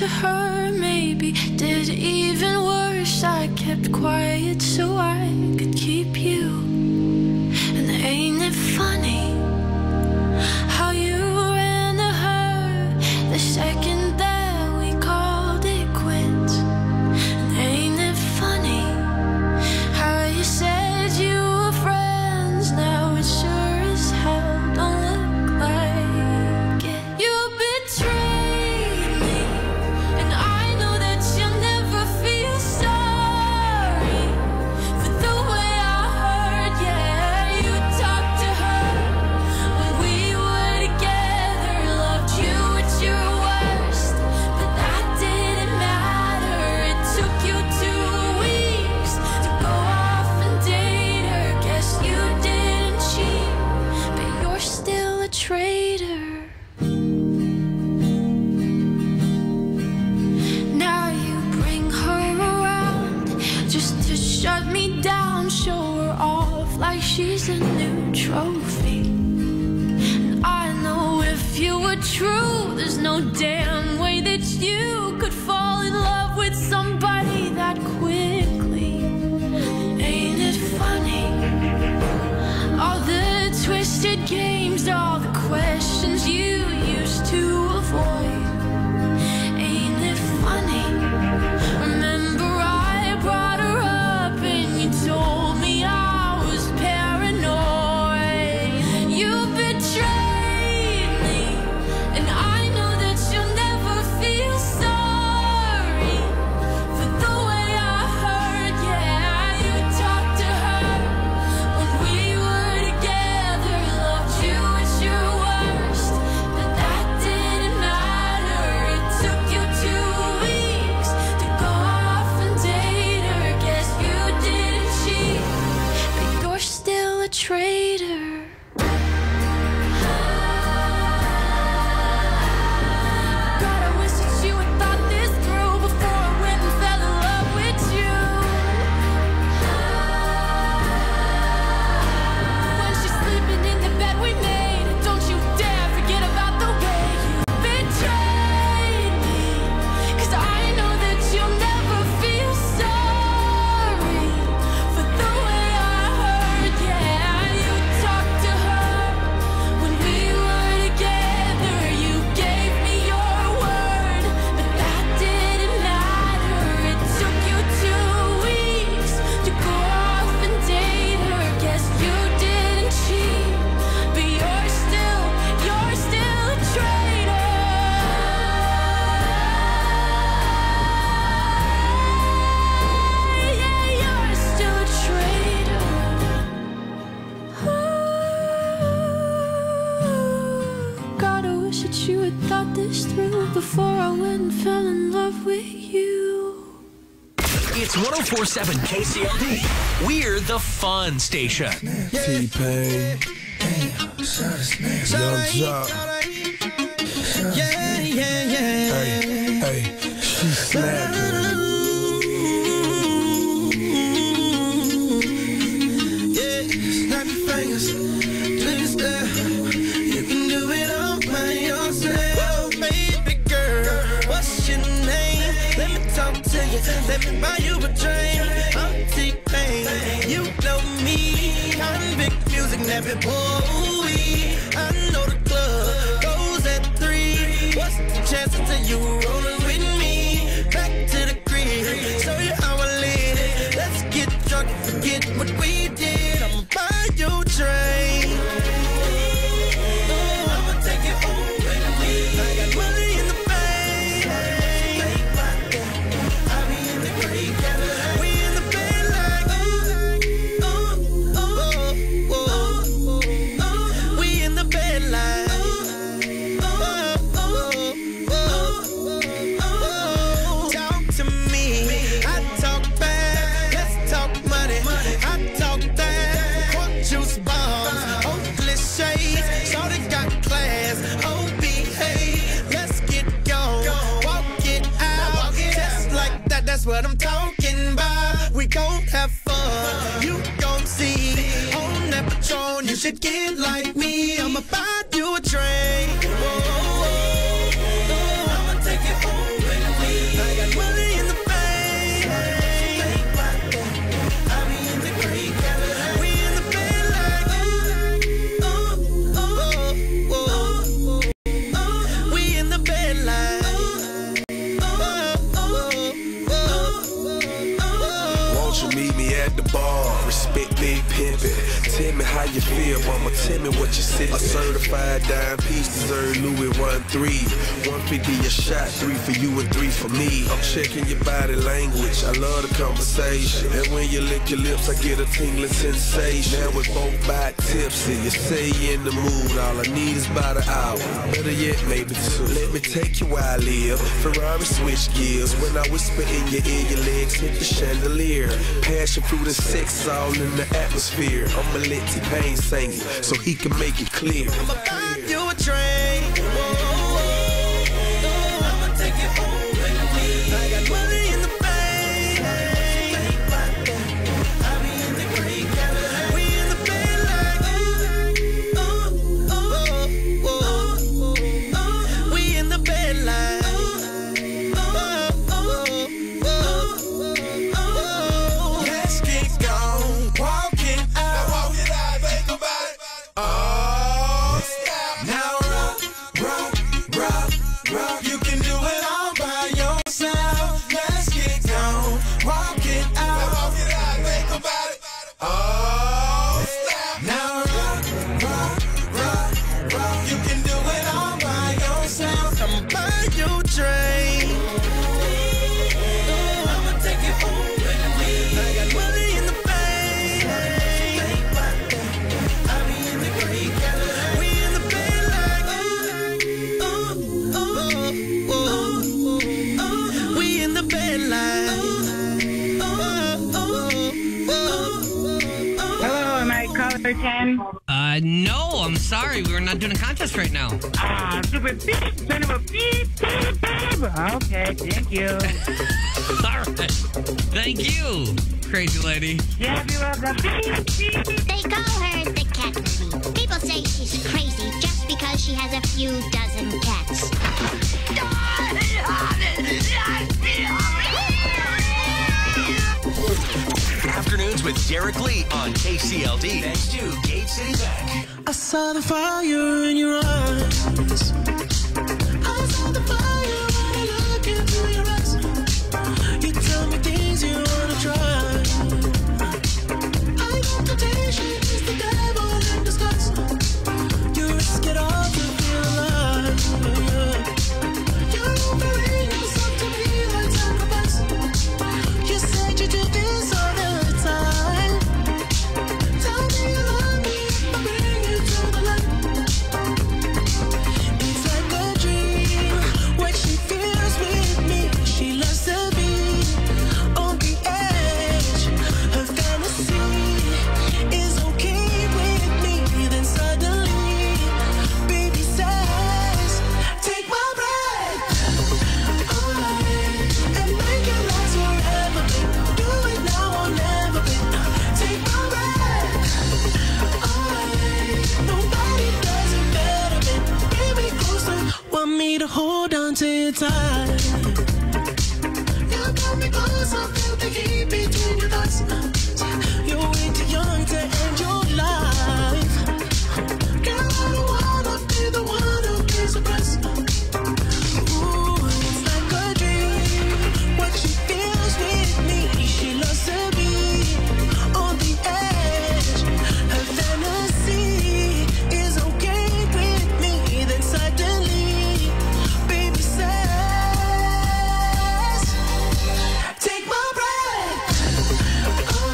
to her, maybe did even worse. I kept quiet so I could keep you. And ain't it funny how you ran to her the second that we called it quits? And ain't it funny how you said you were friends, now it sure as hell don't look like it. You betrayed me, and I know that you'll never feel sorry for the way I hurt. Yeah, you talked to her when we were together, loved you at your worst, but that didn't matter. It took you 2 weeks to go off and date her. Guess you didn't cheat, but you're still a traitor. Now you bring her around just to shut me down, show her off like she's a new trophy. And I know if you were true, there's no damn way that you could fall in love with somebody that quickly. Ain't it funny? All the twisted games, all the questions you used to avoid. Ain't it funny? Remember I brought her up and you told me I was paranoid. You betrayed me, and I know that you'll never feel sorry for the way I hurt. Yeah, you talked to her when we were together, loved you at your worst, but that didn't matter. It took you 2 weeks to go off and date her. Guess you didn't cheat, but you're still a traitor. God, I wish that you had thought this through before I went and fell in love with you. When she's sleeping in the bed we made, don't you dare forget about the way you betrayed me. 'Cause I know that you'll never feel sorry for the way I hurt. Yeah, you talked to her when we were together. You gave me your word, but that didn't matter. It took you 2 weeks to go off and date her. Guess you didn't cheat, but you're still a traitor. Yeah, you're still a traitor. God, I wish that you had thought this through before I went and fell in love with you. It's 104.7 KCLD. We're the fun station. T-Pain, Young Jock. Hey, she snapping. Snap your fingers, please there. You can do it all by yourself, baby girl. What's your name? Let me talk to you. Let me buy you a drink. I'm T-Pain, you know me. Convict music, nappy boy. I know the club goes at 3. What's the chance until you rolling with me? Back to the crib, show you how I live it. Let's get drunk, forget what we did. I'ma buy you a drink. I'ma take you home with me. I got money in the bank. I be in the great Cadillac. We in the bed like we in the bed like talk to me. I talk back. Let's talk money. I talk that. Cork juice bombs, Oakley shades. Shorty got class. Oh, behave. Let's get gone. Walk it out. Just like that. That's what I'm talking about. We gon' have fun. You gon' see. On that Patron, you should get like me. I'ma buy you a drink. I'ma take you home with me. at the bar, respect big pimpin'. Tell me how you feel, mama, tell me what you said. A certified dime piece deserve Louis 1-3. 150 a shot, 3 for you and 3 for me. I'm checking your body language, I love the conversation. And when you lick your lips, I get a tingling sensation. Now we're both back tipsy, you say you're in the mood. All I need is about an hour, better yet, maybe 2. Let me take you where I live, Ferrari switch gears. When I whisper in your ear, your legs hit the chandelier. Passion fruit and sex all in the atmosphere. I'ma let T-Pain sing it, so he can make it clear. I'ma buy you a train. I'ma take you home with me. I got money in the bank. I be in the green Cadillac. We in the bed like we in the bed like let's get gone, walking out. Walk it out, think about it. Oh, stop. Now rock. You can do it all by yourself. Let's get gone, walk it out. Walk it out, think about it. Oh, stop. Now rock. You can do it all by yourself. I'ma buy you a train. I'ma take you home with me. I got money in the bank. I be in the green Cadillac. We in the bed like we in the bed like Hello, am I caller 10? No, I'm sorry. We're not doing a contest right now. Stupid beep, son of a beep, beep, beep. Okay, thank you. All right. Thank you, crazy lady. Yeah, you love the beep, beep. They call her the cat lady. People say she's crazy just because she has a few dozen cats. Afternoons with Derek Lee on KCLD. Thanks to Gate City Bank. I saw the fire in your eyes. I saw the fire when I look into your eyes. You tell me things you wanna try. I know temptation is the devil in disguise. You risk it all to feel alive. You're offering yourself to me like sacrifice. You said you do this all the time. Tell me you love me if I bring you to the light. It's like a dream when she feels with me. She loves to be on the edge. Her fantasy is okay with me. Then suddenly, baby says, take my breath away and make it last forever. Do it now or never. Take my breath away. Nobody does it better. Bring me closer. Want me to hold on to you tight. You got me close. I feel the heat between your thighs. You're way too young to end your life. Girl, I don't wanna be the one who pays the price. Ooh, it's like a dream when she feels with me. She loves to be on the edge. Her fantasy is okay with me. Then suddenly, baby says, take my breath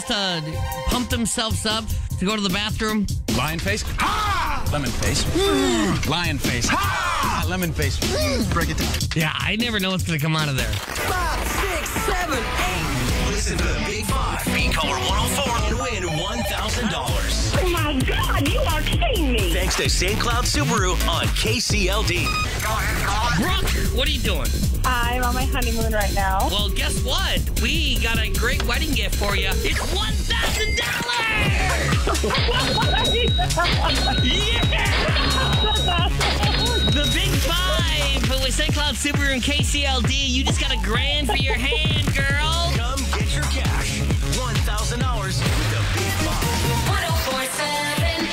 has to pump themselves up to go to the bathroom? Lion face. Ha! Lemon face. Lion face. Ha! Lemon face. Break it down. Yeah, I never know what's going to come out of there. 5, 6, 7, 8. Listen to the Big Five. Be caller 104 and win $1,000. Oh my God, you are kidding me. Thanks to St. Cloud Subaru on KCLD. Brooke, what are you doing? I'm on my honeymoon right now. Well, guess what? We got a great wedding gift for you. It's $1,000! Yeah! The Big Five with St. Cloud Subaru and KCLD. You just got $1,000 for your hand, girl. Come get your cash. $1,000 with the Big Five. 104.7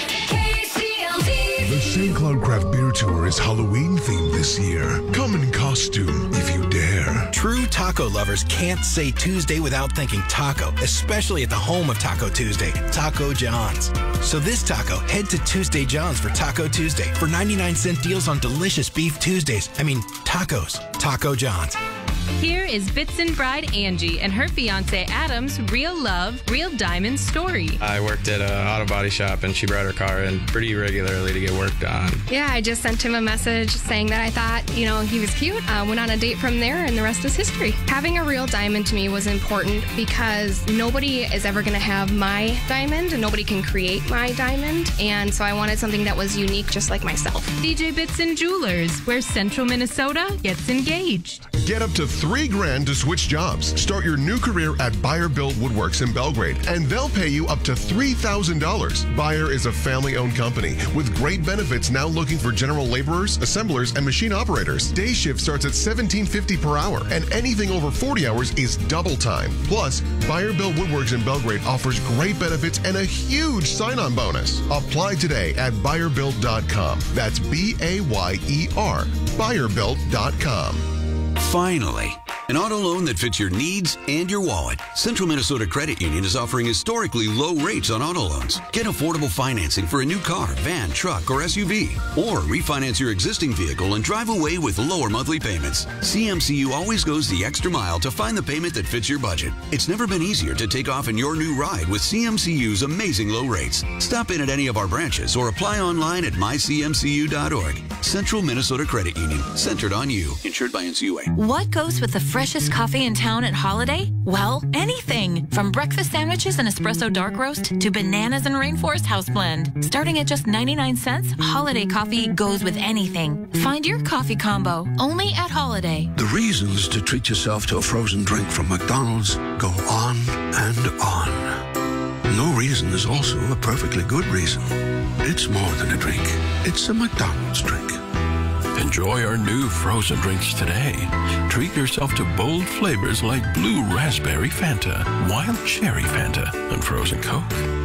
KCLD. The St. Cloud Craft Beer Tour is Halloween themed this year. Come in costume if you dare. True taco lovers can't say Tuesday without thinking taco, especially at the home of Taco Tuesday, Taco John's. So this taco, head to Tuesday John's for Taco Tuesday for 99-cent deals on delicious beef Tuesdays. Tacos. Taco John's. Here is Bitson bride Angie and her fiance Adam's real love, real diamond story. I worked at an auto body shop and she brought her car in pretty regularly to get work done. Yeah, I just sent him a message saying that I thought, he was cute. Went on a date from there and the rest is history. Having a real diamond to me was important because nobody is ever going to have my diamond and nobody can create my diamond. And so I wanted something that was unique just like myself. DJ Bitson Jewelers, where Central Minnesota gets engaged. Get up to $3,000 to switch jobs. Start your new career at Buyer Built Woodworks in Belgrade, and they'll pay you up to $3,000. Buyer is a family-owned company with great benefits now looking for general laborers, assemblers, and machine operators. Day shift starts at $17.50 per hour, and anything over 40 hours is double time. Plus, Buyer Built Woodworks in Belgrade offers great benefits and a huge sign-on bonus. Apply today at buyerbuilt.com. That's B-A-Y-E-R, buyerbuilt.com. Finally, an auto loan that fits your needs and your wallet. Central Minnesota Credit Union is offering historically low rates on auto loans. Get affordable financing for a new car, van, truck, or SUV. Or refinance your existing vehicle and drive away with lower monthly payments. CMCU always goes the extra mile to find the payment that fits your budget. It's never been easier to take off in your new ride with CMCU's amazing low rates. Stop in at any of our branches or apply online at mycmcu.org. Central Minnesota Credit Union, centered on you. Insured by NCUA. What goes with the freshest coffee in town at Holiday? Well, anything. From breakfast sandwiches and espresso dark roast to bananas and rainforest house blend. Starting at just 99 cents, Holiday coffee goes with anything. Find your coffee combo only at Holiday. The reasons to treat yourself to a frozen drink from McDonald's go on and on. No reason is also a perfectly good reason. It's more than a drink. It's a McDonald's drink. Enjoy our new frozen drinks today. Treat yourself to bold flavors like blue raspberry Fanta, wild cherry Fanta, and frozen Coke.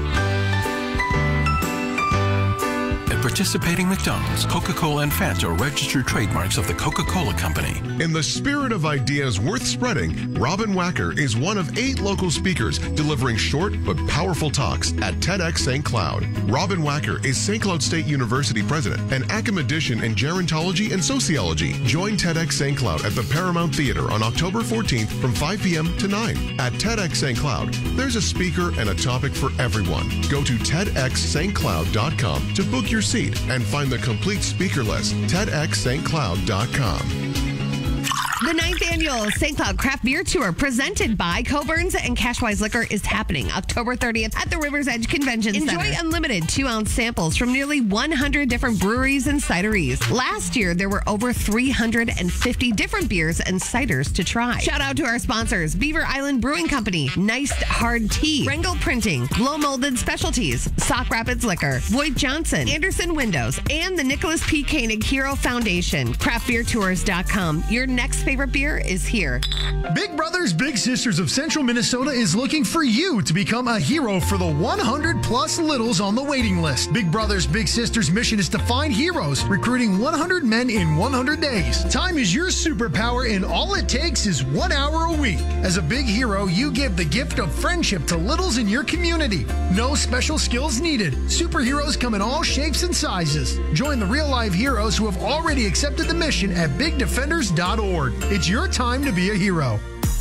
At participating McDonald's, Coca-Cola and Fanta are registered trademarks of the Coca-Cola Company. In the spirit of ideas worth spreading, Robin Wacker is one of 8 local speakers delivering short but powerful talks at TEDx St. Cloud. Robin Wacker is St. Cloud State University president and academician in gerontology and sociology. Join TEDx St. Cloud at the Paramount Theater on October 14th from 5 p.m. to 9. At TEDx St. Cloud, there's a speaker and a topic for everyone. Go to TEDxStCloud.com to book your seat and find the complete speaker list. TEDxStCloud.com. The 9th annual St. Cloud Craft Beer Tour presented by Coburn's and Cashwise Liquor is happening October 30th at the River's Edge Convention Center. Enjoy unlimited 2-ounce samples from nearly 100 different breweries and cideries. Last year, there were over 350 different beers and ciders to try. Shout out to our sponsors, Beaver Island Brewing Company, Nice Hard Tea, Wrangell Printing, Glow Molded Specialties, Sauk Rapids Liquor, Voight Johnson, Anderson Windows, and the Nicholas P. Koenig Hero Foundation. CraftBeerTours.com. Your next favorite beer is here. Big Brothers Big Sisters of Central Minnesota is looking for you to become a hero for the 100 plus littles on the waiting list. Big Brothers Big Sisters mission is to find heroes, recruiting 100 men in 100 days. Time is your superpower and all it takes is 1 hour a week. As a big hero, you give the gift of friendship to littles in your community. No special skills needed. Superheroes come in all shapes and sizes. Join the real life heroes who have already accepted the mission at bigdefenders.org. It's your time to be a hero.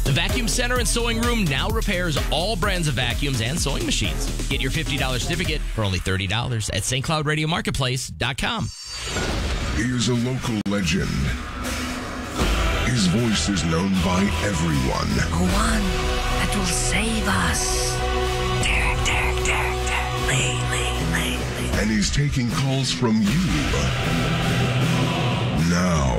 The Vacuum Center and Sewing Room now repairs all brands of vacuums and sewing machines. Get your $50 certificate for only $30 at stcloudradiomarketplace.com. Here's a local legend. His voice is known by everyone. The one that will save us. Derek, Derek, Derek, Derek. Lee. And he's taking calls from you. Now.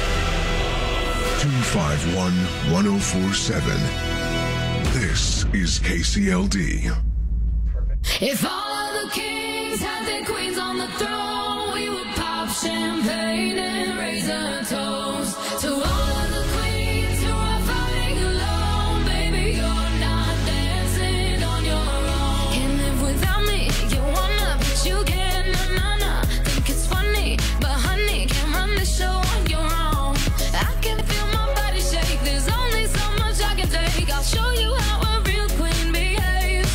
251-1047. This is KCLD. If all of the kings had their queens on the throne, we would pop champagne and raise a toast to all of the queens who are fighting alone. Baby, you're not dancing on your own. Can't live without me. You wanna, but you can't. Nah. Think it's funny, but honey, can't run the show on your own. I can feel my body shake. There's only so much I can take. I'll show you how a real queen behaves.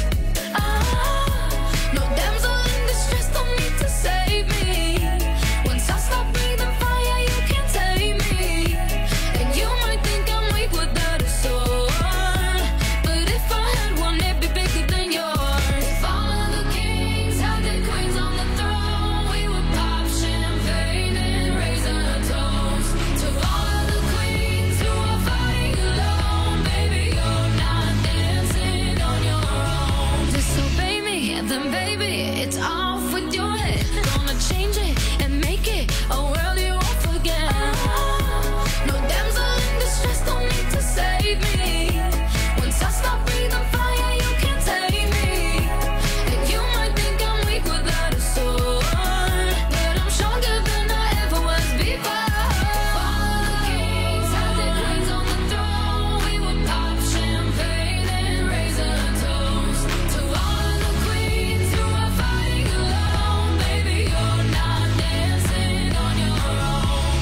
No damsel in distress, don't need to save me. Once I stop breathing fire, you can't take me. And you might think I'm weak without a sword, but if I had one, it'd be bigger than yours. If all of the kings had their queens on the throne, we would pop champagne and raise a toast to all of the queens who are fighting alone. Baby, you're not dancing on your own. Disobey me, then baby, it's off with your head. Gonna change it and make it a world you won't forget. No damsel in distress, don't need to save me. Once I stop breathing fire, you can't take me. And you might think I'm weak without a sword, but I'm stronger than I ever was before. All of the kings had their queens on the throne, we would pop champagne and raise a toast to all of the queens who are fighting alone. Baby, you're not dancing on your own.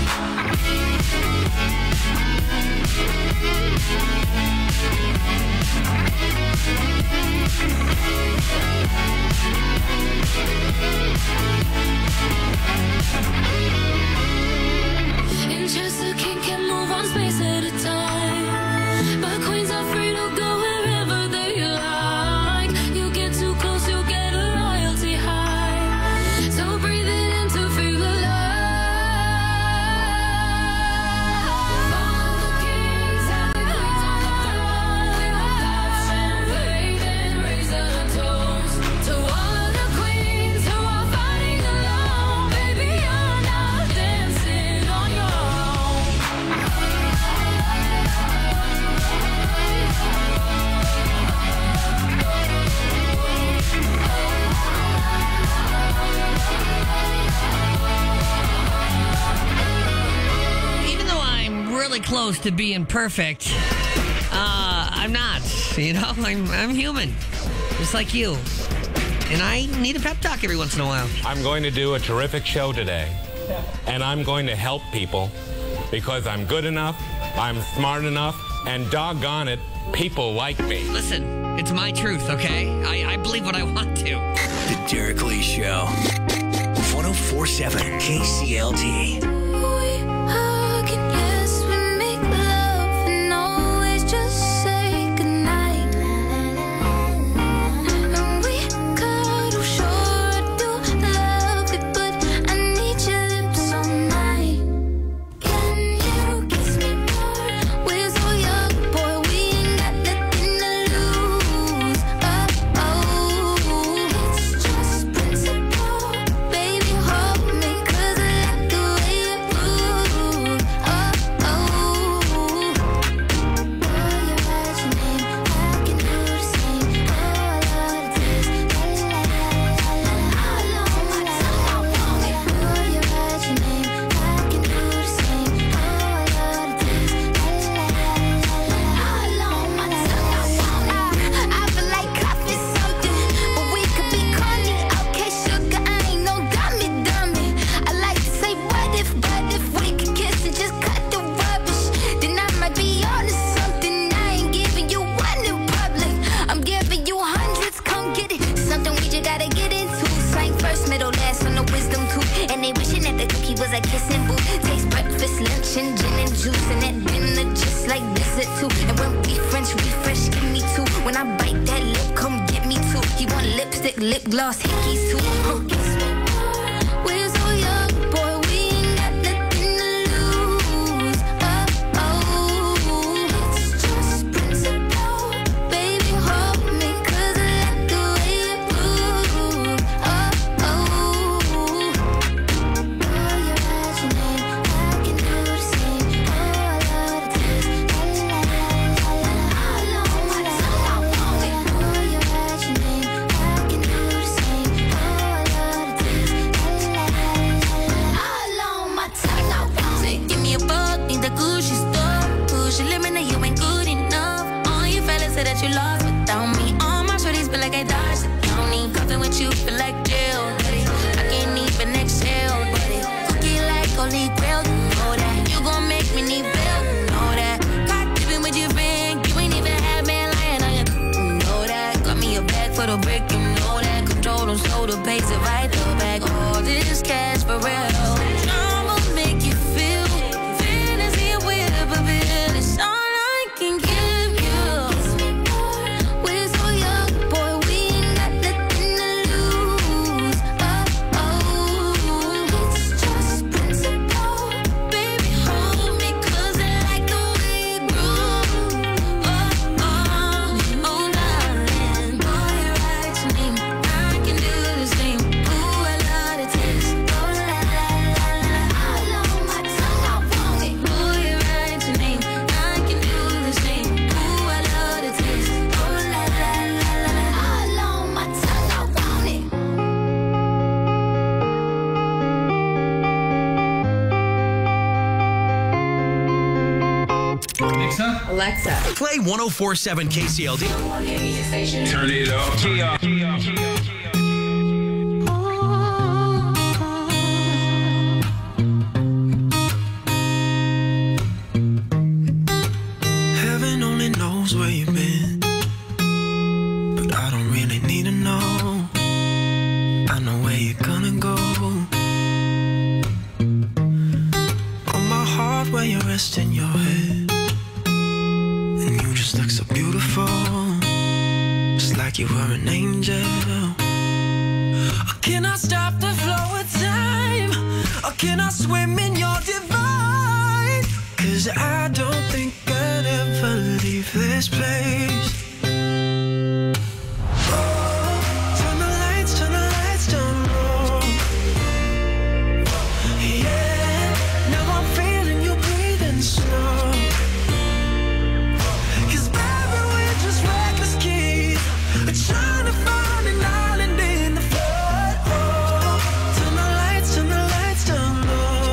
In Chester, king can move one space at a time, but queens are free to go wherever they like. You get too close, you'll get a royalty high. So breathe it in to feel alive. All the kings have their queens on the throne. We will pop champagne and raise a toast to all of the queens who are fighting alone. Baby, you're not dancing on your own. Even though I'm really close to being perfect, I'm not. You know, I'm human, just like you. And I need a pep talk every once in a while. I'm going to do a terrific show today, and I'm going to help people because I'm good enough, I'm smart enough, and doggone it, people like me. Listen, it's my truth, okay? I believe what I want to. The Derek Lee Show. 104.7 KCLD. We hug and yes, we make love and always just say goodnight. And we cuddle, sure I do love it, but I need your lips all night. Can you kiss me more? We're so young, boy, we ain't got nothing to lose. It's just principle, baby, hold me, 'cause I like the way you move. like this at 2. And when we lip gloss, hickeys too. We're so young, boy, we ain't got nothing to lose. It's just principle. Baby, hold me, 'cause I like the way you move. Girl, you write your name, I can do the same. Oh, I love the taste. La la la la la. All on my tongue, I want it. Girl, you write your name, I can do the same. Oh, I love the taste. La la la la. All on my tongue, I want it. Give me a bug, need the Gucci store. Gucci limit, you ain't good enough. All you fellas say that you lost without me. All my shorties feel like I dodged the county. Cuffing with you feel like jail. I can't even exhale, buddy. Cookie like holy grail, you know that. You gon' make me need bail, you know that. Caught dipping with your friend, you ain't even had man lying on you, you know that. Got me a bag for the brick, you know that. Control them, so the pace it right the bag. All this cash for real. I'ma make you feel fantasy with a bill. It's all I can give you. We're so young, boy, we ain't got nothing to lose. It's just principle. Baby, hold me, 'cause I like the way you groove. Darling, boy, you write your name, I can do the same. Ooh, I love the taste. Oh, la la la la. All on my tongue, I want it. Boy, you write your name, I can do the same. Ooh, I love the taste. Oh, la la la la. All on my tongue, I want it. Alexa, play 104.7 KCLD. Turn it up. Heaven only knows where you've been, but I don't really need to know. I know where you're gonna go. On my heart where you're resting your head, and you just look so beautiful, just like you were an angel. Can I stop the flow of time, or can I swim in your divine? 'Cause I don't think I'd ever leave this place. Turn the lights down low. Yeah, now I'm feeling you breathing slow. 'Cause baby, we're just reckless kids, trying to find an island in the flood. Turn the lights down low.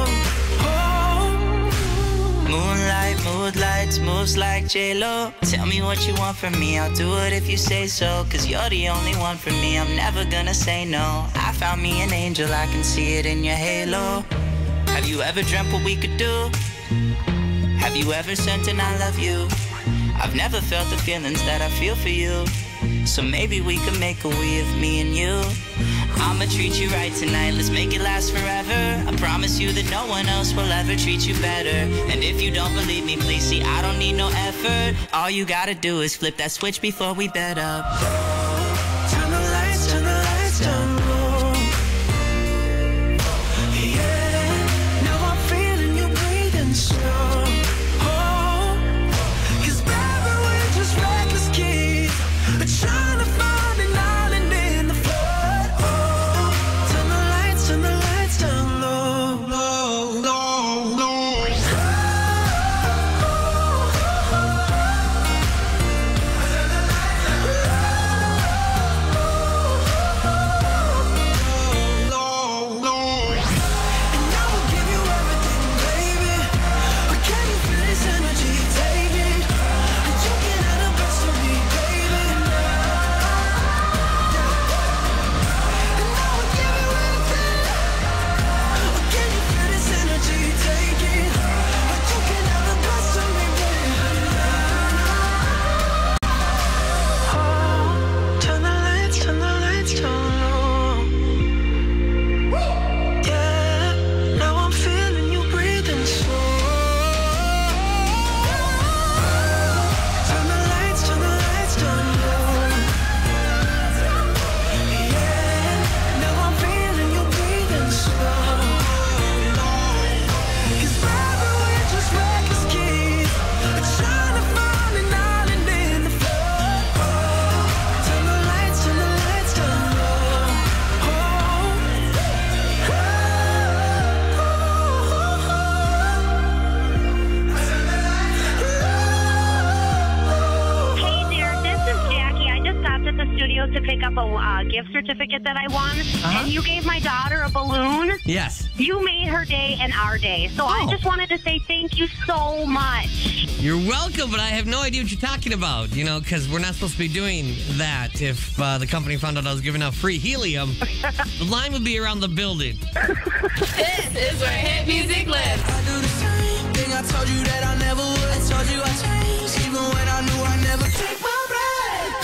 Moonlights, moves like J-Lo. Tell me what you want from me, I'll do it if you say so. 'Cause you're the only one for me, I'm never gonna say no. I found me an angel, I can see it in your halo. Have you ever dreamt what we could do? Have you ever sent an I love you? I've never felt the feelings that I feel for you. So maybe we could make a we of me and you. I'ma treat you right tonight, let's make it last forever. I promise you that no one else will ever treat you better. And if you don't believe me, please see, I don't need no effort. All you gotta do is flip that switch before we bed up. Turn the lights down low. Yeah, now I'm feeling you breathing slow. Trying to find an island in the flood. Turn the lights down low. gift certificate that I won, and you gave my daughter a balloon. Yes. You made her day and our day. So I just wanted to say thank you so much. You're welcome, but I have no idea what you're talking about, because we're not supposed to be doing that. If the company found out I was giving out free helium, the line would be around the building. This is where hit music lives. I do the same thing I told you that I never would. I told you I changed, even when I knew I never take my breath.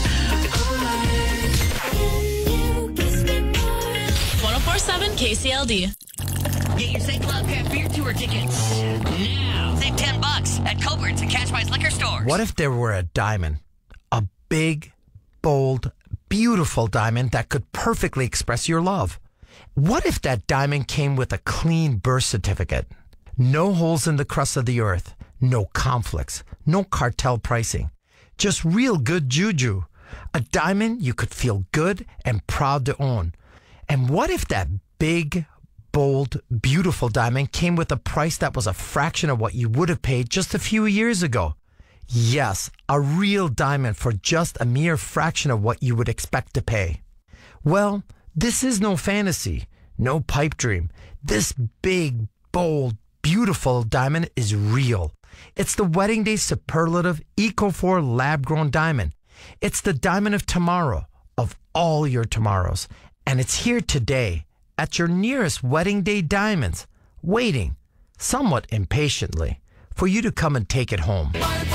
104.7 KCLD. Get your St. Cloud Craft Beer Tour tickets now. Save $10 at Coburn's and Cashwise liquor stores. What if there were a diamond? A big, bold, beautiful diamond that could perfectly express your love. What if that diamond came with a clean birth certificate? No holes in the crust of the earth. No conflicts. No cartel pricing. Just real good juju. A diamond you could feel good and proud to own. And what if that big, bold, beautiful diamond came with a price that was a fraction of what you would have paid just a few years ago? Yes, a real diamond for just a mere fraction of what you would expect to pay. Well, this is no fantasy, no pipe dream. This big, bold, beautiful diamond is real. It's the Wedding Day Superlative Eco4 lab-grown diamond. It's the diamond of tomorrow, of all your tomorrows. And it's here today at your nearest Wedding Day Diamonds, waiting, somewhat impatiently, for you to come and take it home.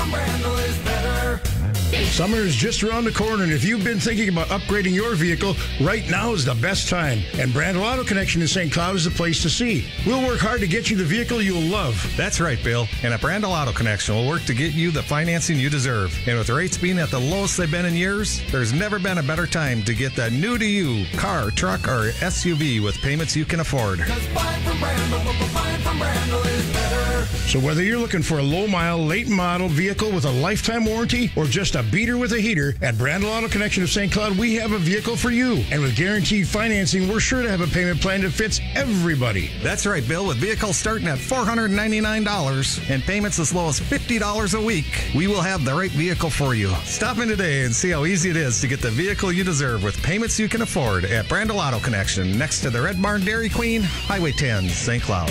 Summer is just around the corner, and if you've been thinking about upgrading your vehicle, right now is the best time. And Brandel Auto Connection in St. Cloud is the place to see. We'll work hard to get you the vehicle you'll love. That's right, Bill. And at Brandel Auto Connection, we'll work to get you the financing you deserve. And with rates being at the lowest they've been in years, there's never been a better time to get that new-to-you car, truck, or SUV with payments you can afford. So whether you're looking for a low-mile, late-model vehicle with a lifetime warranty or just a beater with a heater, at Brandel Auto Connection of St. Cloud, we have a vehicle for you. And with guaranteed financing, we're sure to have a payment plan that fits everybody. That's right, Bill. With vehicles starting at $499 and payments as low as $50 a week, we will have the right vehicle for you. Stop in today and see how easy it is to get the vehicle you deserve with payments you can afford at Brandel Auto Connection, next to the Red Barn Dairy Queen, Highway 10, St. Cloud.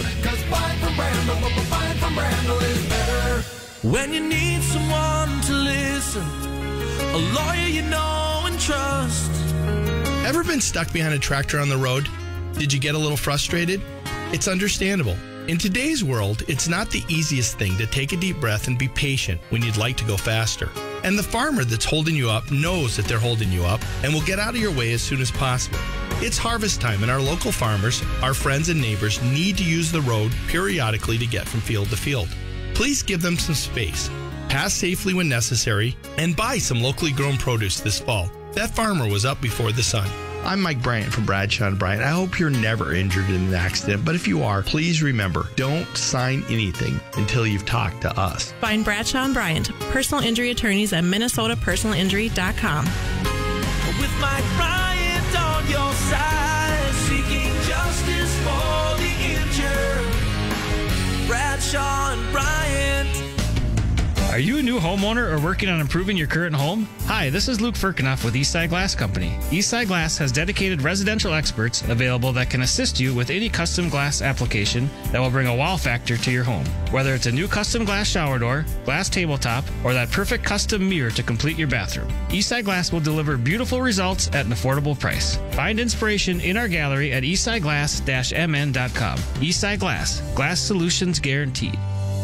When you need someone to listen, a lawyer you know and trust. Ever been stuck behind a tractor on the road? Did you get a little frustrated? It's understandable. In today's world, it's not the easiest thing to take a deep breath and be patient when you'd like to go faster. And the farmer that's holding you up knows that they're holding you up and will get out of your way as soon as possible. It's harvest time, and our local farmers, our friends and neighbors, need to use the road periodically to get from field to field. Please give them some space, pass safely when necessary, and buy some locally grown produce this fall. That farmer was up before the sun. I'm Mike Bryant from Bradshaw & Bryant. I hope you're never injured in an accident, but if you are, please remember, don't sign anything until you've talked to us. Find Bradshaw & Bryant, personal injury attorneys at minnesotapersonalinjury.com. With Mike Bryant on your side, seeking justice for the injured. Bradshaw & Bryant. Are you a new homeowner or working on improving your current home? Hi, this is Luke Firkinoff with Eastside Glass Company. Eastside Glass has dedicated residential experts available that can assist you with any custom glass application that will bring a wow factor to your home. Whether it's a new custom glass shower door, glass tabletop, or that perfect custom mirror to complete your bathroom, Eastside Glass will deliver beautiful results at an affordable price. Find inspiration in our gallery at eastsideglass-mn.com. Eastside Glass, glass solutions guaranteed.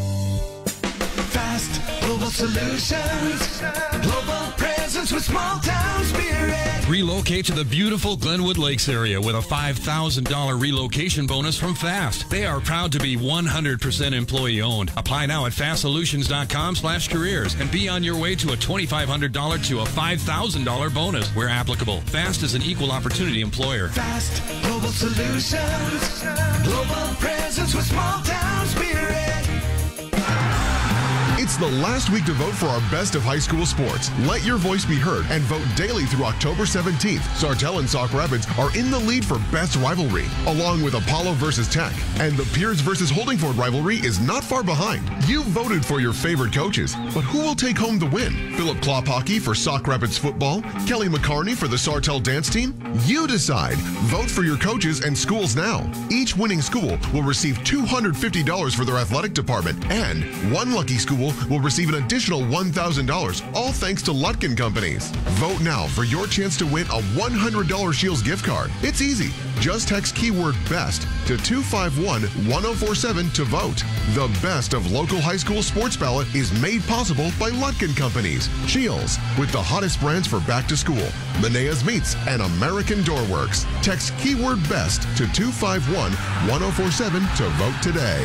Fast global solutions, global presence with small town spirit. Relocate to the beautiful Glenwood Lakes area with a $5,000 relocation bonus from FAST. They are proud to be 100% employee owned. Apply now at fastsolutions.com/careers and be on your way to a $2,500 to a $5,000 bonus where applicable. FAST is an equal opportunity employer. Fast global solutions, global presence with small town spirit. It's the last week to vote for our best of high school sports. Let your voice be heard and vote daily through October 17th. Sartell and Sauk Rapids are in the lead for best rivalry, along with Apollo versus Tech. And the Pierce versus Holdingford rivalry is not far behind. You voted for your favorite coaches, but who will take home the win? Philip Klophocky for Sauk Rapids football? Kelly McCarney for the Sartell dance team? You decide. Vote for your coaches and schools now. Each winning school will receive $250 for their athletic department, and one lucky school will receive an additional $1,000, all thanks to Lutkin Companies. Vote now for your chance to win a $100 Shields gift card. It's easy. Just text keyword BEST to 251-1047 to vote. The best of local high school sports ballot is made possible by Lutkin Companies. Shields, with the hottest brands for back to school. Linnea Meats and American Doorworks. Text keyword BEST to 251-1047 to vote today.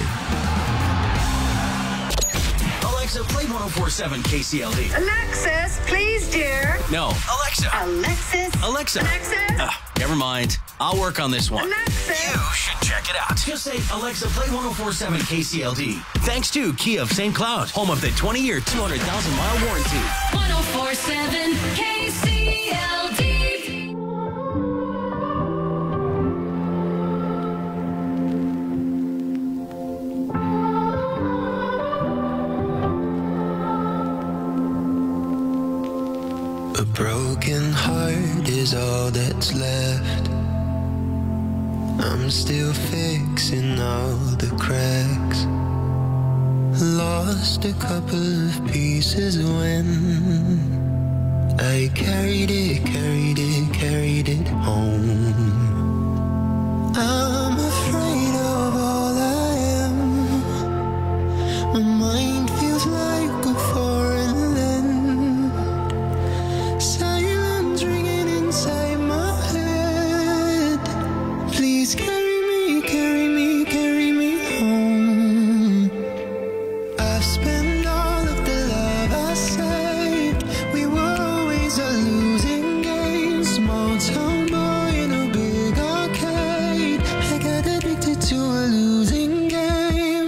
Alexa, play 104.7 KCLD. Alexis, please, dear. No. Alexa. Alexis. Alexa. Alexis. Never mind. I'll work on this one. Alexis. You should check it out. Just say, Alexa, play 104.7 KCLD. Thanks to Kia of St. Cloud, home of the 20-year, 200,000-mile warranty. 104.7 KCLD. A broken heart is all that's left. I'm still fixing all the cracks. Lost a couple of pieces when I carried it home. I'm afraid of all I am. My mind feels like a foreign land. Silence ringing inside my head. Please carry me home. I've spent all of the love I saved. We were always a losing game. Small town boy in a big arcade. I got addicted to a losing game.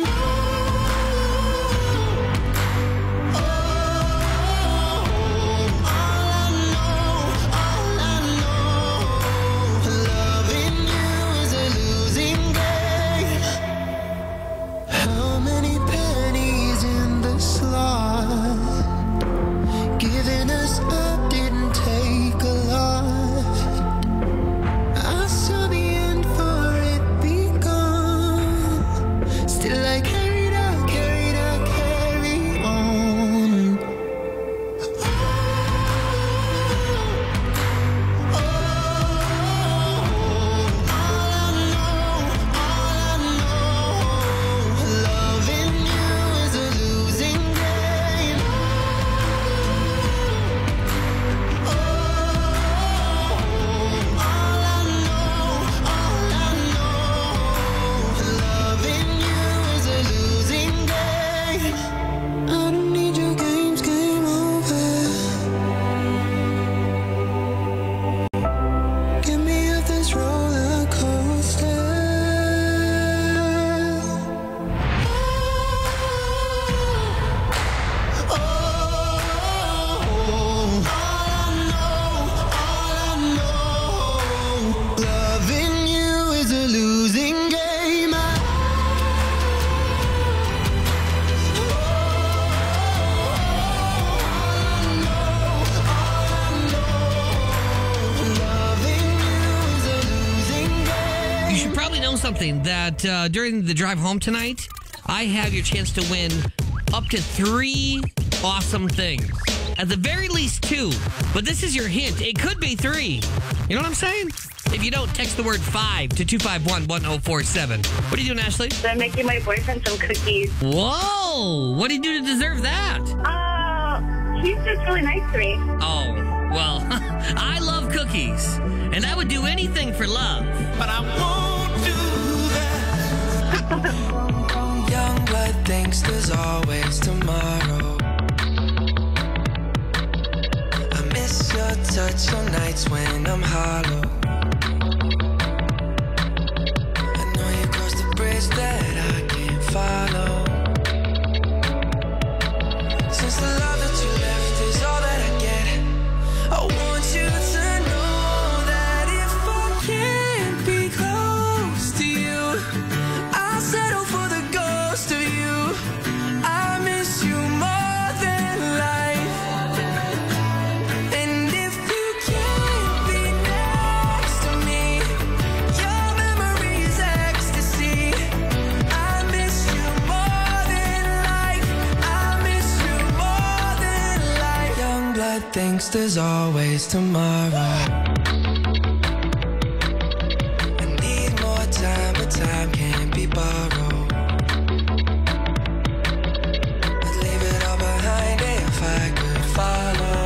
Loving you is a losing game. How many pennies in the slot? Giving us up didn't take a lot. I saw the end for it begun. Still I carried on. Loving you is a losing game. Loving you is a losing game. I don't need your games, game over. Get me off this roller coaster. Loving you is a losing game. You should probably know something that during the drive home tonight, I have your chance to win up to 3 awesome things. At the very least 2, but this is your hint. It could be 3. You know what I'm saying? If you don't, text the word 5 to 251-1047. What are you doing, Ashley? I'm making my boyfriend some cookies. Whoa! What do you do to deserve that? He's just really nice to me. Oh, well, I love cookies, and I would do anything for love. But I won't do that. Young blood thinks there's always tomorrow. I miss your touch on nights when I'm hollow. I know you crossed the bridge that I can't follow. thinks there's always tomorrow. I need more time, but time can't be borrowed. I'd leave it all behind if I could follow.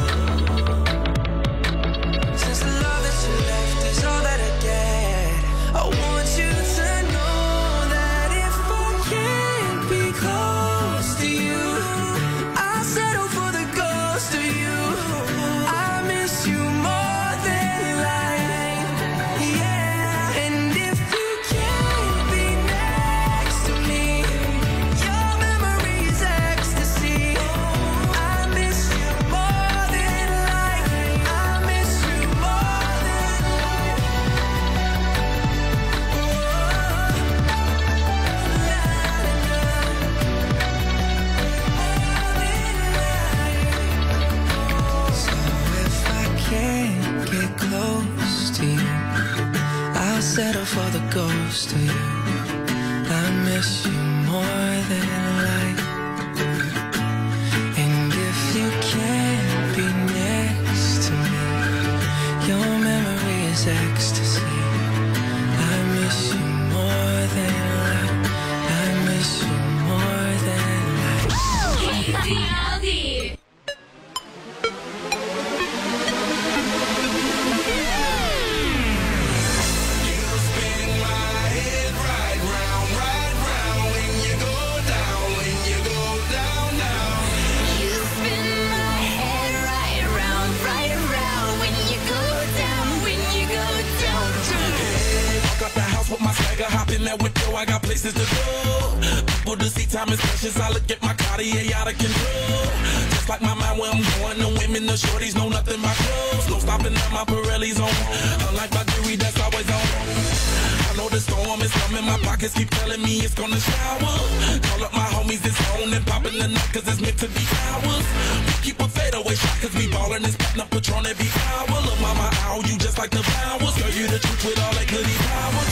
Since the love that you left is all that I get, I want you to know that if I can't be close to you, I'll settle for the ghost of you. I miss you more than life, yeah. And if you can't be next to me, your memory's ecstasy. I miss you more than life. I miss you more than life. So if I can't get close to you, I'll settle for the ghost of you. I miss you more than life. And if you can't be next to me, your memory is ecstasy. I miss you more than life. I miss you more than life. kcld. Hop in that window, I got places to go. People to see, time is precious. I look at my Cartier out of control. Just like my mind where I'm going. The women, the shorties know nothing but clothes. No stopping at my Pirelli's on. Unlike my jewelry, that's always on. I know the storm is coming. My pockets keep telling me it's gonna shower. Call up my homies, it's on and popping the night, cause it's meant to be ours. We keep a fadeaway shot, cause we ballin' this platinum Patron every hour. Look, mama, ow, you just like the flowers. Girl, you the truth with all that goody power.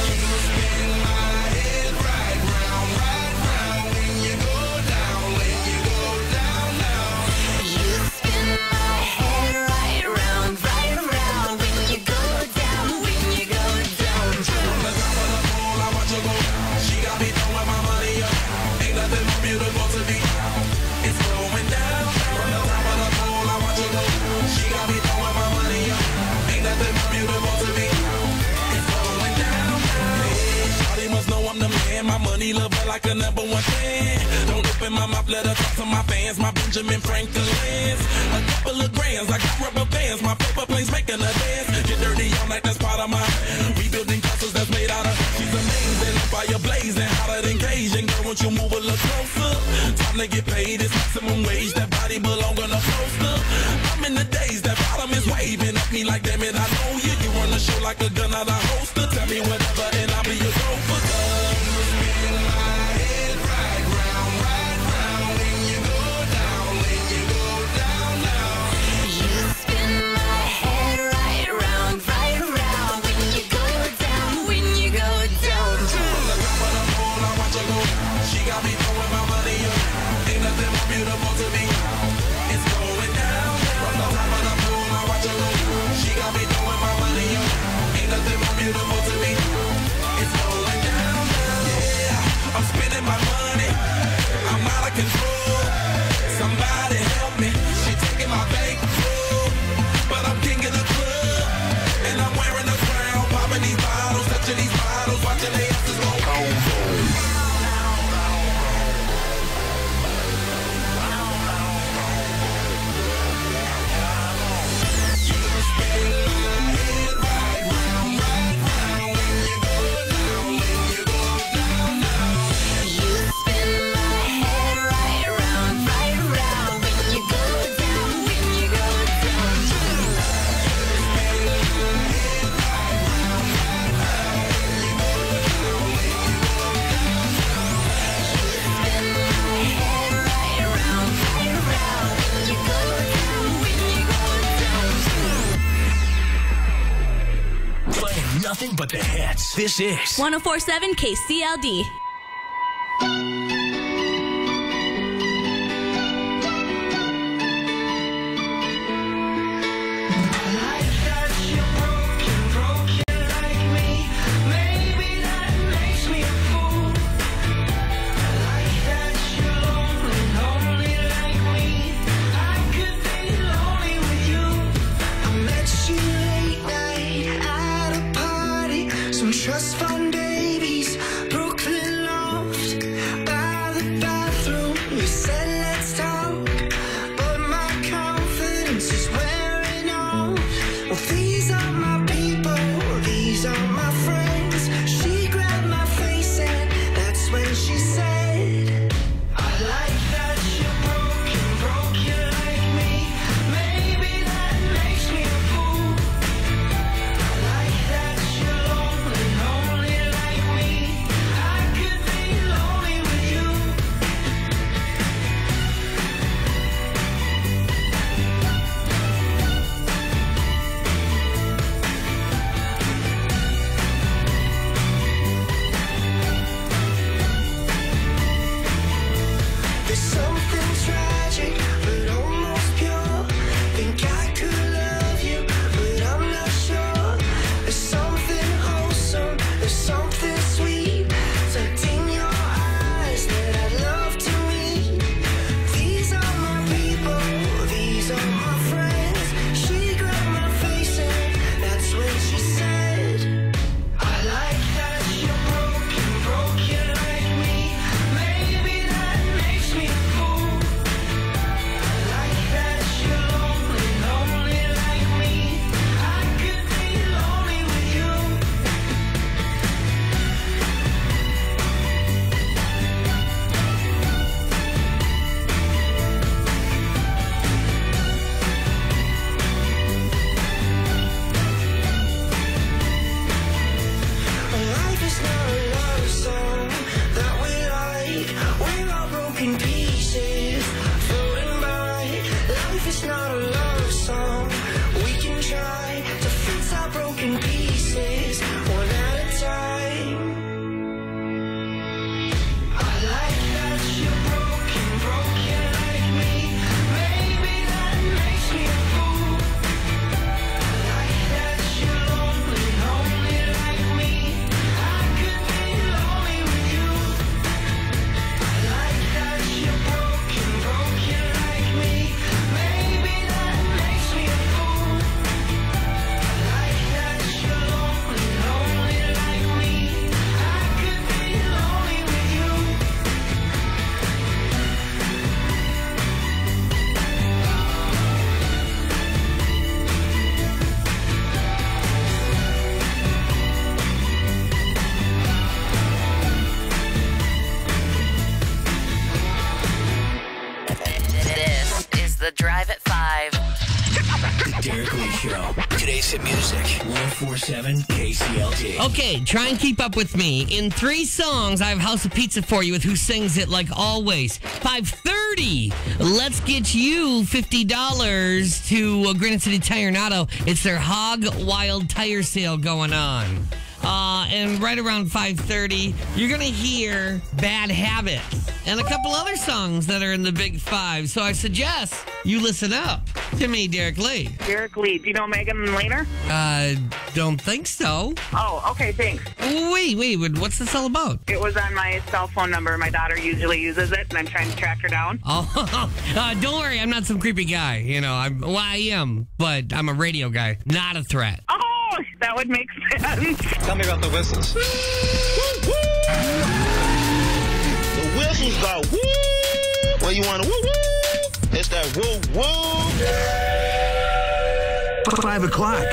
My money lover like a number one fan. Don't open my mouth, let her talk to my fans. My Benjamin Franklin's. A couple of grands, I got rubber bands. My paper planes making a dance. Get dirty all night, that's part of my rebuilding castles that's made out of. She's amazing, fire blazing, hotter than Cajun. Girl, won't you move a little closer? Time to get paid, it's maximum wage. That body belong on a poster. I'm in the days, that bottom is waving at me like, damn it, I know you. You run the show like a gun out of holster. Tell me whatever and I'll be your gopher. Nothing but the hits. This is 104.7 KCLD. Drive at 5. The Derek Lee Show. Today's hit music. 104.7 KCLD. Okay, try and keep up with me. In 3 songs, I have House of Pizza for you with Who Sings It Like Always. 5:30, let's get you $50 to Granite City Tire and Auto. It's their Hog Wild Tire Sale going on. And right around 5:30, you're going to hear Bad Habits and a couple other songs that are in the Big 5. So I suggest you listen up to me, Derek Lee. Derek Lee. Do you know Megan Laner? Don't think so. Oh, okay, thanks. Wait, what's this all about? It was on my cell phone number. My daughter usually uses it, and I'm trying to track her down. Oh, don't worry. I'm not some creepy guy. You know, I am, but I'm a radio guy, not a threat. Oh, that would make sense. Tell me about the whistles. The whistles go woo. Well, you want to woo woo? It's that woo woo. 5 o'clock.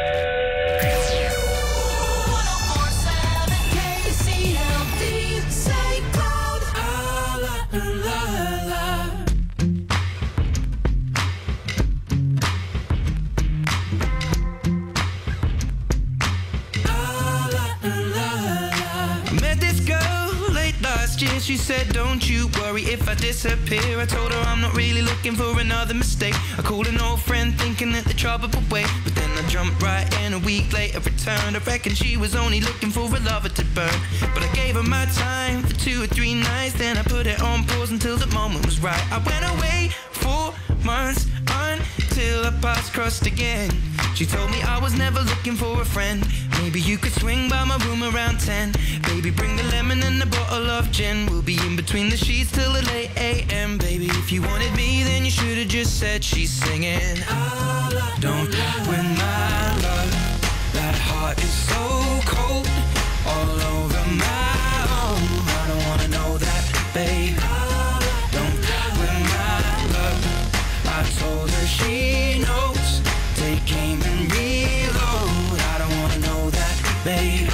She said, don't you worry if I disappear. I told her I'm not really looking for another mistake. I called an old friend thinking that the trouble would wait, but then I jumped right in. A week later returned. I reckon she was only looking for a lover to burn, but I gave her my time for 2 or 3 nights. Then I put it on pause until the moment was right. I went away 4 months until our paths crossed again. She told me I was never looking for a friend. Maybe you could swing by my room around 10. Baby, bring the lemon and a bottle of gin. We'll be in between the sheets till the late a.m. Baby, if you wanted me, then you should have just said she's singing. Don't win my love. That heart is so cold, all over my own. I don't wanna know that, babe. Don't win my love. I told her she knows. Take aim and reload. I don't wanna know that, babe.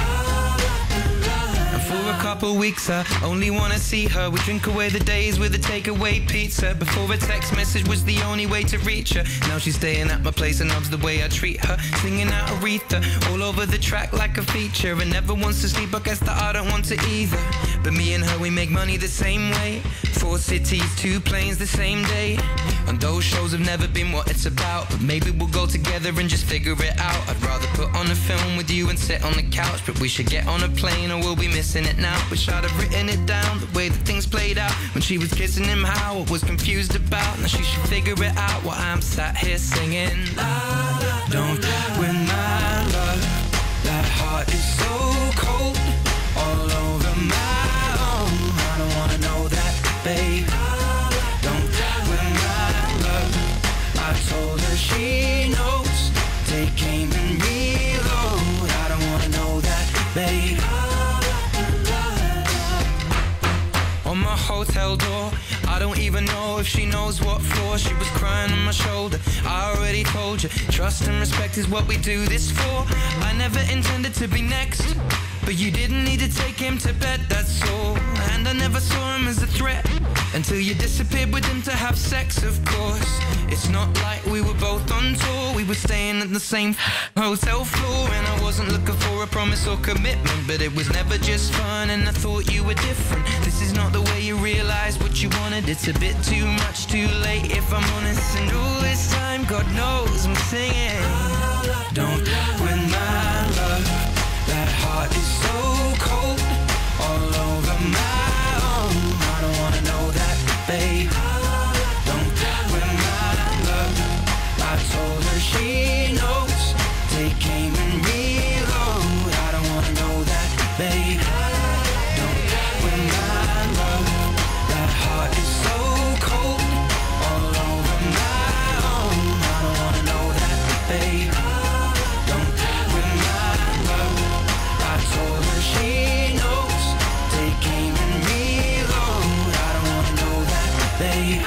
And for a couple weeks I only wanna see her. We drink away the days with a takeaway pizza. Before a text message was the only way to reach her. Now she's staying at my place and loves the way I treat her. Singing out Aretha all over the track like a feature. And never wants to sleep, I guess that I don't want to either. But me and her, we make money the same way. 4 cities, 2 planes the same day. And those shows have never been what it's about, but maybe we'll go together and just figure it out. I'd rather put on a film with you and sit on the couch, but we should get on a plane or we'll be missing it now. Wish I'd have written it down, the way that things played out. When she was kissing him, how I was confused about. Now she should figure it out while I'm sat here singing. Don't win my love. That heart is so cold, all over my own. I don't wanna know that, babe. Don't win my love. I told her she knows. Take aim and reload. I don't wanna know that, babe. On my hotel door, I don't even know if she knows what floor. She was crying on my shoulder. I already told you, trust and respect is what we do this for. I never intended to be next, but you didn't need to take him to bed, that's all. And I never saw him as a threat until you disappeared with him to have sex, of course. It's not like we were both on tour. We were staying at the same hotel floor. And I wasn't looking for a promise or commitment, but it was never just fun, and I thought you were different. This is not the way you realize what you wanted. It's a bit too much too late, if I'm honest. And all this time, God knows I'm singing. Don't win my love. That heart is so cold, all over my own. I don't wanna know that, babe. Don't win my love. I told her she knows. Take aim and reload. I don't wanna know that, babe. Don't win my love. That heart is so cold, all over my own. I don't wanna know that, babe. Don't win my love. I told her she knows. Take aim and reload. I don't wanna know that, babe.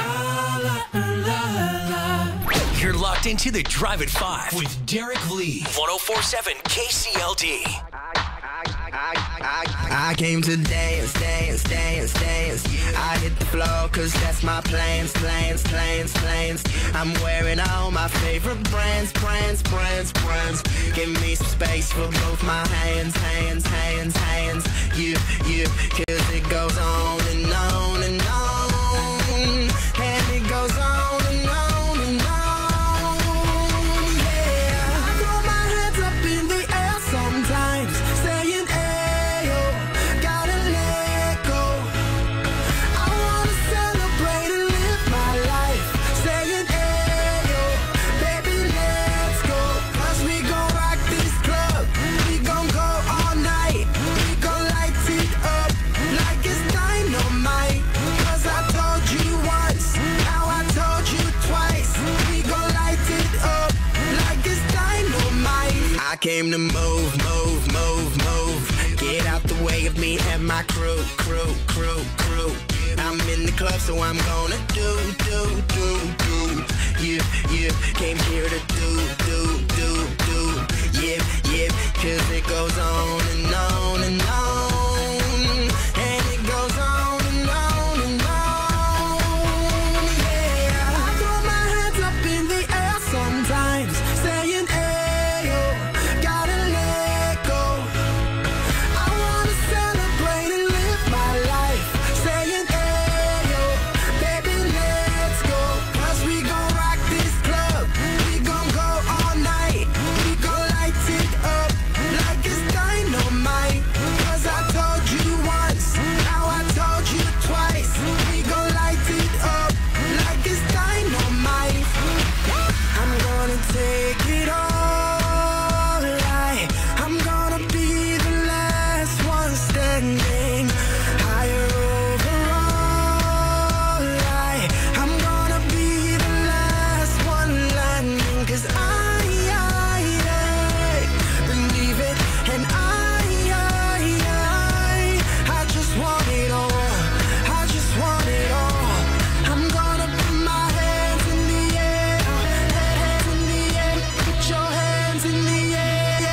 You're locked into the Drive at 5 with Derek Lee. 104.7 KCLD. I came to dance, dance, dance, dance, dance. I hit the floor cause that's my plans, plans, plans, plans. I'm wearing all my favorite brands, brands, brands, brands. Give me some space for both my hands, hands, hands, hands. You, cause it goes on and on and on. And it goes on and on and on. Yeah, I throw my hands up in the air sometimes, saying, ayo, gotta let go. I wanna celebrate and live my life, saying, ayo, baby, let's go. Cause we gon' rock this club, we gon' go all night. We gon' light it up like it's dynamite. Cause I told you once, now I told you twice. We gon' light it up like it's dynamite. I came to move, move, move, move. Get out the way of me and my crew, crew, crew, crew. I'm in the club, so I'm gonna do. You came here to do. Yeah, cause it goes on and on and on. And it goes on and on and on. Yeah, I throw my hands up in the air sometimes, saying, ayo, gotta let go. I wanna celebrate and live my life, saying, ayo, baby, let's go. Cause we gon' rock this club, we gon' go all night. We gon' light it up like it's dynamite. Cause I told you once, now I told you twice. We gon' light it up like it's dynamite. I'm gonna take it all right. I'm gonna be the last one standing. Higher over all right. I'm gonna be the last one landing. Cause I believe it. And I just want it all. I just want it all. I'm gonna put my hands in the air. Hands in the air. Put your hands in the air.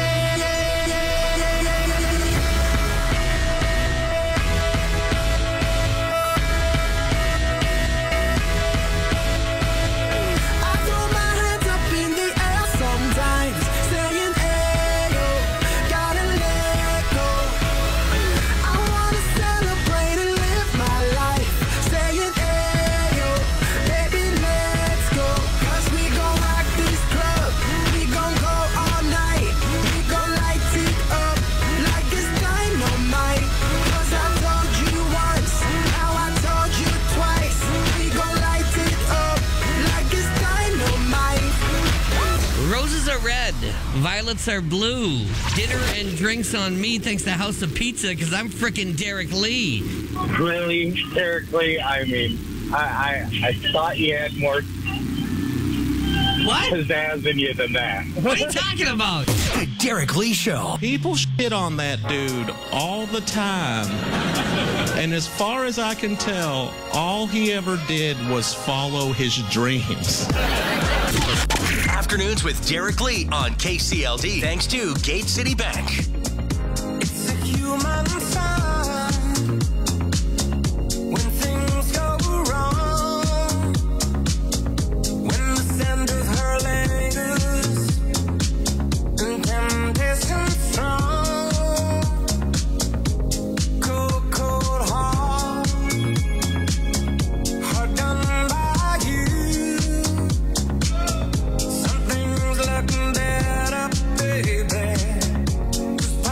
I throw my hands up in the air sometimes, saying, ayo, gotta let go. I wanna celebrate and live my life, saying, ayo, baby, let's go. Cause we gon' rock this club, we gon' go all night. We gon' light it up like it's dynamite. Cause I told you once, now I told you twice. We gon' light it up like it's dynamite. Roses are red, violets are blue. Dinner and drinks on me thanks to House of Pizza because I'm frickin' Derek Lee. Really, Derek Lee, I mean, I thought you had more pizzazz in you than that. What are you talking about? The Derek Lee Show. People shit on that dude all the time. And as far as I can tell, all he ever did was follow his dreams. Afternoons with Derek Lee on KCLD. Thanks to Gate City Bank. It's a human sign when things go wrong. When the scent of her lingers and temptation strong. Cold, cold heart, hard done by you. Something's looking better, baby.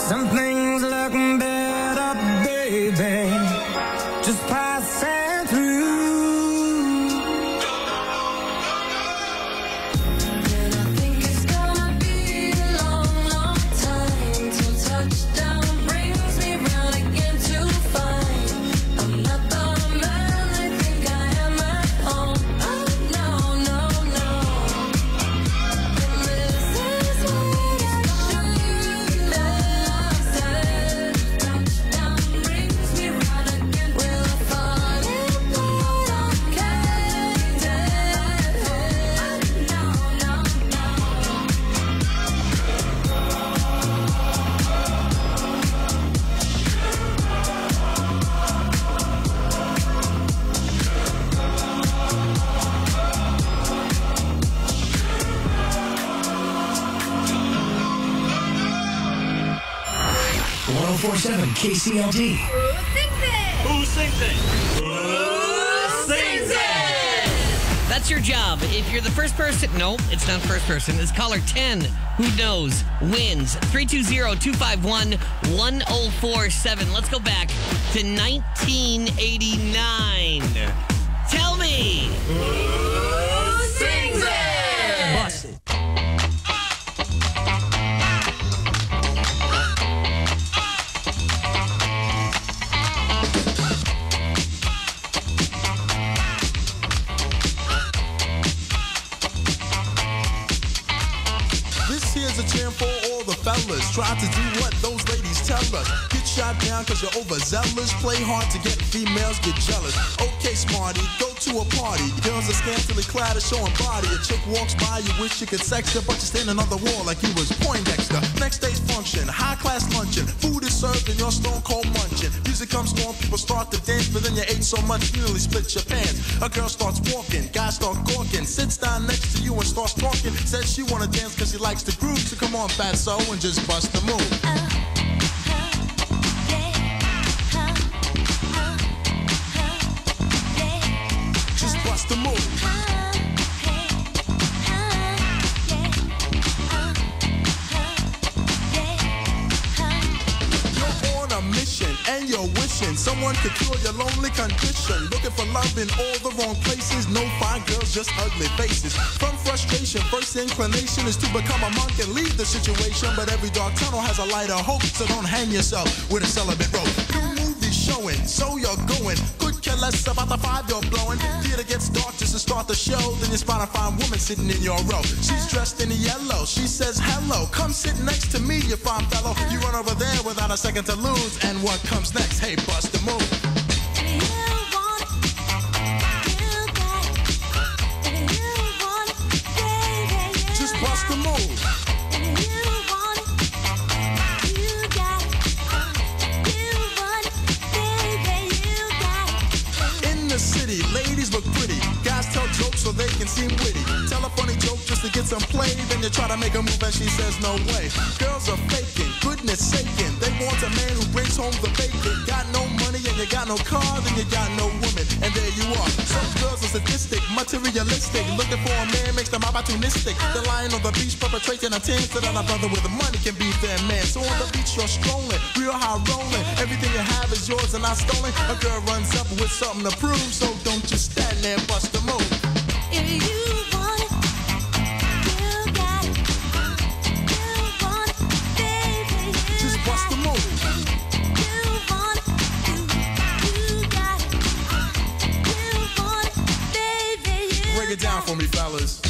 Some things look better, baby, just passing through. And I think it's gonna be a long, long time till touchdown brings me round again to find I'm not the man I think I am at home. Oh, no, no, no. And this is what I should have said. Touchdown brings me round again. Will I fall in love? Can't tell. No, no, no. 1047 KCLD. Who sings it? Who sings it? That's your job. If you're the first person, no, it's not first person. It's caller 10 who knows wins. 320-251-1047. Let's go back to 1989. Tell me. Who sings it? Bust it. This here's a jam for all the fellas. Try to do what those ladies tell us. Get shot down cause you're overzealous. Play hard to get females, get jealous. Okay, smarty, go to a party. Girls are scantily clad and showing body. A chick walks by, you wish you could sex her, but you're standing on the wall like you was Poindexter. Next day's function, high class luncheon. Food is served and you're stone cold munching. Music comes on, people start to dance, but then you ate so much you nearly split your pants. A girl starts walking, guys start gawking, sits down next to you and starts talking. Says she wanna dance cause she likes the groove, so come on fatso and just bust the move. Just bust the move. You're on a mission and you're wishing someone could cure your lonely condition. Looking for love in all the wrong places. No fine girls, just ugly faces. From frustration, first inclination is to become a monk and leave the situation. But every dark tunnel has a light of hope, so don't hang yourself with a celibate rope. New movie showing, so you're going. Could care less about the five you're blowing. Theater gets dark just to start the show. Then you spot a fine woman sitting in your row. She's dressed in yellow. She says hello. Come sit next to me, you fine fellow. You run over there without a second to lose. And what comes next? Hey, bust the move. Just bust the move. In the city, ladies look pretty. Guys tell jokes so they can seem witty. Tell a funny joke just to get some play. Then you try to make a move and she says no way. Girls are faking, goodness saking. They want a man who brings home the bacon. Got no money and you got no car, then you got no woman. And there you are. Some girls are sadistic, materialistic. Looking for a man makes them opportunistic. They're lying on the beach perpetrating a tan so that a brother with the money can be their man. So on the beach you're strolling, real high rolling. Everything you have is yours and not stolen. A girl runs up with something to prove, so don't just stand there and bust the move. If you want it, you got it. You want it, baby, you Just bust the move. You want it, you got it. You want it, baby, you Break it down for me, fellas.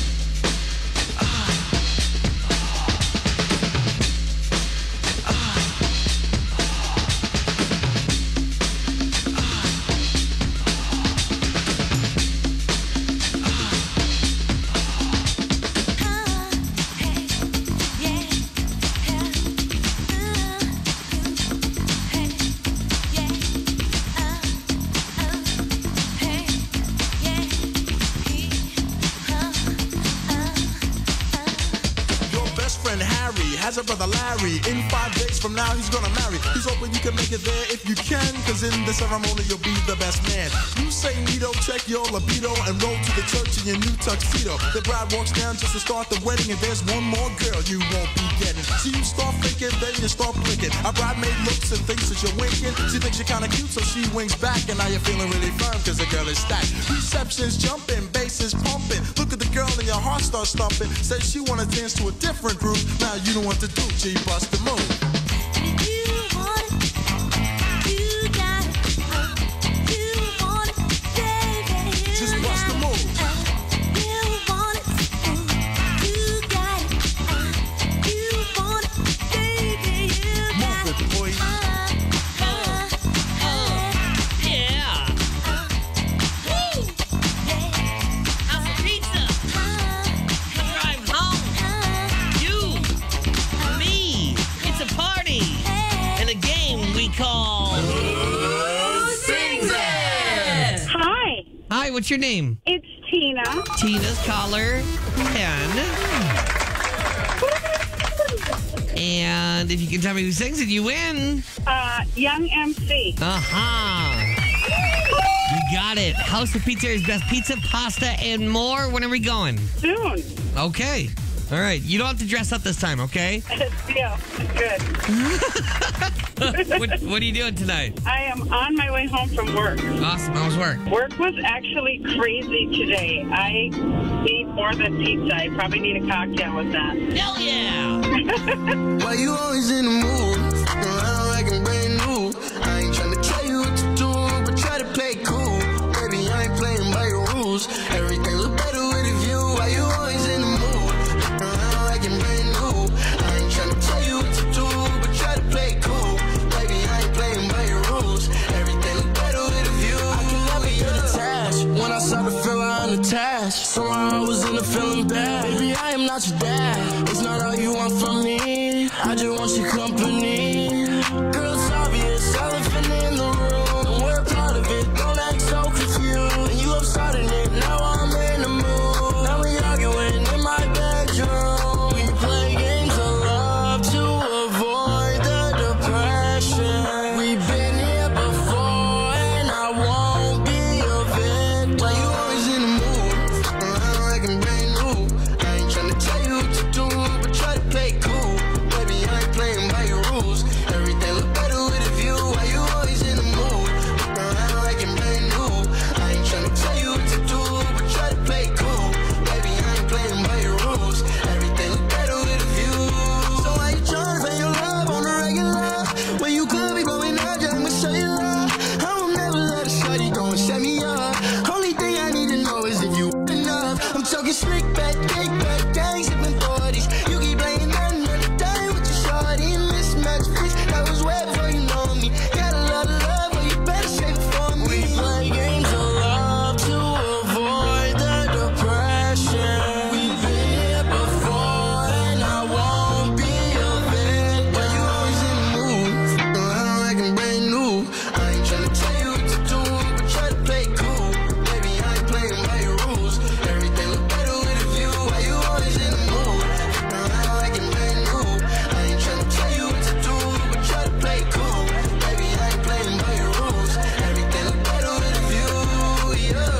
Has a brother Larry in 5 days from now he's gonna marry. He's hoping you can make it there if you can, cause in the ceremony you'll be the best man. You say neato, check your libido, and roll to the church in your new tuxedo. The bride walks down just to start the wedding, and there's one more girl you won't be getting. So you start thinking, then you start blinking. A bridemaid looks and thinks that you're winking. She thinks you're kinda cute, so she winks back, and now you're feeling really firm, cause the girl is stacked. Reception's jumping, bass is pumping. Look at the girl and your heart starts thumping. Says she wanna dance to a different group. Now you know what to do, G, bust the move. Hi, what's your name? It's Tina. Tina's caller 10. And if you can tell me who sings it, you win. Young MC. You got it. House of Pizzeria's best pizza, pasta, and more. When are we going? Soon. Okay. All right. You don't have to dress up this time, okay? Yeah, good. What are you doing tonight? I am on my way home from work. Awesome. How was work? Work was actually crazy today. I need more than pizza. I probably need a cocktail with that. Hell yeah! Why you always in the mood? Around like I'm brand new. I ain't trying to tell you what to do, but try to play cool. Baby, I ain't playing by your rules. Everything look better with a view. Why you always in the mood? Around like I'm brand new. I ain't trying to tell you what to do, but try to play cool. Baby, I ain't playing by your rules. Everything look better with a view. I can never get attached when I start to feel unattached. Somehow I was in the feeling bad. Baby, I am not your dad. It's not all you want from me. I just want your company. Girl, it's obvious, elephant in the room. And we're part of it, don't act so confused. And you have started it, now I'm in the mood. Now we arguing in my bedroom. We play games of love to avoid the depression. We've been here before, and I won't be a victim. Why you always in the mood? Around like I'm brand new. I ain't trying to tell you what to do, but try to play cool. Baby, I ain't playing by your rules. Everything look better with a view. Why you always in the mood? Around like I'm brand new. I ain't trying to tell you what to do, but try to play cool. Baby, I ain't playing by your rules. Everything look better with a view. So why you trying to play your love on the regular? When you could be going out, just I'ma show you love. I will never let a shawty go and set me up. Only thing I need to know is if you enough. I'm talking slick back, cake back, gang, sipping 40s. You keep playing that another day with your shawty and mismatch fish. That was way before you know me. Got a lot of love, but you better save it for me. We play games of love to avoid the depression. We've been here before, and I won't be a victim. Why you always in the mood? Around like I'm brand new. I ain't trying to tell you what to do, but try to play cool. Baby, I ain't playing by your rules. Everything look better with a view. Why you always in the mood? Around like I'm brand new. I ain't trying to tell you what to do, but try to play cool. Baby, I ain't playing by your rules. Everything look better with a view, yeah.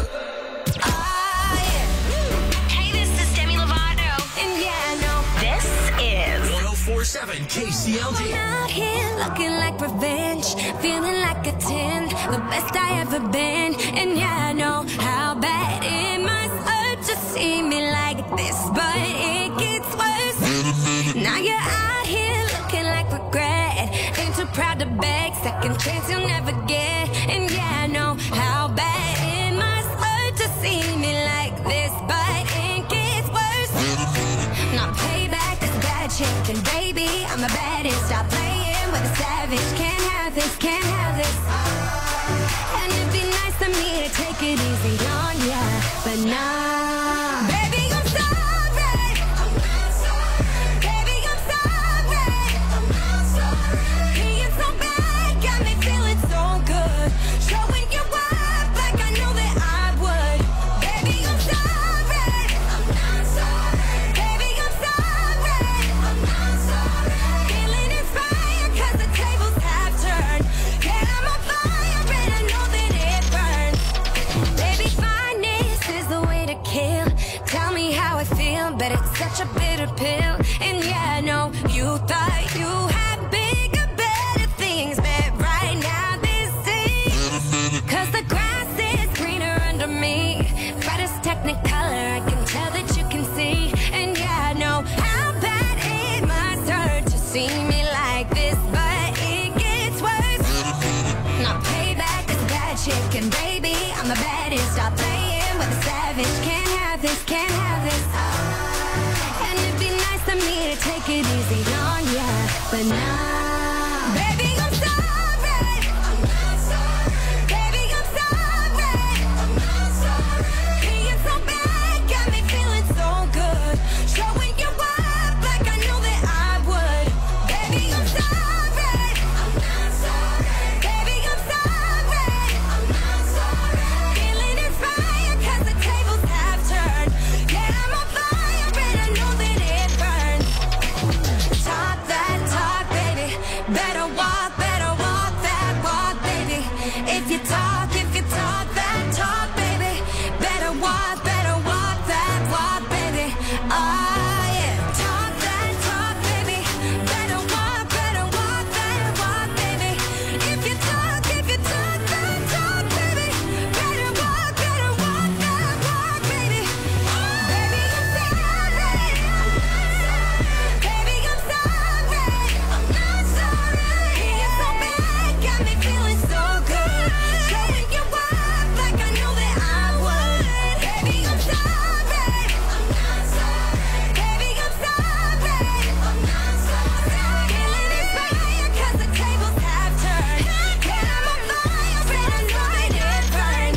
Hey, this is Demi Lovato. And yeah, I know this is 1047 KCLD. I'm out here looking like revenge, feeling like a 10, the best I ever been. And yeah, I know how bad it must hurt to see me like this, but it gets worse. Now you're out here looking like regret, ain't too proud to beg, second chance you'll never get. And yeah, I know how bad it must hurt to see me like this, but it gets worse. Now payback is bad shit, and baby, I'm the baddest. Stop playing with a savage, can't have this, can't have this. And it'd be nice of me to take it easy on ya, but nah. Baby, I'm sorry. Baby, I'm sorry. Being so bad got me feeling so good. Showing you up like I know that I would. Baby, I'm sorry. Baby, I'm sorry. Feeling inspired like this, but it gets worse. Now payback is a bad chicken, baby. I'm the baddest. Stop playing with a savage. Can't have this, can't have this. And it'd be nice of me to take it easy on ya, but nah. Baby, I'm sorry. I'm not sorry. Baby, I'm sorry. I'm not sorry. Being so bad got me feeling so good. Showing you up like I knew that I would. Baby, I'm sorry. I'm not sorry. Baby, I'm sorry. I'm not sorry. Feeling it fire 'cause the tables have turned. Yeah, I'm on fire and I know that it burns. Talk that talk, baby. Better walk that walk, baby. If you talk that talk, baby. Better walk that walk, baby. Oh yeah. Talk that talk, baby. Better walk that walk, baby. If you talk that talk, baby. Better walk that walk, baby. Baby, I'm sorry. Baby, I'm sorry. I'm not sorry. Being so bad got me feeling so good. Showing you up like I knew that I would. Baby, I'm sorry. I'm not sorry. Baby, I'm sorry. I'm not sorry. Feeling it fire 'cause the tables have turned. Yeah, I'm on fire and I know that it burns.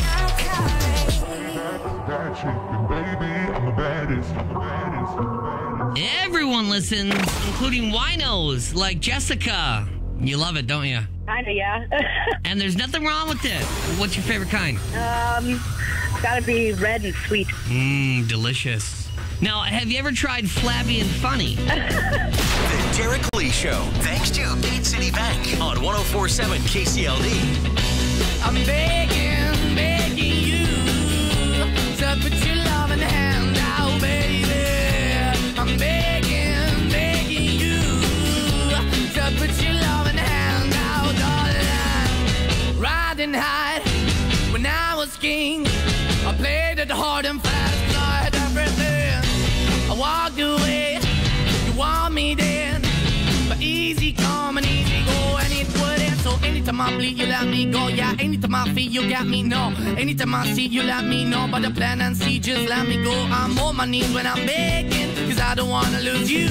Bad chicken, baby. I'm the baddest. I'm the baddest. I'm the baddest. Everyone listens, including winos like Jessica. You love it, don't you? Kinda, yeah. And there's nothing wrong with it. What's your favorite kind? Gotta be red and sweet. Delicious. Now, have you ever tried Flabby and Funny? The Derek Lee Show. Thanks to Main City Bank on 104.7 KCLD. I'm begging you to put your loving hand out, baby. I'm begging you to put your loving hand out, darling. Riding high when I was king, I played it hard and fast 'cause I had everything. I walked away, you want me then, but easy come and easy go, and it wouldn't. So anytime I bleed, you let me go. Yeah, anytime I feel, you got me, no. Anytime I see, you let me know. But the plan and see, just let me go. I'm on my knees when I'm begging, 'cause I don't wanna lose you.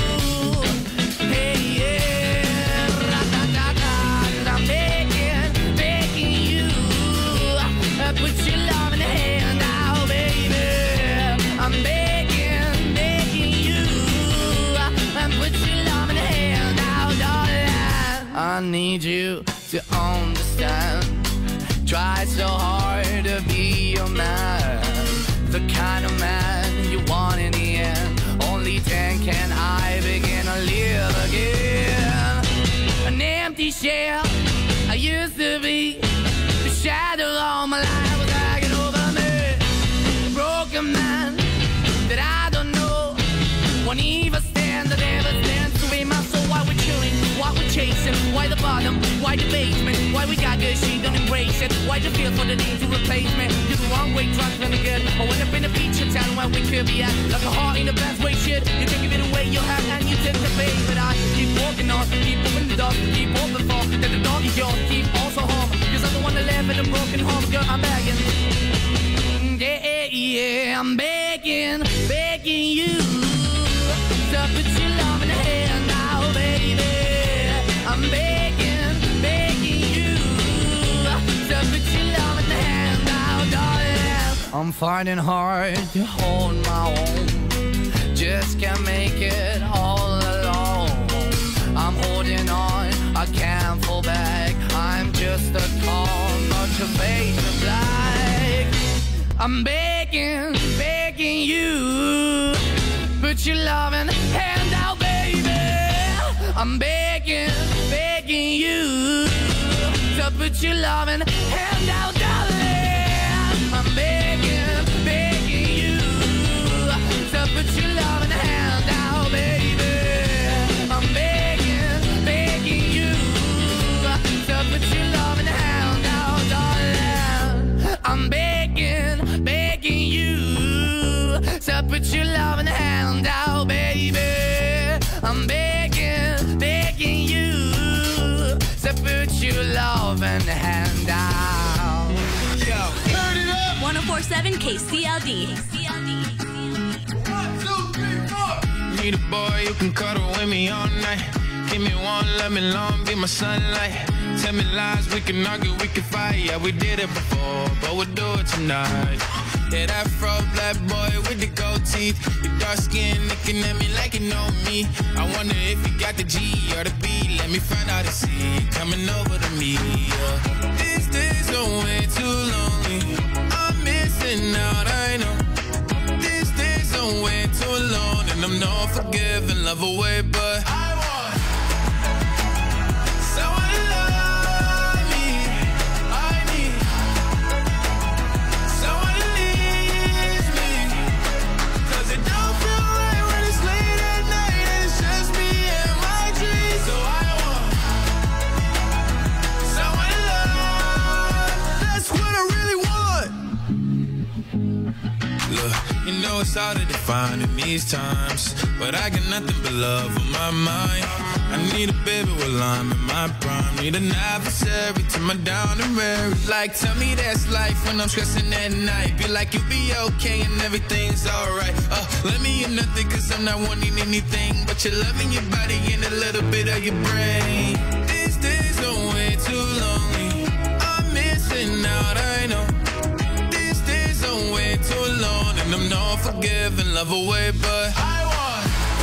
Hey, yeah, ra-da-da-da, 'cause I'm begging you. Put your love in the hand out, baby. I'm begging you. Put your love in the hand out, darling. I need you to understand. Try so hard to be your man, the kind of man you want in the end. Only then can I begin to live again. An empty shell I used to be, the shadow all my life was dragging over me. A broken man that I don't know won't even stand, that ever stands to be my soul. Why we're chilling, why we're chasing, why the bottom, why the basement, why we got good, she don't embrace it. Why the feel for the need to replace me? You're the wrong way, trying to good. I went up in a feature town where we could be at, like a heart in the best way, shit. You can give it away, you have, and you tend to pay. But I keep walking on, keep moving the dog, keep open for that the dog is yours, keep also home. 'Cause I'm the one that live in a broken home, girl, I'm begging. Yeah, I'm begging you to put your love in the hand now, baby. I'm begging you to put your love in the hand now, darling. I'm finding hard to hold my own, just can't make it all alone. I'm holding on, I can't fall back. I'm just a call, not your face of black. I'm begging you, put your loving hand out, baby. I'm begging you to put your loving hand out, darling. I'm begging you to put your loving hand out, baby. I'm begging you to put your loving hand out, darling. I'm begging you to put your loving hand out, baby. I'm begging you you love and hand out. Yo, turn it up. 104.7 KCLD. 1, 2, 3, 4. Need a boy who can cuddle with me all night. Give me one, let me long, be my sunlight. Tell me lies, we can argue, we can fight. Yeah, we did it before, but we'll do it tonight. Yeah, that fro black boy with the gold teeth. Your dark skin looking at me like you know me. I wonder if you got the G or the B. Let me find out and see. Coming over to me, yeah. These days are way too lonely. I'm missing out, I know. These days are way too long. And I'm not forgiving, love away, but I want someone to love me. I need someone to leave me. 'Cause it don't feel right when it's late at night and it's just me and my dreams. So I want someone to love. That's what I really want. Look, you know it's hard to define in these times, but I got nothing but love on my mind. I need a baby while I'm in my prime. Need an adversary to my down and weary. Like, tell me that's life when I'm stressing at night. Be like, you'll be okay and everything's alright. Let me in nothing 'cause I'm not wanting anything but your love in your body and a little bit of your brain. These days are way too lonely. I'm missing out, I know. These days are way too long. And I'm not forgiving, love away, but I want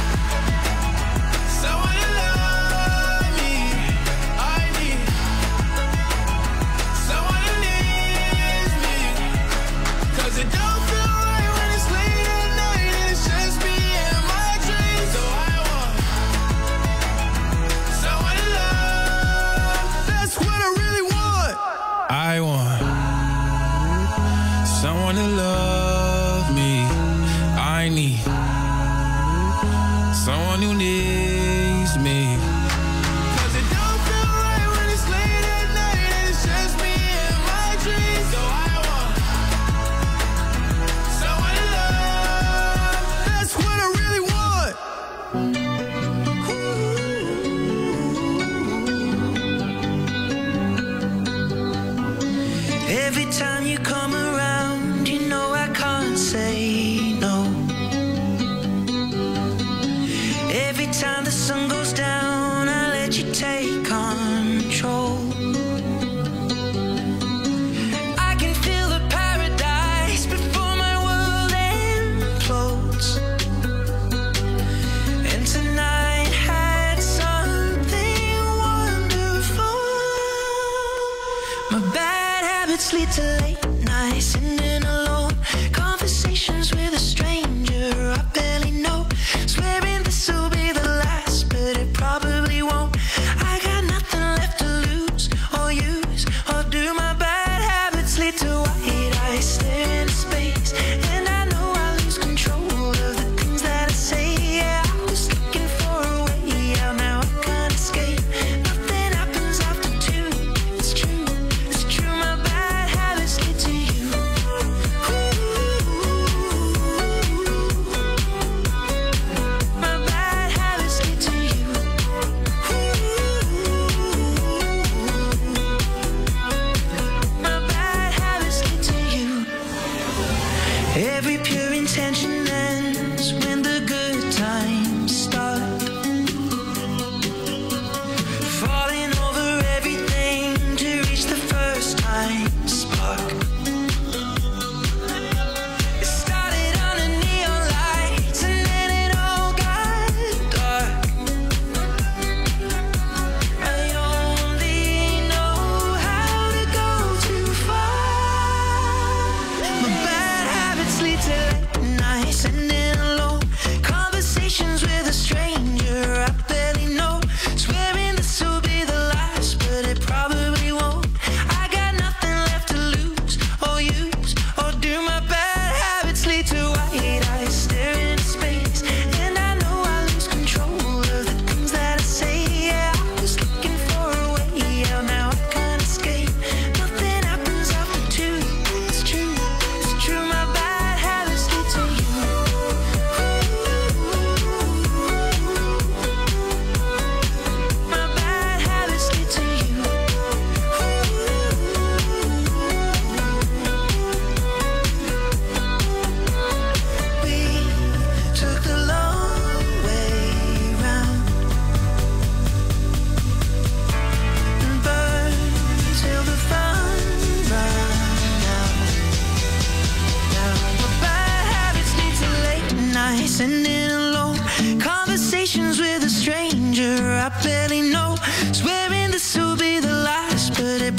someone to love me. I need someone to leave me. 'Cause it don't feel right when it's late at night and it's just me and my dreams. So I want someone to love. That's what I really want. I want someone to love me. I need someone who needs me. 'Cause it don't feel right when it's late at night and it's just me and my dreams. So I want someone to love. That's what I really want. Every time you come around, you know I can't say no. Every time the sun goes down, I let you take control. I can feel the paradise before my world implodes. And tonight had something wonderful. My bad habits lead to late nights, sitting alone. Conversations with a stranger I barely know. Swearing this will be the last, but it probably won't. I got nothing left to lose or use or do. My bad habits lead to white eyes staring into space, and I know I lose control of the things that I say. Yeah, I was looking for a way out, now I can't escape. Nothing happens after 2. It's true, my bad habits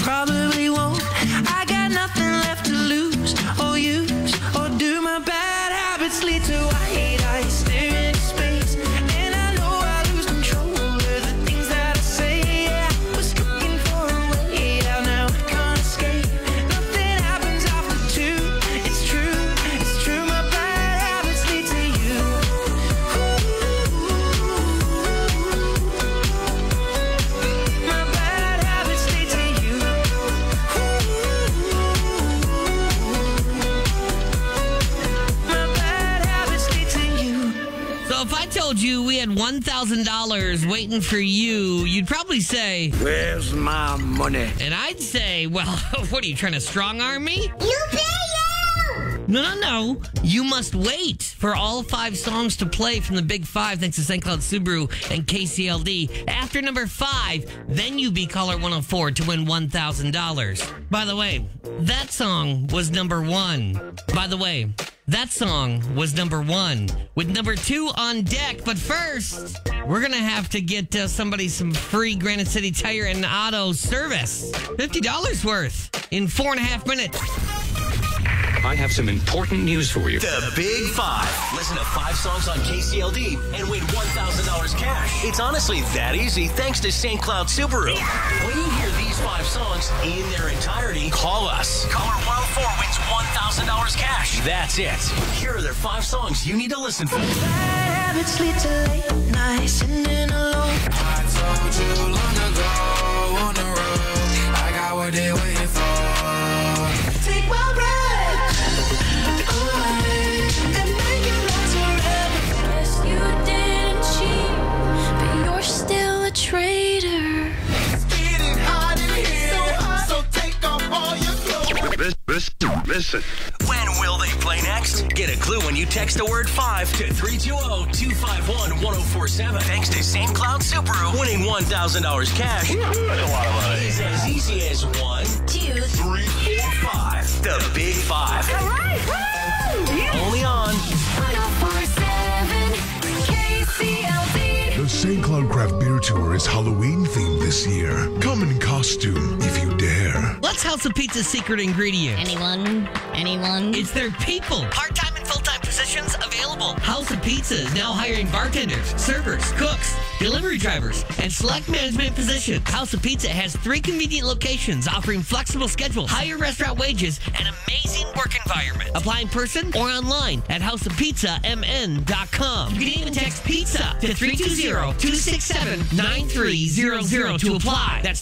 probably won't. I got nothing left to lose or use or do. My bad habits lead to white eyes staring into space, and I know I lose control of the things that I say. Yeah, I was looking for a way out, now I can't escape. Nothing happens after two. It's true. My bad habits lead to you. My bad habits lead to you. My bad habits lead to you. So if I told you we had $1,000 waiting for you, you'd probably say, "Where's my money?" And I'd say, well, what are you trying to strong arm me? You pay you! No. You must wait for all 5 songs to play from the Big 5 thanks to St. Cloud Subaru and KCLD. After number 5, then you be caller 104 to win $1,000. By the way, that song was number 1. With number 2 on deck. But first, we're going to have to get somebody some free Granite City Tire and Auto service. $50 worth in 4.5 minutes. I have some important news for you. The Big 5. Listen to 5 songs on KCLD and win $1,000 cash. It's honestly that easy thanks to St. Cloud Subaru. When you hear these 5 songs in their entirety, call us. Caller 104 wins $1,000 cash. That's it. Here are their 5 songs you need to listen for. Bad habits lead to late nights sitting alone. I told you long ago on the road, I got what they waiting for. Take my breath away and make it last forever. Guess you didn't cheat, but you're still a traitor. It's getting hot in here, so take off all your clothes. Listen. When will they play next? Get a clue when you text the word 5 to 320-251-1047. Thanks to St. Cloud Subaru, winning $1,000 cash. That's a lot of money. Is as easy as 1, 2, 3, 4, 5. The Big 5. All right, woo! Yeah. Only on 1047 KCLD. The St. Cloud Craft Beer Tour is Halloween themed this year. Come in costume if you dare. What's House of Pizza's secret ingredient? Anyone? It's their people. Part-time and full-time positions available. House of Pizza is now hiring bartenders, servers, cooks, delivery drivers, and select management positions. House of Pizza has 3 convenient locations offering flexible schedules, higher restaurant wages, and amazing work environment. Apply in person or online at houseofpizzamn.com. You can even text pizza to 320-267-9300 to apply. That's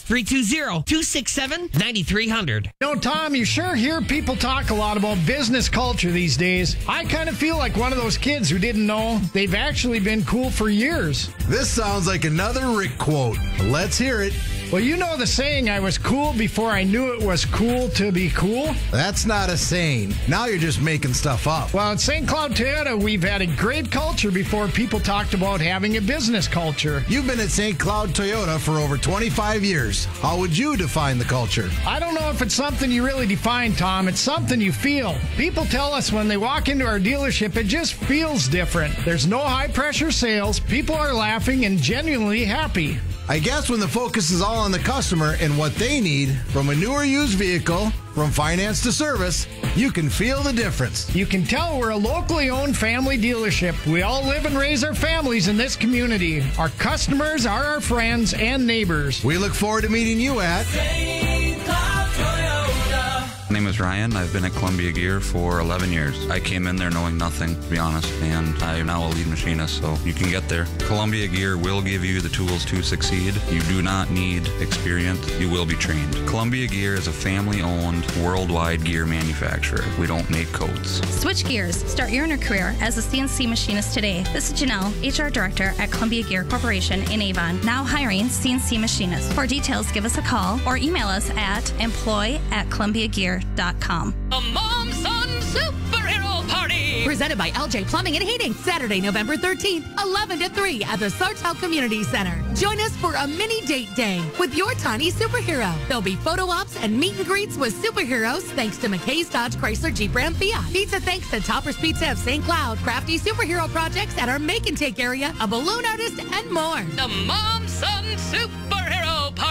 320-267-9300. Tom, you sure hear people talk a lot about business culture these days. I kind of feel like one of those kids who didn't know they've actually been cool for years. This sounds like another Rick quote. Let's hear it. Well, you know the saying, I was cool before I knew it was cool to be cool? That's not a saying. Now you're just making stuff up. Well, at St. Cloud Toyota, we've had a great culture before people talked about having a business culture. You've been at St. Cloud Toyota for over 25 years. How would you define the culture? I don't know if it's something you really define, Tom. It's something you feel. People tell us when they walk into our dealership, it just feels different. There's no high-pressure sales. People are laughing and genuinely happy. I guess when the focus is all on the customer and what they need, from a new or used vehicle, from finance to service, you can feel the difference. You can tell we're a locally owned family dealership. We all live and raise our families in this community. Our customers are our friends and neighbors. We look forward to meeting you at St. Cloud Toyota. My name is Ryan. I've been at Columbia Gear for 11 years. I came in there knowing nothing, to be honest, and I'm now a lead machinist, so you can get there. Columbia Gear will give you the tools to succeed. You do not need experience. You will be trained. Columbia Gear is a family-owned, worldwide gear manufacturer. We don't make coats. Switch gears. Start your inner career as a CNC machinist today. This is Janelle, HR Director at Columbia Gear Corporation in Avon, now hiring CNC machinists. For details, give us a call or email us at employ@columbiagear.com. A Mom-Son Superhero Party! Presented by LJ Plumbing and Heating, Saturday, November 13th, 11 to 3 at the Sartell Community Center. Join us for a mini date day with your tiny superhero. There'll be photo ops and meet and greets with superheroes thanks to McKay's Dodge Chrysler Jeep Ram Fiat. Pizza thanks to Topper's Pizza of St. Cloud, crafty superhero projects at our Make and Take area, a balloon artist, and more. The Mom-Son Superhero Party!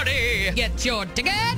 day. Get your tickets,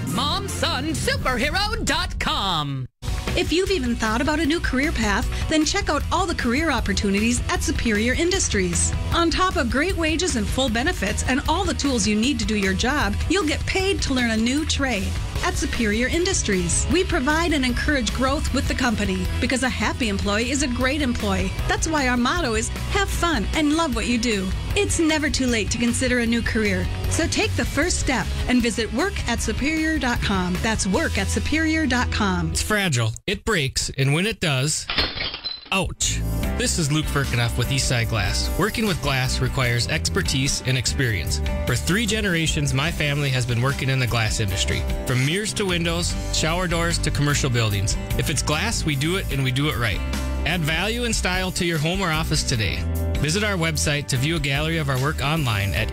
momsonsuperhero.com. If you've even thought about a new career path, then check out all the career opportunities at Superior Industries. On top of great wages and full benefits and all the tools you need to do your job, you'll get paid to learn a new trade. At Superior Industries, we provide and encourage growth with the company because a happy employee is a great employee. That's why our motto is have fun and love what you do. It's never too late to consider a new career. So take the first step and visit workatsuperior.com. That's workatsuperior.com. It's fragile. It breaks, and when it does, ouch. This is Luke Firkinoff with Eastside Glass. Working with glass requires expertise and experience. For 3 generations, my family has been working in the glass industry. From mirrors to windows, shower doors to commercial buildings. If it's glass, we do it and we do it right. Add value and style to your home or office today. Visit our website to view a gallery of our work online at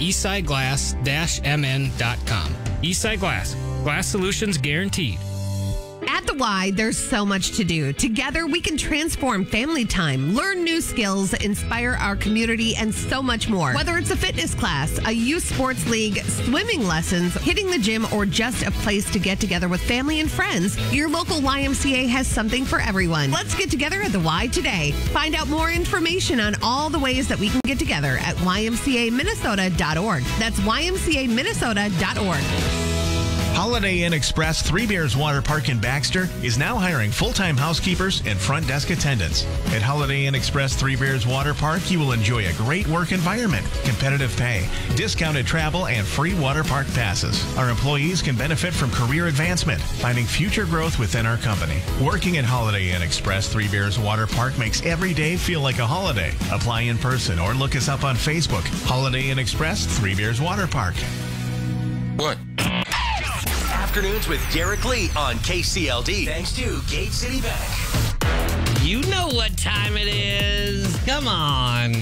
eastsideglass-mn.com. Eastside Glass. Glass solutions guaranteed. At the Y, there's so much to do. Together, we can transform family time, learn new skills, inspire our community, and so much more. Whether it's a fitness class, a youth sports league, swimming lessons, hitting the gym, or just a place to get together with family and friends, your local YMCA has something for everyone. Let's get together at the Y today. Find out more information on all the ways that we can get together at ymcaminnesota.org. That's ymcaminnesota.org. Holiday Inn Express Three Bears Water Park in Baxter is now hiring full-time housekeepers and front desk attendants. At Holiday Inn Express Three Bears Water Park, you will enjoy a great work environment, competitive pay, discounted travel, and free water park passes. Our employees can benefit from career advancement, finding future growth within our company. Working at Holiday Inn Express Three Bears Water Park makes every day feel like a holiday. Apply in person or look us up on Facebook. Holiday Inn Express Three Bears Water Park. What? Afternoons with Derek Lee on KCLD. Thanks to Gate City Bank. You know what time it is. Come on.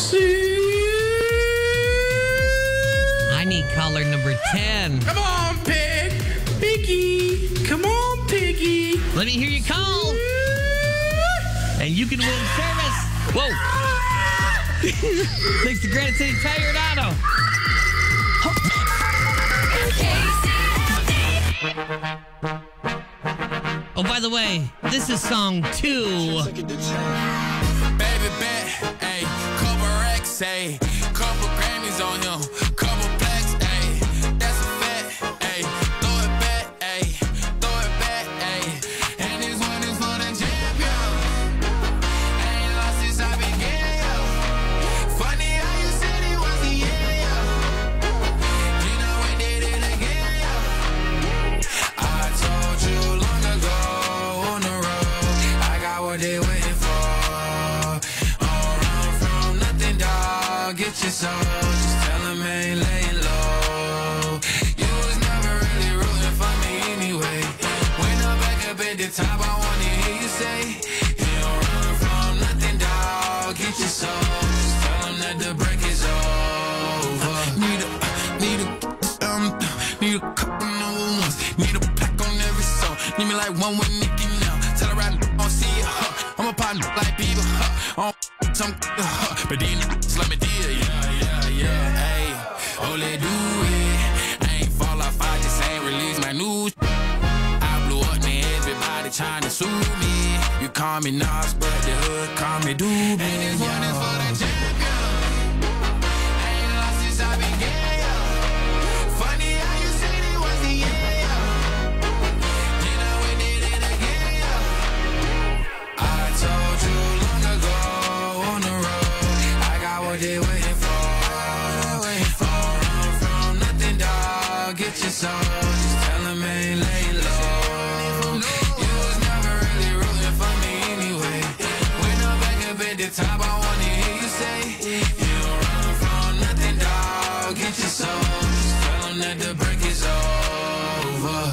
I need caller number 10. Come on, Pig. Piggy. Come on, Piggy. Let me hear you call. And you can win service. Whoa. Thanks to Granite City Tire and Auto. Oh, by the way, this is song 2. Baby bet, ayy, couple racks, ayy, couple Grammys on him, couple plaques, ayy, that's a fact, ayy, throw it back, ayy, throw it back, ayy, and this one is for the champion. Ain't lost since I began, yo. Funny how you said it was the end, yo. You know we did it again, yo. I told you long ago on the road, I got what they waiting for. Don't run from nothing, dog. Get your soul, just tell them ain't laying low. You was never really rooting for me anyway. When I'm back up at the top, I wanna hear you say, you don't run from nothing, dog. Get your soul, just tell them that the break is over. Need a couple number ones. Need a pack on every song. Need me like one with Nicki now. Tell her I don't see it, huh? I'm a partner like Bieber, huh? Some but these niggas let me deal, yeah, ayy. Oh, let do it. I ain't fall off, I just ain't release my news. I blew up, man, everybody trying to sue me. You call me Nas, but the hood call me Doobie. And this one is for the champion. Ain't lost since I began, yo. Funny how you said it was the end, yo. You know we did it again, yo. I told you long ago on the road, I got what they waiting for. Don't run from nothing, dog. Get your soul, just tell them ain't laying low. You was never really rooting for me anyway. When I'm back up at the top, I wanna hear you say, you don't run from nothing, dog. Get your soul, just tell them that the break is over.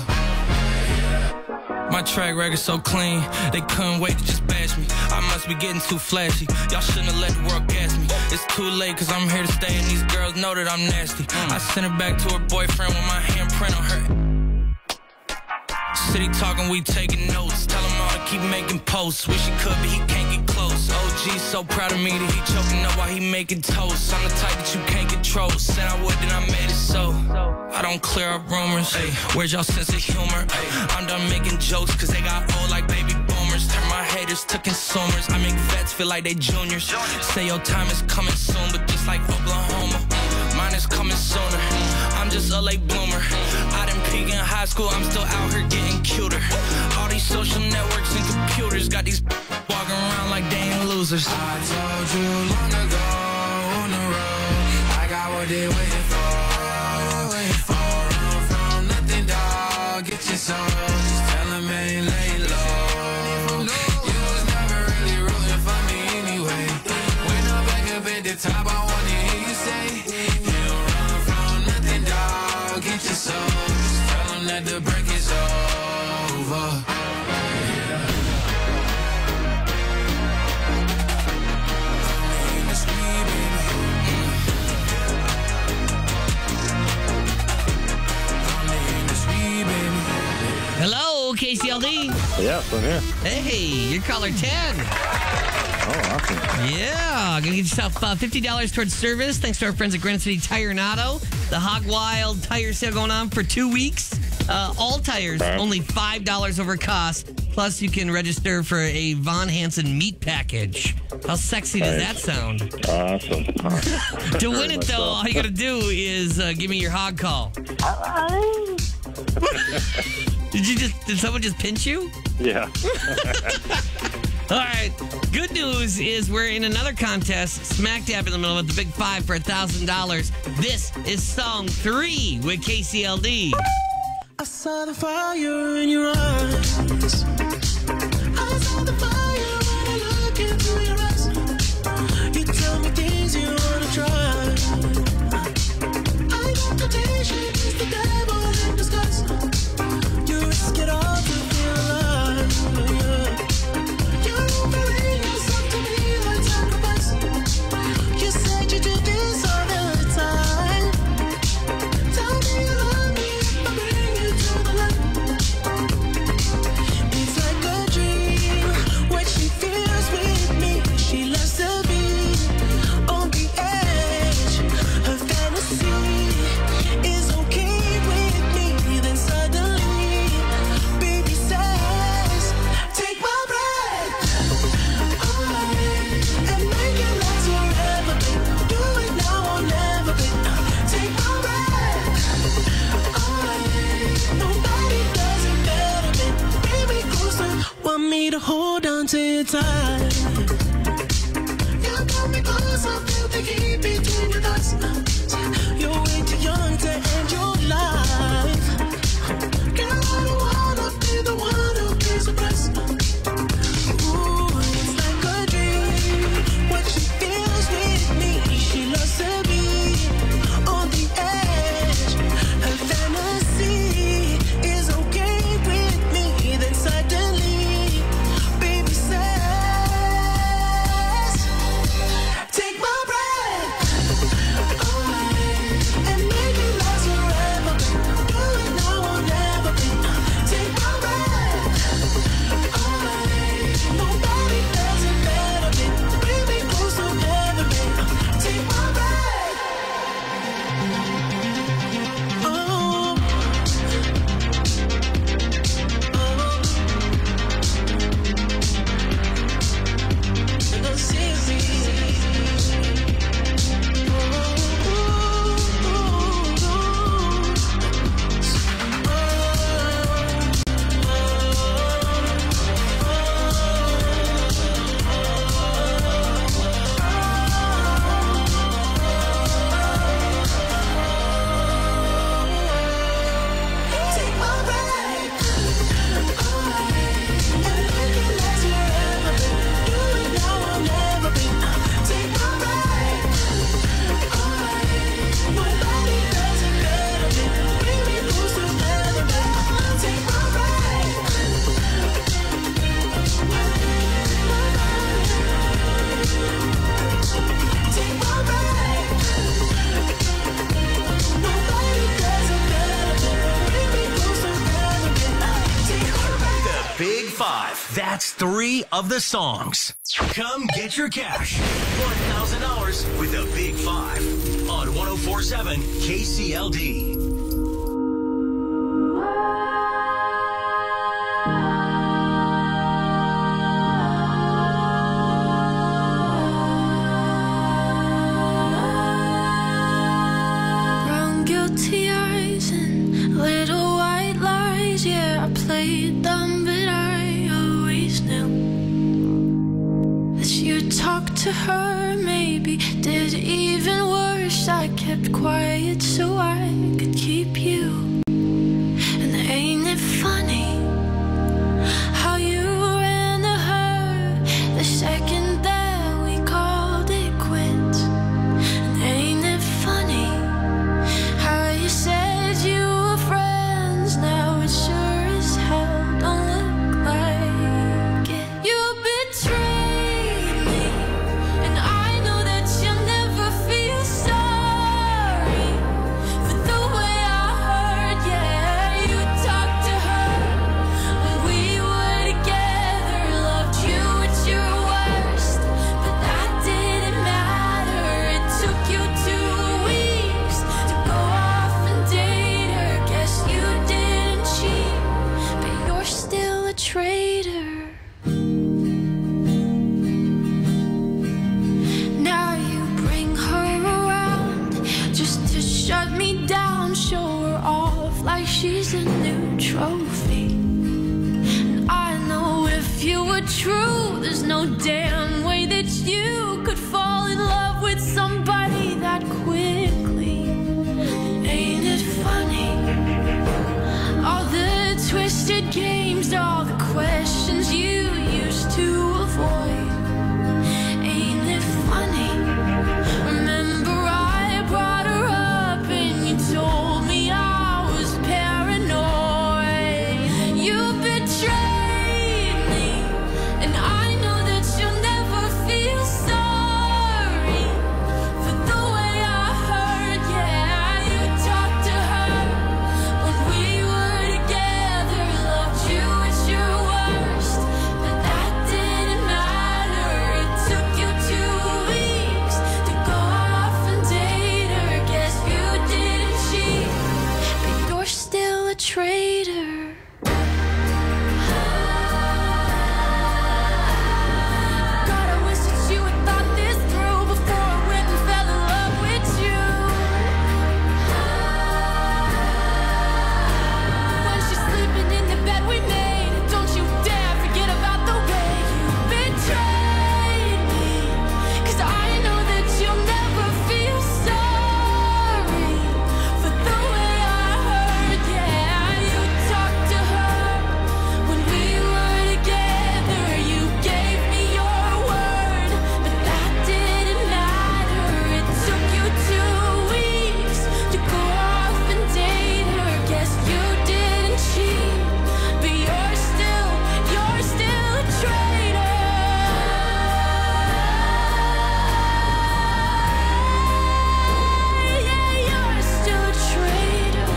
My track record so clean, they couldn't wait to just bash me. I must be getting too flashy. Y'all shouldn't have let the world gas me. It's too late, cause I'm here to stay, and these girls know that I'm nasty. I sent her back to her boyfriend with my handprint on her. City talking, we taking notes. Tell them all to keep making posts. Wish he could, but he can't get close. OG so proud of me that he choking up while he making toast. I'm the type that you can't control. Said I would, then I made it so. I don't clear up rumors. Ay, where's y'all sense of humor? Ay, I'm done making jokes cause they got old like baby boomers. Turn my haters to consumers. I make vets feel like they juniors. Say your time is coming soon, but just like Oklahoma, mine is coming sooner. I'm just a late bloomer. I didn't peak in high school, I'm still out here getting cuter. All these social networks and computers got these walking around like they ain't losers. I told you long ago on the road, I got what they waiting for. Run from nothing, dog. Get your soul, just tell them ain't lay low. You was never really rooting for me anyway. When I'm back up at the top, I wanna hear you say, you don't run from nothing, dog. Get your soul, just tell them that the break is over. Hello, KCLD. Yes, I'm here. Hey, you're caller 10. Oh, awesome. Yeah, gonna get yourself $50 towards service thanks to our friends at Granite City Tire and Auto. The Hog Wild tire sale going on for 2 weeks. All tires, only $5 over cost. Plus, you can register for a Von Hansen meat package. How sexy does that sound? Awesome. To win it, though, all you gotta do is give me your hog call. Did someone just pinch you? Yeah. All right. Good news is we're in another contest, smack dab in the middle of the Big Five for $1,000. This is song 3 with KCLD. I saw the fire in your eyes. I saw the fire when I look into your eyes. You tell me things you wanna try. I got the temptation, it's the devil in disguise. You risk it all to feel alive. You're offering yourself to me like sacrifice. You said you do this all the time. Tell me you love me if I bring you to the light. It's like a dream when she feels with me. She loves to be on the edge. Her fantasy is okay with me. Then suddenly, baby says, take my breath away and make it last forever, babe. Do it now or never, babe. Take my breath away. Nobody does it better, babe. Baby, closer. Want me to hold on to you tight. You got me close, I feel the heat between your thighs. You're way too young to end your life. Girl, I don't wanna be the one who pays the price. Ooh, it's like a dream when she feels with me. She loves to be on the edge. Her fantasy is okay with me. Then suddenly, baby says, take my That's 3 of the songs. Come get your cash. $1,000 with the Big 5 on 104.7 KCLD. Brown guilty eyes and little white lies. Yeah, I played dumb, but I always knew that you talked to her. Maybe did even worse. I kept quiet so I could keep you. And ain't it funny how you ran to her the second that we called it quits? And ain't it funny how you said you were friends? Now it sure as hell don't look like it. You betrayed me, and I know that you'll never feel sorry for the way I heard. Yeah, you talked to her when we were together, loved you at your worst, but that didn't matter. It took you 2 weeks to go off and date her. Guess you didn't cheat, but you're still a traitor. Now you bring her around just to shut me down, show her off like she's a new trophy. And I know if you were true, there's no damn way that you could fall in love with somebody that quickly. Ain't it funny? All the twisted games, all the questions you used to avoid. Ain't it funny? Remember I brought her up and you told me I was paranoid. You betrayed me, and I know that you'll never feel sorry for the way I heard. Yeah, you talked to her when we were together, loved you at your worst, but that didn't matter. It took you 2 weeks to go off and date her. Guess you didn't cheat, but you're still a traitor. God, I wish that you had thought this through before I went and fell in love with you. When she's sleeping in the bed we made, don't you dare forget about the way you betrayed me. 'Cause I know that you'll never feel sorry for the way I heard. Yeah, you talked to her when we were together. You gave me your word, but that didn't matter. It took you 2 weeks to go off and date her. Guess you didn't cheat, but you're still a traitor. Yeah, you're still a traitor.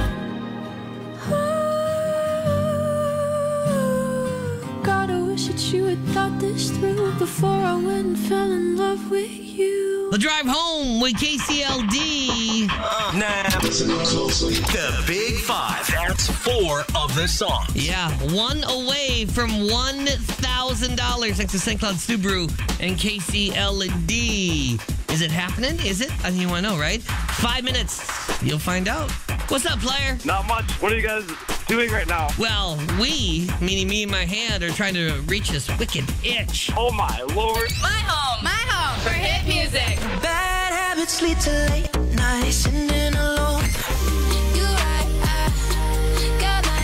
God, I wish that you had thought this through before I went and fell in love with you. The drive home with KCLD. Nah. The Big 5. That's 4 of the songs. Yeah, 1 away from $1,000 thanks to St. Cloud Subaru and KCLD. Is it happening? Is it? I think you want to know, right? 5 minutes. You'll find out. What's up, player? Not much. What are you guys doing right now? Well, we, meaning me and my hand, are trying to reach this wicked itch. Oh my lord. My home for hit music. Bad habits lead to late nights sitting alone. You right, I got my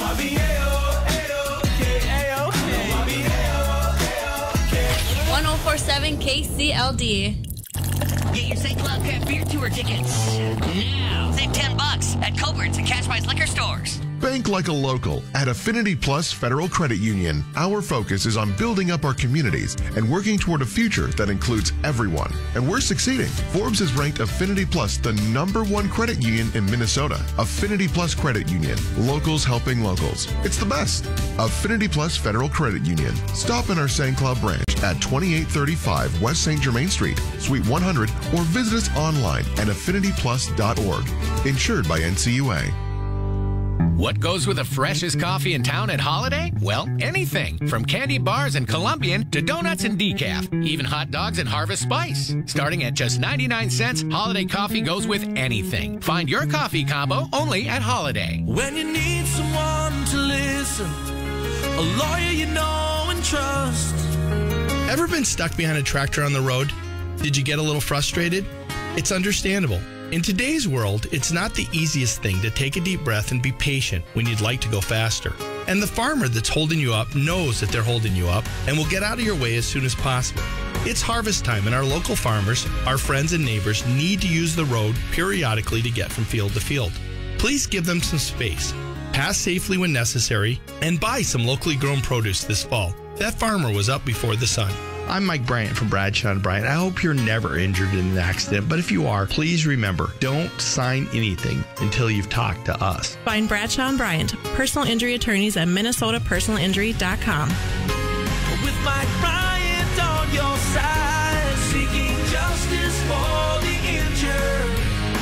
104.7 KCLD. Get your St. Cloud Craft Beer Tour tickets now. Save $10 at Coburn's and Cash Price liquor stores. Bank like a local at Affinity Plus Federal Credit Union. Our focus is on building up our communities and working toward a future that includes everyone. And we're succeeding. Forbes has ranked Affinity Plus the #1 credit union in Minnesota. Affinity Plus Credit Union. Locals helping locals. It's the best. Affinity Plus Federal Credit Union. Stop in our St. Cloud branch at 2835 West St. Germain Street, Suite 100, or visit us online at affinityplus.org. Insured by NCUA. What goes with the freshest coffee in town at Holiday? Well, anything. From candy bars and Colombian to donuts and decaf. Even hot dogs and Harvest Spice. Starting at just 99 cents, Holiday coffee goes with anything. Find your coffee combo only at Holiday. When you need someone to listen, a lawyer you know and trust. Ever been stuck behind a tractor on the road? Did you get a little frustrated? It's understandable. In today's world, it's not the easiest thing to take a deep breath and be patient when you'd like to go faster. And the farmer that's holding you up knows that they're holding you up and will get out of your way as soon as possible. It's harvest time, and our local farmers, our friends and neighbors, need to use the road periodically to get from field to field. Please give them some space, pass safely when necessary, and buy some locally grown produce this fall. That farmer was up before the sun. I'm Mike Bryant from Bradshaw & Bryant. I hope you're never injured in an accident, but if you are, please remember, don't sign anything until you've talked to us. Find Bradshaw & Bryant, personal injury attorneys at minnesotapersonalinjury.com. With Mike Bryant on your side, seeking justice for the injured.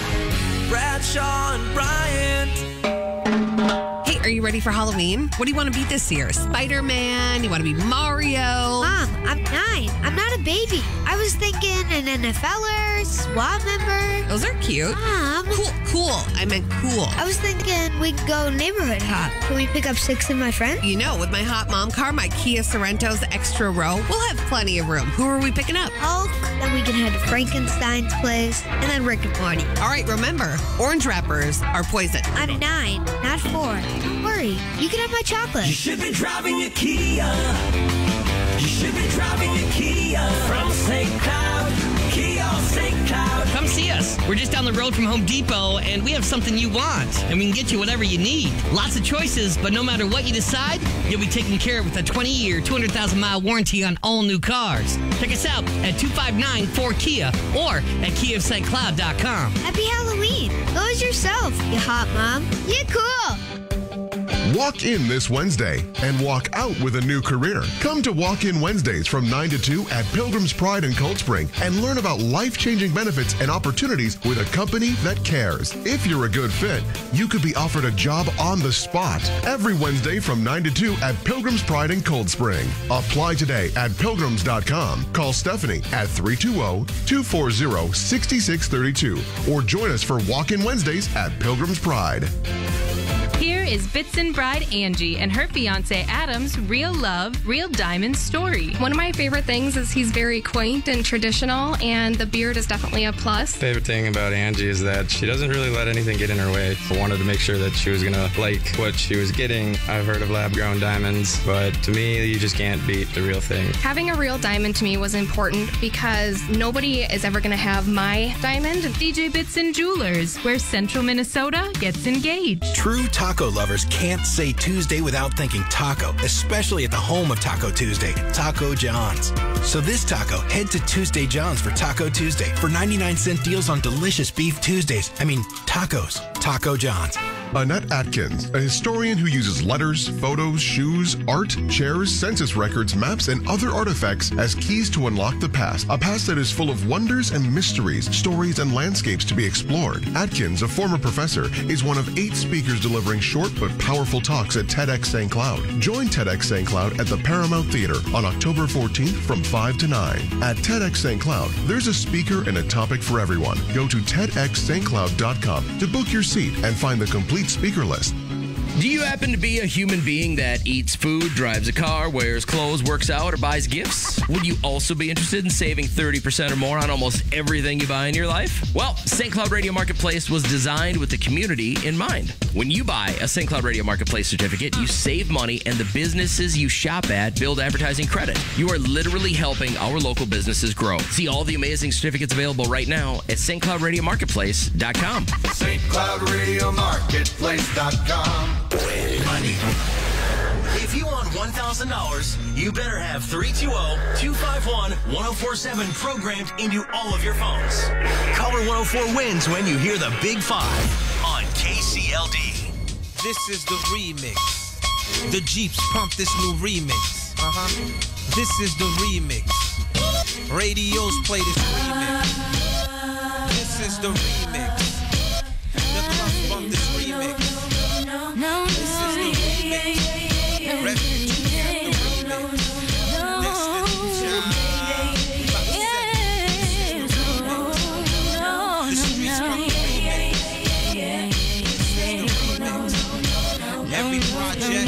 Bradshaw & Bryant. Hey, are you ready for Halloween? What do you want to be this year? Spider-Man? You want to be Mario? Mom, I'm 9. I'm not a baby. I was thinking an NFLer, SWAT member. Those are cute. Mom. Cool. I meant cool. I was thinking we could go neighborhood hop. Can we pick up 6 of my friends? You know, with my hot mom car, my Kia Sorrento's extra row, we'll have plenty of room. Who are we picking up? Hulk. Then we can head to Frankenstein's place, and then Rick and Morty. All right, remember, orange wrappers are poison. I'm 9, not 4. Don't worry. You can have my chocolate. You should be driving a Kia. You should be driving a Kia from St. Cloud. Kia St. Cloud. Come see us. We're just down the road from Home Depot, and we have something you want, and we can get you whatever you need. Lots of choices, but no matter what you decide, you'll be taken care of with a 20-year, 200,000-mile warranty on all new cars. Check us out at 259-4KIA or at KiaStCloud.com. Happy Halloween. Go as yourself, you hot mom. You cool. Walk in this Wednesday and walk out with a new career. Come to Walk In Wednesdays from 9 to 2 at Pilgrim's Pride in Cold Spring and learn about life-changing benefits and opportunities with a company that cares. If you're a good fit, you could be offered a job on the spot. Every Wednesday from 9 to 2 at Pilgrim's Pride in Cold Spring. Apply today at pilgrims.com. Call Stephanie at 320-240-6632 or join us for Walk In Wednesdays at Pilgrim's Pride. Here is Bitson bride Angie and her fiance Adam's real love, real diamond story. One of my favorite things is he's very quaint and traditional, and the beard is definitely a plus. Favorite thing about Angie is that she doesn't really let anything get in her way. I wanted to make sure that she was going to like what she was getting. I've heard of lab-grown diamonds, but to me, you just can't beat the real thing. Having a real diamond to me was important because nobody is ever going to have my diamond. DJ Bitson Jewelers, where Central Minnesota gets engaged. True taco lovers can't say Tuesday without thinking taco, especially at the home of Taco Tuesday, Taco John's. So this taco, head to Tuesday John's for Taco Tuesday for 99-cent deals on delicious beef Tuesdays. Tacos. Taco John's. Annette Atkins, a historian who uses letters, photos, shoes, art, chairs, census records, maps, and other artifacts as keys to unlock the past. A past that is full of wonders and mysteries, stories, and landscapes to be explored. Atkins, a former professor, is one of 8 speakers delivering short but powerful talks at TEDx St. Cloud. Join TEDx St. Cloud at the Paramount Theater on October 14th from 5 to 9. At TEDx St. Cloud, there's a speaker and a topic for everyone. Go to TEDxStCloud.com to book your seat and find the complete speaker list. Do you happen to be a human being that eats food, drives a car, wears clothes, works out, or buys gifts? Would you also be interested in saving 30% or more on almost everything you buy in your life? Well, St. Cloud Radio Marketplace was designed with the community in mind. When you buy a St. Cloud Radio Marketplace certificate, you save money and the businesses you shop at build advertising credit. You are literally helping our local businesses grow. See all the amazing certificates available right now at stcloudradiomarketplace.com. stcloudradiomarketplace.com. money. If you want $1,000, you better have 320-251-1047 programmed into all of your phones. Caller 104 wins when you hear the Big Five on KCLD. This is the remix. The Jeeps pump this new remix. This is the remix. Radios play this remix. This is the remix. The clubs bump this remix. This is the remix. Refugee got the remix. Destiny Child. The streets pump the remix. This is the remix. Every project.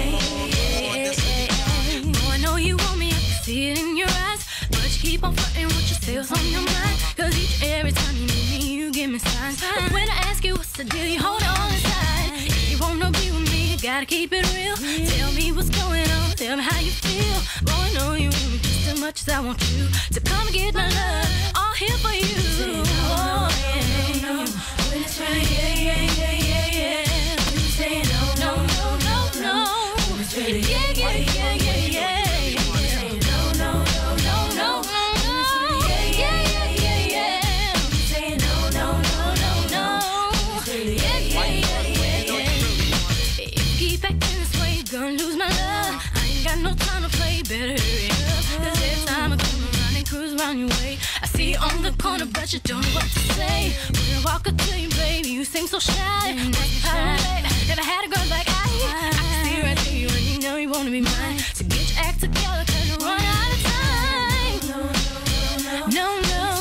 I know you want me, I can see it in your eyes. But you keep on flirting with yourself on your mind. Cause every time you meet me, you give me signs. But when I ask you what's the deal, you hold it all inside. If you wanna be with me, you gotta keep it real. Tell me what's going on, tell me how you feel. Boy, I know you want me just as much as I want you. So come and get my love, all here for you. Oh, yeah. When it's right, yeah. When you say no. When it's really, yeah. Gonna lose my love. I ain't got no time to play. Better hurry up. Cause every time I come around and cruise around your way, I see you on the corner, but you don't know what to say. When I walk up to you, baby, you seem so shy. Never had a girl like I can see right through you, and you know you wanna be mine. So get your act together, cause you're running out of time. No.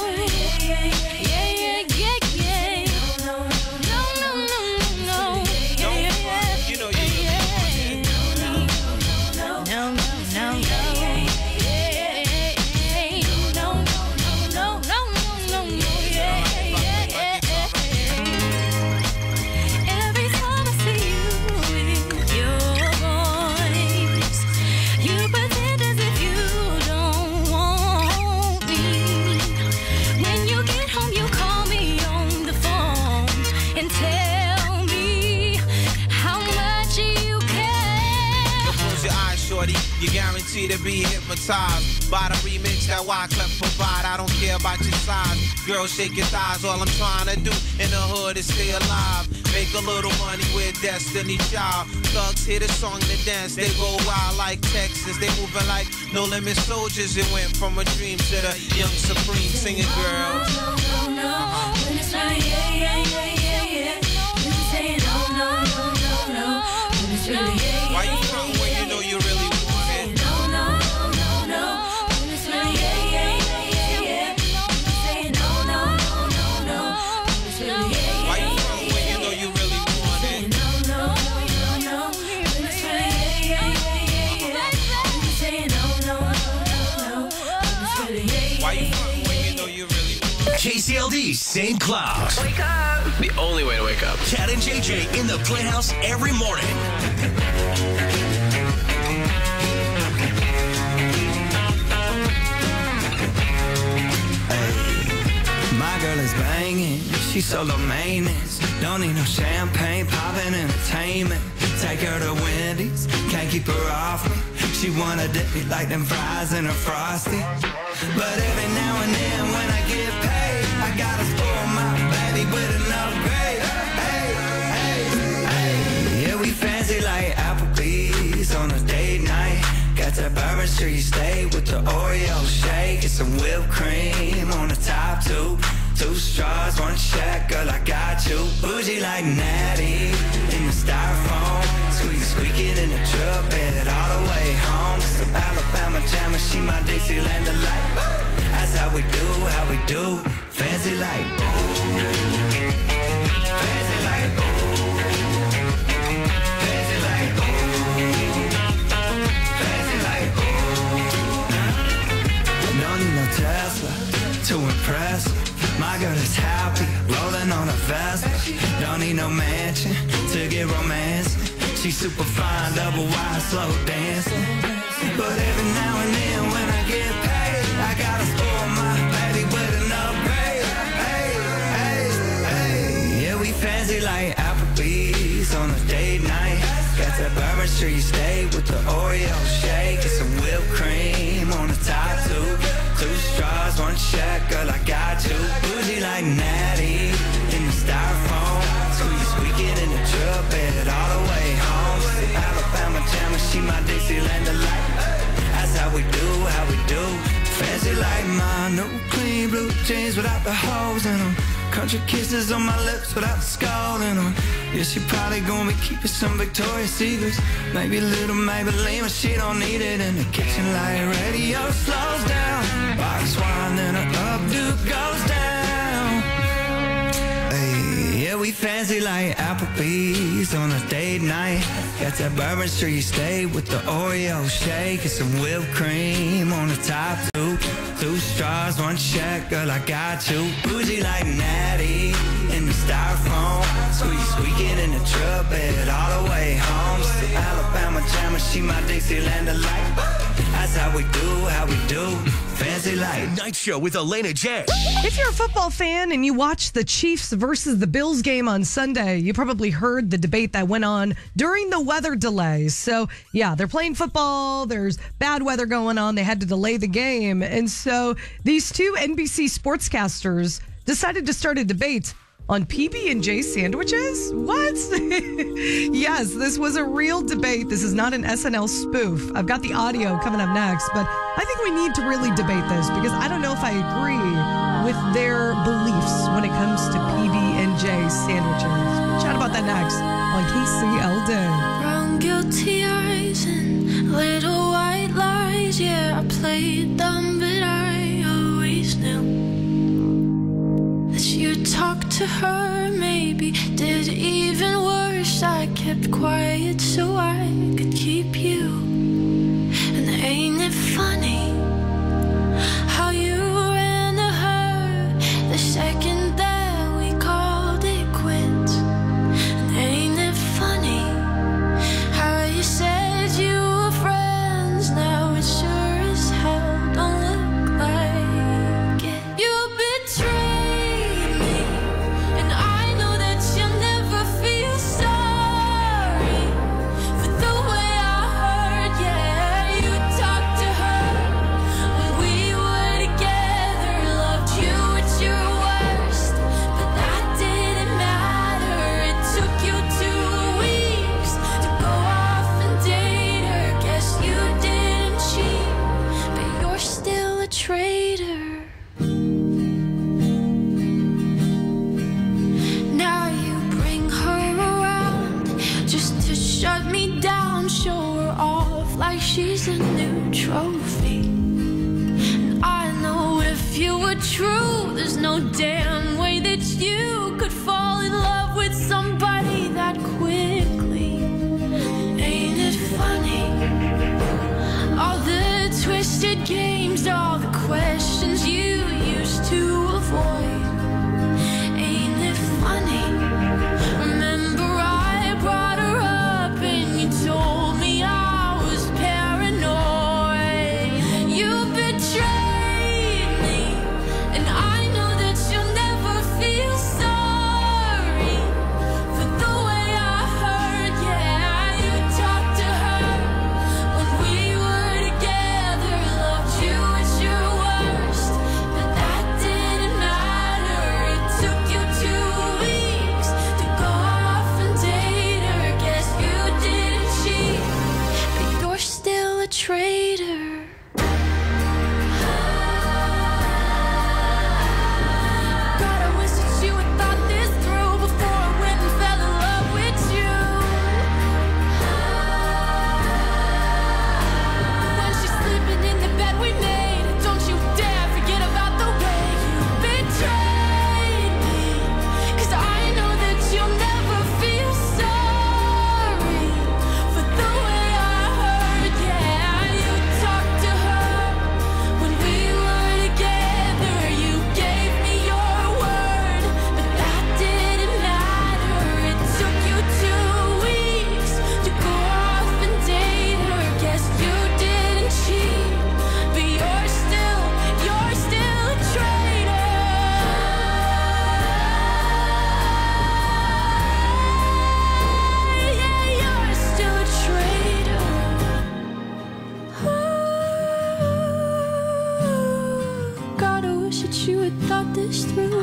You're guaranteed to be hypnotized by the remix that Wyclef provide. I don't care about your size. Girl, shake your thighs. All I'm trying to do in the hood is stay alive. Make a little money with Destiny Child. Thugs hear the song and dance. They go wild like Texas. They moving like No Limit Soldiers. It went from a dream to the young supreme singing girls. No. When it's right, yeah. When you say no. When it's really, yeah. Why you frontin' when you know you really want it? No. When it's really, yeah. When you say no. When it's really, yeah. Why you frontin' when you know you really want it? No. When it's really, yeah. When you say no. When it's really, yeah. Why you frontin' when you know you really want it? KCLD, St. Cloud. Wake up. The only way to wake up. Cat and JJ in the Playhouse every morning. My girl is banging, she's so low maintenance. Don't need no champagne, poppin' entertainment. Take her to Wendy's, can't keep her off me. She wanna dip me like them fries in her Frosty. But every now and then when I get paid, I gotta spoil my baby with an upgrade. Hey. Yeah, we fancy like Applebee's on a date night. Got that Bourbon Street steak with the Oreo shake. Get some whipped cream on the top two. 2 straws, 1 shack, girl, I got you. Bougie like Natty in the styrofoam. Squeak it in the truck, bed all the way home. Some Alabama jammer, she my Dixieland delight. That's how we do, fancy like fancy like fancy like fancy like don't need no Tesla to impress her. My girl is happy, rolling on a Vespa. Don't need no mansion to get romance. She's super fine, double wide, slow dancing. But every now and then when I get paid, I gotta spoil my baby with an upgrade. Hey. Yeah, we fancy like Applebee's on a date night. Got that Bourbon Street steak with the Oreo shake and some whipped cream on the top two. Two straws, one check, girl, I got you. Bougie like Natty in the styrofoam. Squeaking in the truck bed all the way home. Alabama jammer, she my Dixieland delight. That's how we do, how we do. Fancy like mine, no clean blue jeans without the holes in them. Country kisses on my lips without the skull in them. Yeah, she probably gonna be keeping some Victoria's Secrets. Maybe a little Maybelline, but she don't need it. In the kitchen light radio slows down. Box wine, then her updo goes down. Hey, yeah, we fancy like Applebee's on a date night. Got that Bourbon Street steak with the Oreo shake and some whipped cream on the top two. Two straws, one check, girl, I got you. Bougie like Natty in the styrofoam. Squeaking in the truck bed all the way home. Still Alabama jammer, she my Dixieland delight. That's how we do, fancy like Night Show with Elena J. If you're a football fan and you watched the Chiefs versus the Bills game on Sunday, you probably heard the debate that went on during the weather delays. So, yeah, they're playing football. There's bad weather going on. They had to delay the game. And so these two NBC sportscasters decided to start a debate on PB&J sandwiches? What? Yes, this was a real debate. This is not an SNL spoof. I've got the audio coming up next, but I think we need to really debate this because I don't know if I agree with their beliefs when it comes to PB&J sandwiches. We'll chat about that next on KCLD. Brown guilty eyes and little white lies. Yeah, I played dumb, but I always knew that you talked to her, maybe did even worse. I kept quiet so I could keep you. And ain't it funny how you ran to her the second that we called it quits? And ain't it funny how you said you were friends? Now it sure as hell don't look like it. You betrayed me, and I know that you'll never feel sorry for the way I hurt. Yeah, you talked to her when we were together, loved you at your worst, but that didn't matter. It took you 2 weeks to go off and date her. Guess you didn't cheat, but you're still a traitor. Now you bring her around just to shut me down, show her off like she's a new trophy. And I know if you were true, there's no damn way that you could fall in love with somebody that quickly. Ain't it funny? All the twisted games, all the questions you used to avoid. Ain't it funny? Remember I brought her up and you told me I was paranoid. You betrayed me, and I know that you'll never feel sorry for the way I hurt. Yeah, you talked to her when we were together, loved you at your worst, but that didn't matter.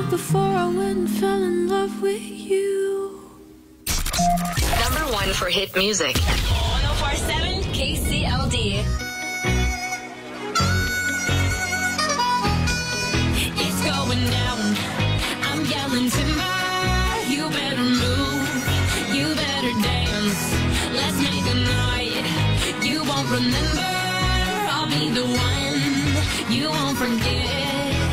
before I went and fell in love with you. Number 1 for hit music. 104.7 KCLD. It's going down. I'm yelling timber. You better move. You better dance. Let's make a night you won't remember. I'll be the one you won't forget.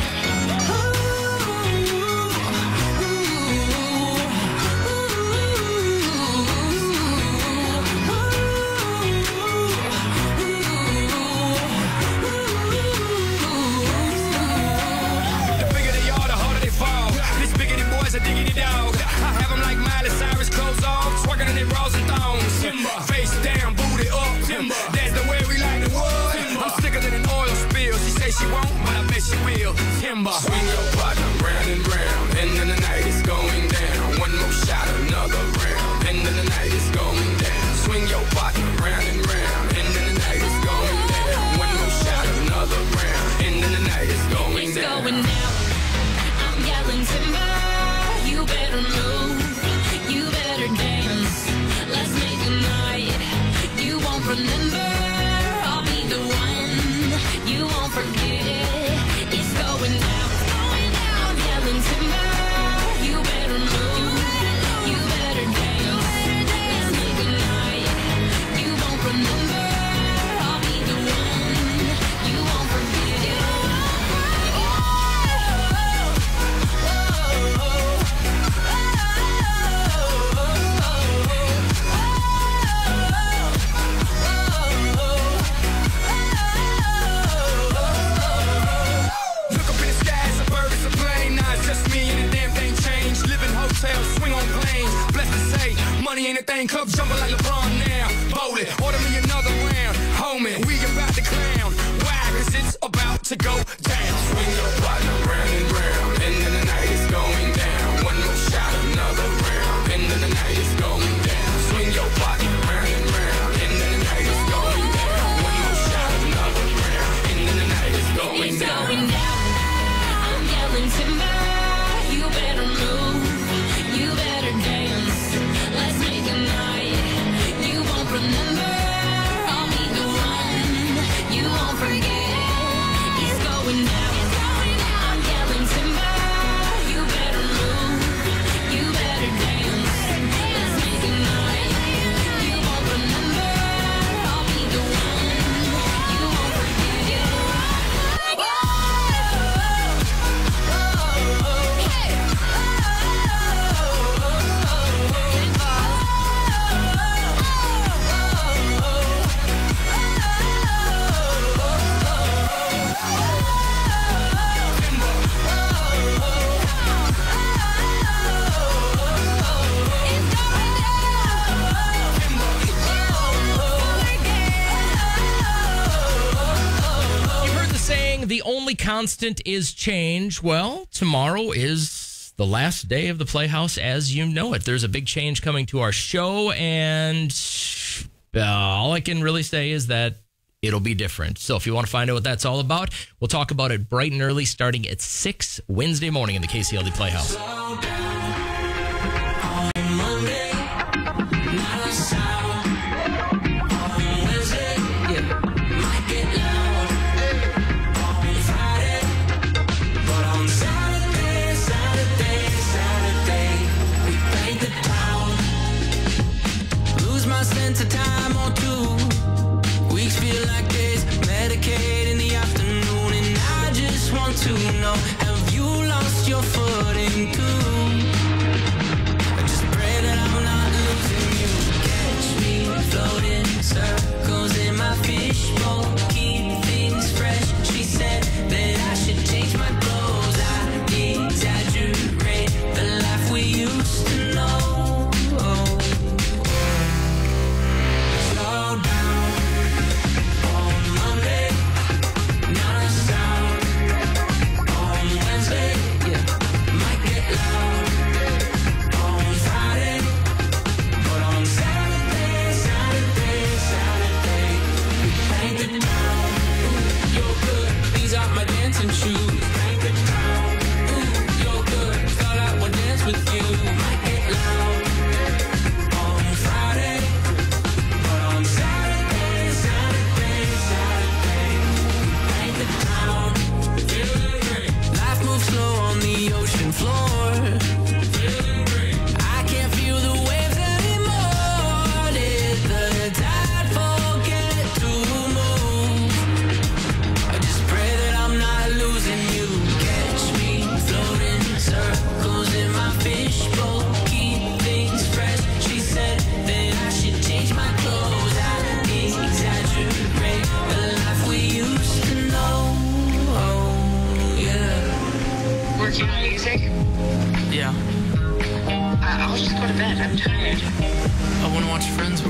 Diggity dog. I have them like Miley Cyrus, clothes off, twerking in their bras and thongs. Timber. Face down, booty up. Timber. That's the way we like the wood. Timber. I'm sicker than an oil spill. She say she won't, but I bet she will. Timber. Swing your partner round and round, and then the night is going down. One more shot, another round, and then the night is going down. Swing your partner round and round, and then the night is going down. One more shot, another round, and then the night is going down. It's going down. I'm yelling timber. You better move, you better dance. Let's make a night you won't remember. I'll be the one you won't forget. It's going down, I'm yelling timber. You better move, you better dance. Let's make a night you won't remember. I'll be the one you won't forget. Swing on planes, blessed to say, money ain't a thing, club jumping like LeBron now. Bowl it, order me another round, homie, we about to clown. Why? Cause it's about to go down. Swing your partner round and round, and then the night is going down. One more shot, another round, and then the night is going down. Swing your partner round and round, and then the night is going down. One more shot, another round, and then the night is going down. It's going down, I'm yelling timber. You better move. You better dance. Let's make a night you won't remember. I'll be the one you won't forget. It's going down. I'm yelling timber. You better move. You better dance. Let's make a night you won't remember. I'll be the one you won't forget. The only constant is change. Well, tomorrow is the last day of the Playhouse as you know it. There's a big change coming to our show, and all I can really say is that it'll be different. So if you want to find out what that's all about, we'll talk about it bright and early starting at 6 Wednesday morning in the KCLD Playhouse. Sense of time or 2 weeks feel like days, Medicaid in the afternoon, and I just want to know, have you lost your footing too? I just pray that I'm not losing you. Catch me floating circles in my fishbowl, keep things fresh. She said that I should change my clothes, I exaggerate the life we used to know.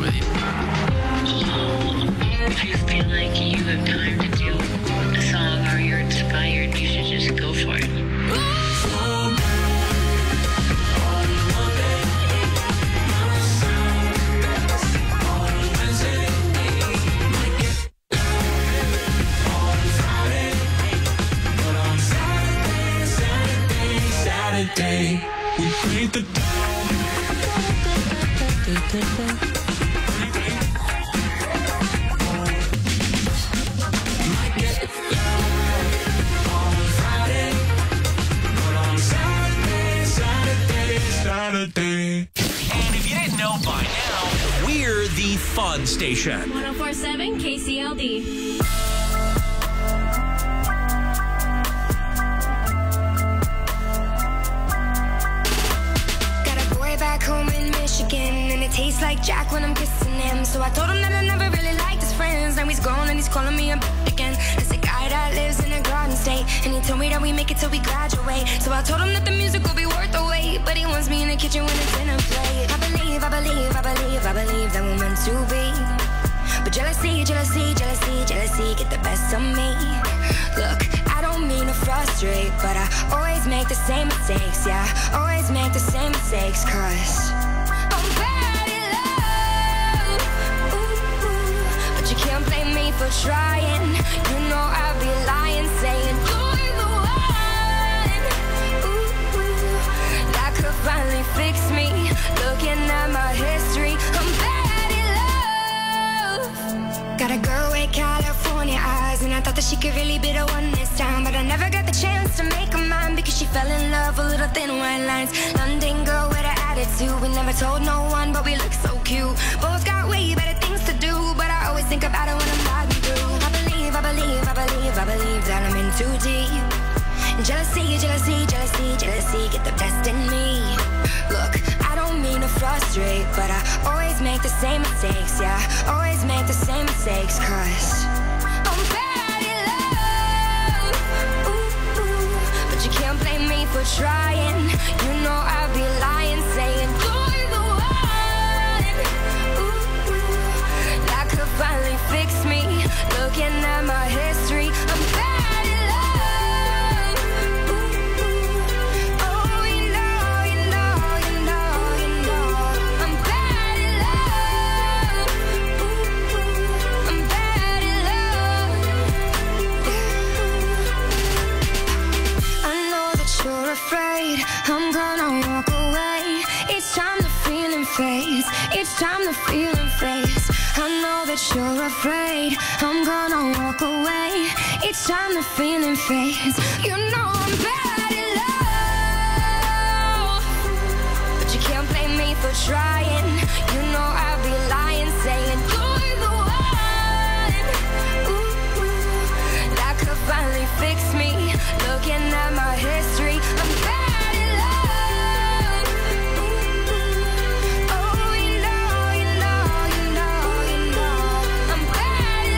with you. If you feel like you have time to do a song or you're inspired, you should just go for it. Saturday, we create the Saturday. And if you didn't know by now, we're the fun station. 1047 KCLD. Got a boy back home in Michigan, and it tastes like Jack when I'm kissing him. So I told him that I never really liked his friends. Now he's grown and he's calling me a bitch again. It's a guy that lives in a garden state, and he told me that we make it till we graduate. So I told him that the music will be worth the wait, but he wants me in the kitchen when it's dinner plate. I believe that we're meant to be. But jealousy, get the best of me. Look, I don't mean to frustrate, but I always make the same mistakes, yeah. Always make the same mistakes, cause I'm bad at love. But you can't blame me for trying. You know I'd be lying, saying you're the one. That could finally fix me. Looking at my history, I'm bad at love. Got a girl with California eyes, and I thought that she could really be the one this time, but I never got the chance to make her mine because she fell in love with little thin white lines. London girl with an attitude, we never told no one, but we look so cute. Both got way better things to do, but I always think about it when I'm riding through. I believe that I'm in too deep. Jealousy, get the best in me. Look, I don't mean to frustrate, but I always make the same mistakes, yeah. Always make the same mistakes, cause I'm bad at love. But you can't blame me for trying. You know I'd be lying, saying you're the one. That could finally fix me. Looking at my history, I'm bad at love. Oh, you know, I'm bad at love. I'm bad at love. I know that you're afraid I'm gonna walk away. Each time the feeling fades, each time the feeling fades. I know that you're afraid I'm gonna walk away. Each time the feeling fades, you know I'm bad at love. But you can't blame me for trying. You know I'd be lying, saying you're the one. That could finally fix me. Looking at my history, I'm bad at love. Oh, you know, I'm bad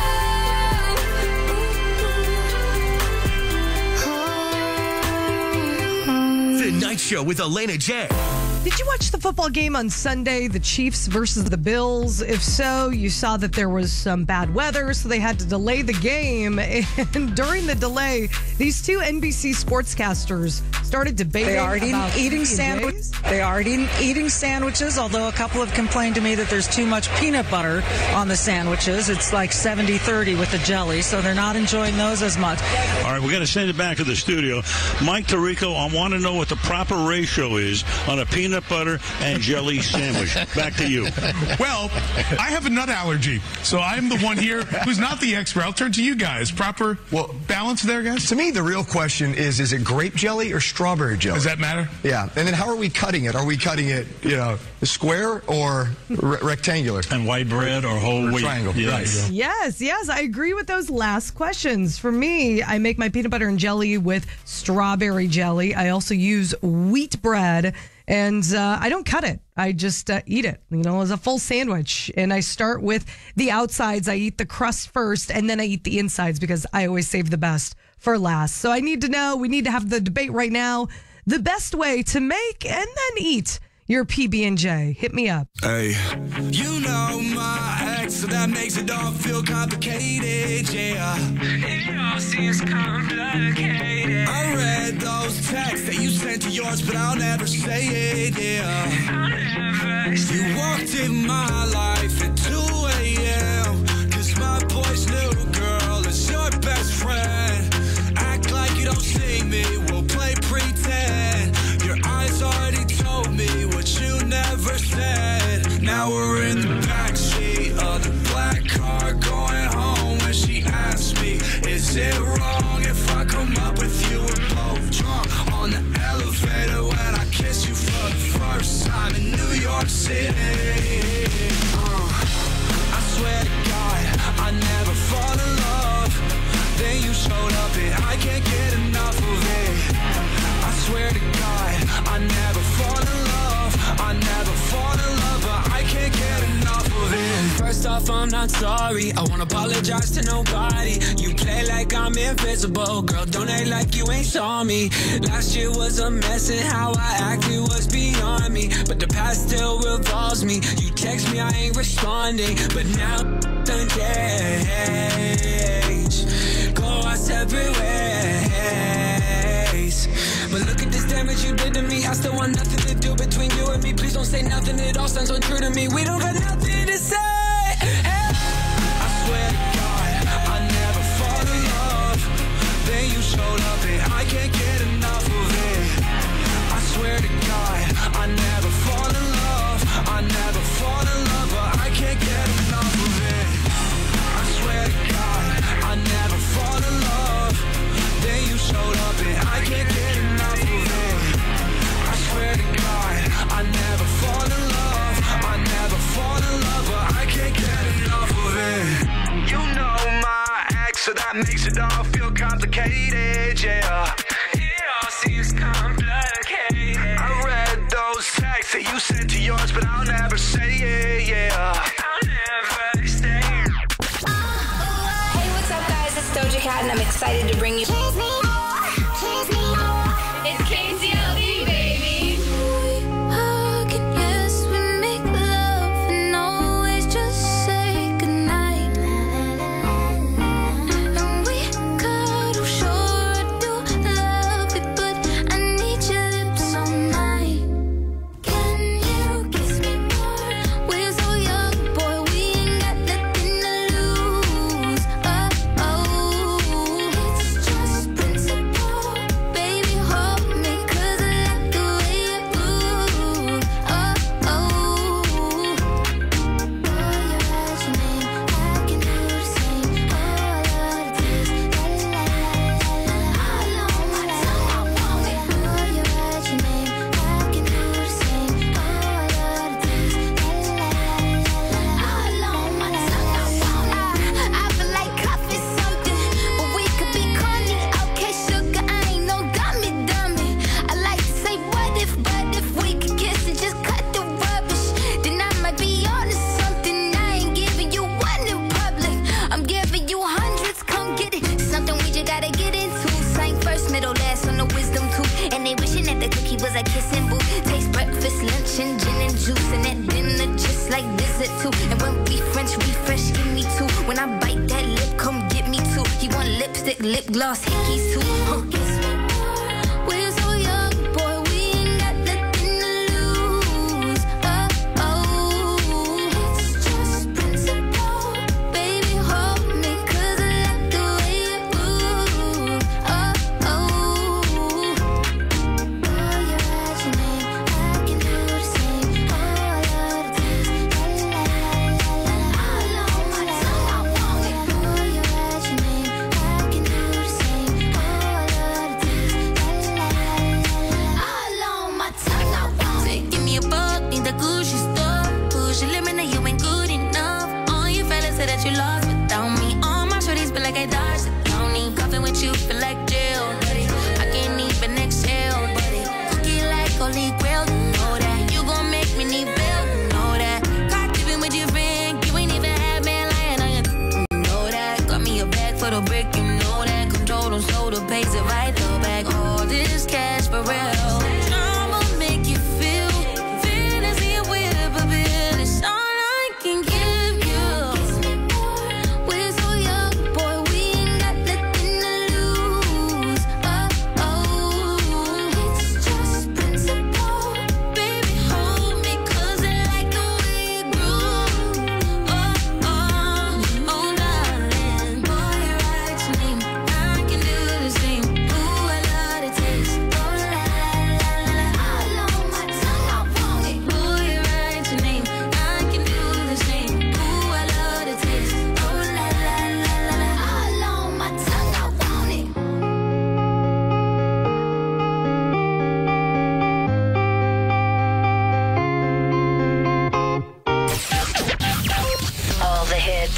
at love. The Night Show with Elena J. Did you watch the football game on Sunday, the Chiefs versus the Bills? If so, you saw that there was some bad weather, so they had to delay the game. And during the delay, these two NBC sportscasters started debating. They are about eating sandwiches. They are eating sandwiches, although a couple have complained to me that there's too much peanut butter on the sandwiches. It's like 70-30 with the jelly, so they're not enjoying those as much. All right, we're going to send it back to the studio. Mike Tirico, I want to know what the proper ratio is on a peanut butter and jelly sandwich. Back to you. Well, I have a nut allergy, so I'm the one here who's not the expert. I'll turn to you guys. Proper balance there, guys? To me, the real question is it grape jelly or strawberry jelly? Does that matter? Yeah. And then how are we cutting it? Are we cutting it, square or rectangular? And white bread or whole wheat? Triangle. Yes. Yes, I agree with those last questions. For me, I make my peanut butter and jelly with strawberry jelly. I also use wheat bread. And I don't cut it. I just eat it, as a full sandwich. And I start with the outsides. I eat the crust first, and then I eat the insides because I always save the best for last. So I need to know, we need to have the debate right now, the best way to make and then eat your PB&J. Hit me up. Hey, you know my ex, so that makes it all feel complicated, yeah. It all seems complicated. I read those texts that you sent to yours, but I'll never say it, yeah. I'll never say it. You walked in my life at 2 a.m. Cause my boy's new girl is your best friend. Act like you don't see me, we'll play pretend. Your eyes already told me what you never said. Now we're in the backseat of the black car going home. When she asked me, is it wrong if I come up with you? We're both drunk on the elevator when I kiss you for the first time in New York City. I swear to God, I never fall in love. Then you showed up and I can't get enough of it. I swear to God, I never fall in love. I never fall in love, but I can't get enough of it. First off, I'm not sorry. I won't apologize to nobody. You play like I'm invisible. Girl, don't act like you ain't saw me. Last year was a mess and how I acted was beyond me. But the past still revolves me. You text me, I ain't responding. But now done change. Go our separate ways. But look at this damage you did to me. I still want nothing to do between you and me. Please don't say nothing, it all sounds untrue to me. We don't got nothing to say. Hey. I swear to God, I never fall in love. Then you showed up and I can't get enough of it. I swear to God, I never fall in love. I never fall in love, but I can't get enough of it. I swear to God, I never fall in love. Then you showed up and I can't get enough of it. I swear to God, I never fall in love. I never fall in love, but I can't get enough of it. You know my ex, so that makes it all feel complicated, yeah. It all seems complicated. I read those texts that you sent to yours, but I'll never say it, yeah. I'll never say it. Hey, what's up, guys? It's Doja Cat, and I'm excited to bring you. Kiss me more, kiss me more. It's KCLD, baby. Hug and yes, we make love and always just say goodnight. And we cuddle, sure I do love it, but I need your lips all night. Can you kiss me more? We're so young, boy, we ain't got nothing to lose. It's just principle. Baby, hold me, 'cause I like the way you move. Boy, you write your name, I can do the same. Oh, I love this, la la la la la. All on my tongue, I want it. Boy, you write your name, I can do the same. Oh, I love this, la la la la la. All on my tongue, I want it. I feel like coffee something, but we could be corny. Okay, sugar, I ain't no dummy, dummy. I like to say what if, but if we could kiss and just cut the rubbish, then I might be on to something. I ain't giving you one in public, I'm giving you hundreds. Come get it, something we just gotta get into. Sang first, middle, last on the wisdom tooth. And they wishing that the cookie was a kissing booth. Taste breakfast, lunch, and gin and juice, and at dinner just like dessert too. And when we French refresh, give me two. When I bite that lip, come get me two. He want lipstick, lip gloss, hickeys too. Kiss me more. We're so young, boy, we ain't got nothing to lose. It's just principle. Baby, hold me, 'cause I like the way you move. Boy, you write your name, I can do the same. Oh, I love this, la la la la la. All on my tongue, I want it. Boy, you write your name, I can do the same. Oh, I love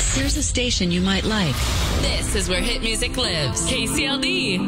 here's a station you might like. This is where hit music lives. KCLD.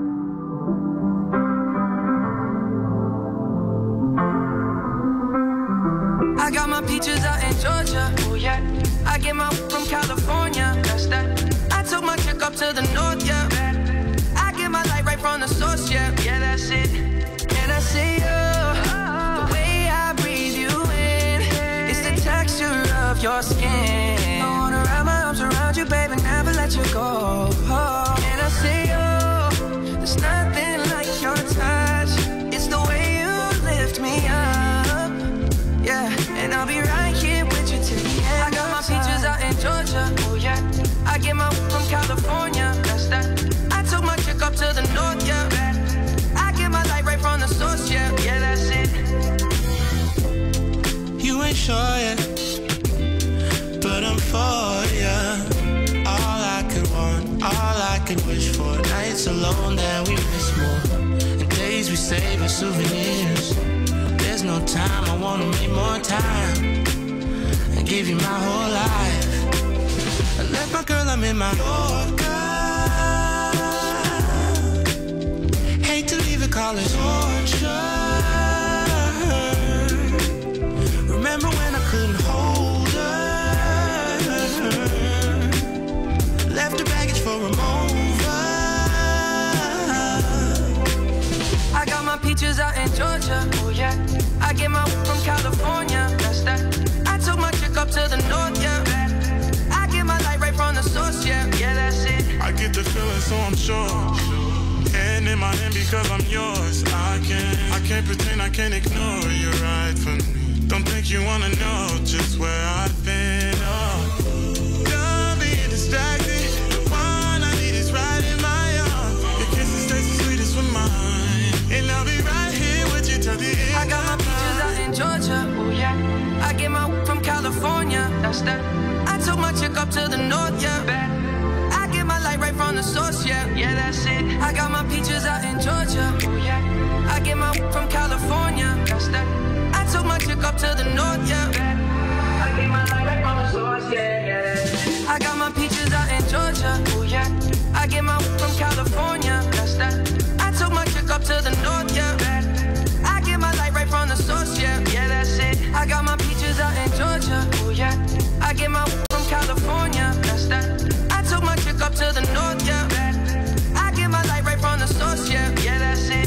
I got my peaches out in Georgia, oh yeah. I get my from California, that's that. I took my chick up to the north, yeah. I get my light right from the source, yeah. Yeah, that's it. And I say, the way I breathe you in, it's the texture of your skin. I wanna wrap my arms around you, baby, never let you go. And I say, there's nothing like your touch. It's the way you lift me up, yeah. And I'll be right here with you till the end. I got my peaches out in Georgia, oh yeah. I get my from California, that's that. I took my chick up to the north, yeah. I get my light right from the source, yeah. Yeah, that's it. You ain't sure yet, but I'm for ya. All I could want, all I could wish for. Nights alone that we miss more, and days we save as souvenirs. There's no time, I wanna make more time and give you my whole life. I left my girl, I'm in my Yorker. Hate to leave it, call it torture. Remember when I couldn't hold her? Left her baggage for a mover. I got my peaches out in Georgia, oh yeah. I get my from California, that's that. I took my chick up to the north, yeah. I get my light right from the source, yeah. Yeah, that's it. I get the feeling, so I'm sure. Hand in my hand because I'm yours. I can't pretend, I can't ignore. You're right for me. Don't think you wanna know just where I've been. Don't be distracted. The one I need is right in my arms. Your kisses taste the sweetest with mine, and I'll be right here with you till the end. I got my peaches out in Georgia, oh yeah. I get my from California, that's that. I took my chick up to the north, yeah. I get my light right from the source, yeah. Yeah, that's it. I got my peaches out in Georgia, oh yeah. I get my from California, that's that. I took my chick up to the north, yeah. I get my light right from the source, yeah, yeah. I got my peaches out in Georgia, oh yeah. I get my from California, that's that. I took my chick up to the north, yeah. I get my light right from the source, yeah. Yeah, that's it. I got my peaches out in Georgia, oh yeah. I get my from California, that's that. I took my chick up to the north, yeah. I get my light right from the source, yeah. Yeah, that's it.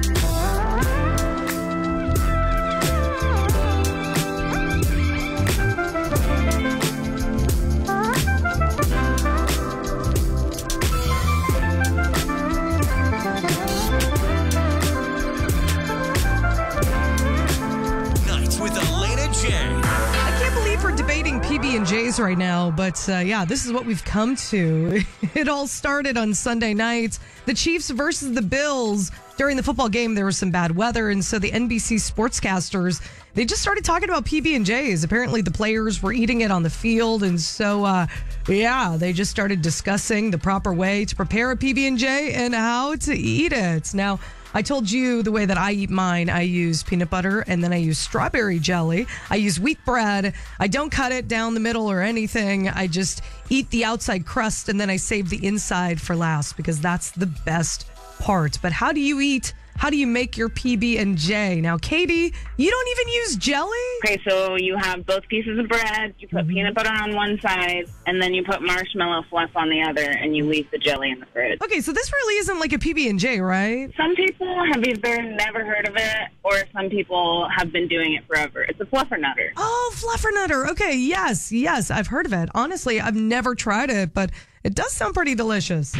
I can't believe we're debating PB&Js right now, but yeah, this is what we've come to. It all started on Sunday night. The Chiefs versus the Bills. During the football game, there was some bad weather, and so the NBC sportscasters, they just started talking about PB&Js. Apparently, the players were eating it on the field, and so, yeah, they just started discussing the proper way to prepare a PB&J and how to eat it. Now, I told you the way that I eat mine. I use peanut butter, and then I use strawberry jelly. I use wheat bread. I don't cut it down the middle or anything. I just eat the outside crust, and then I save the inside for last because that's the best part. But how do you eat? How do you make your PB&J? Now, Katie, you don't even use jelly? Okay, so you have both pieces of bread, you put peanut butter on one side, and then you put marshmallow fluff on the other, and you leave the jelly in the fridge. Okay, so this really isn't like a PB&J, right? Some people have either never heard of it, or some people have been doing it forever. It's a fluffernutter. Oh, fluffernutter. Okay, yes, I've heard of it. Honestly, I've never tried it, but it does sound pretty delicious.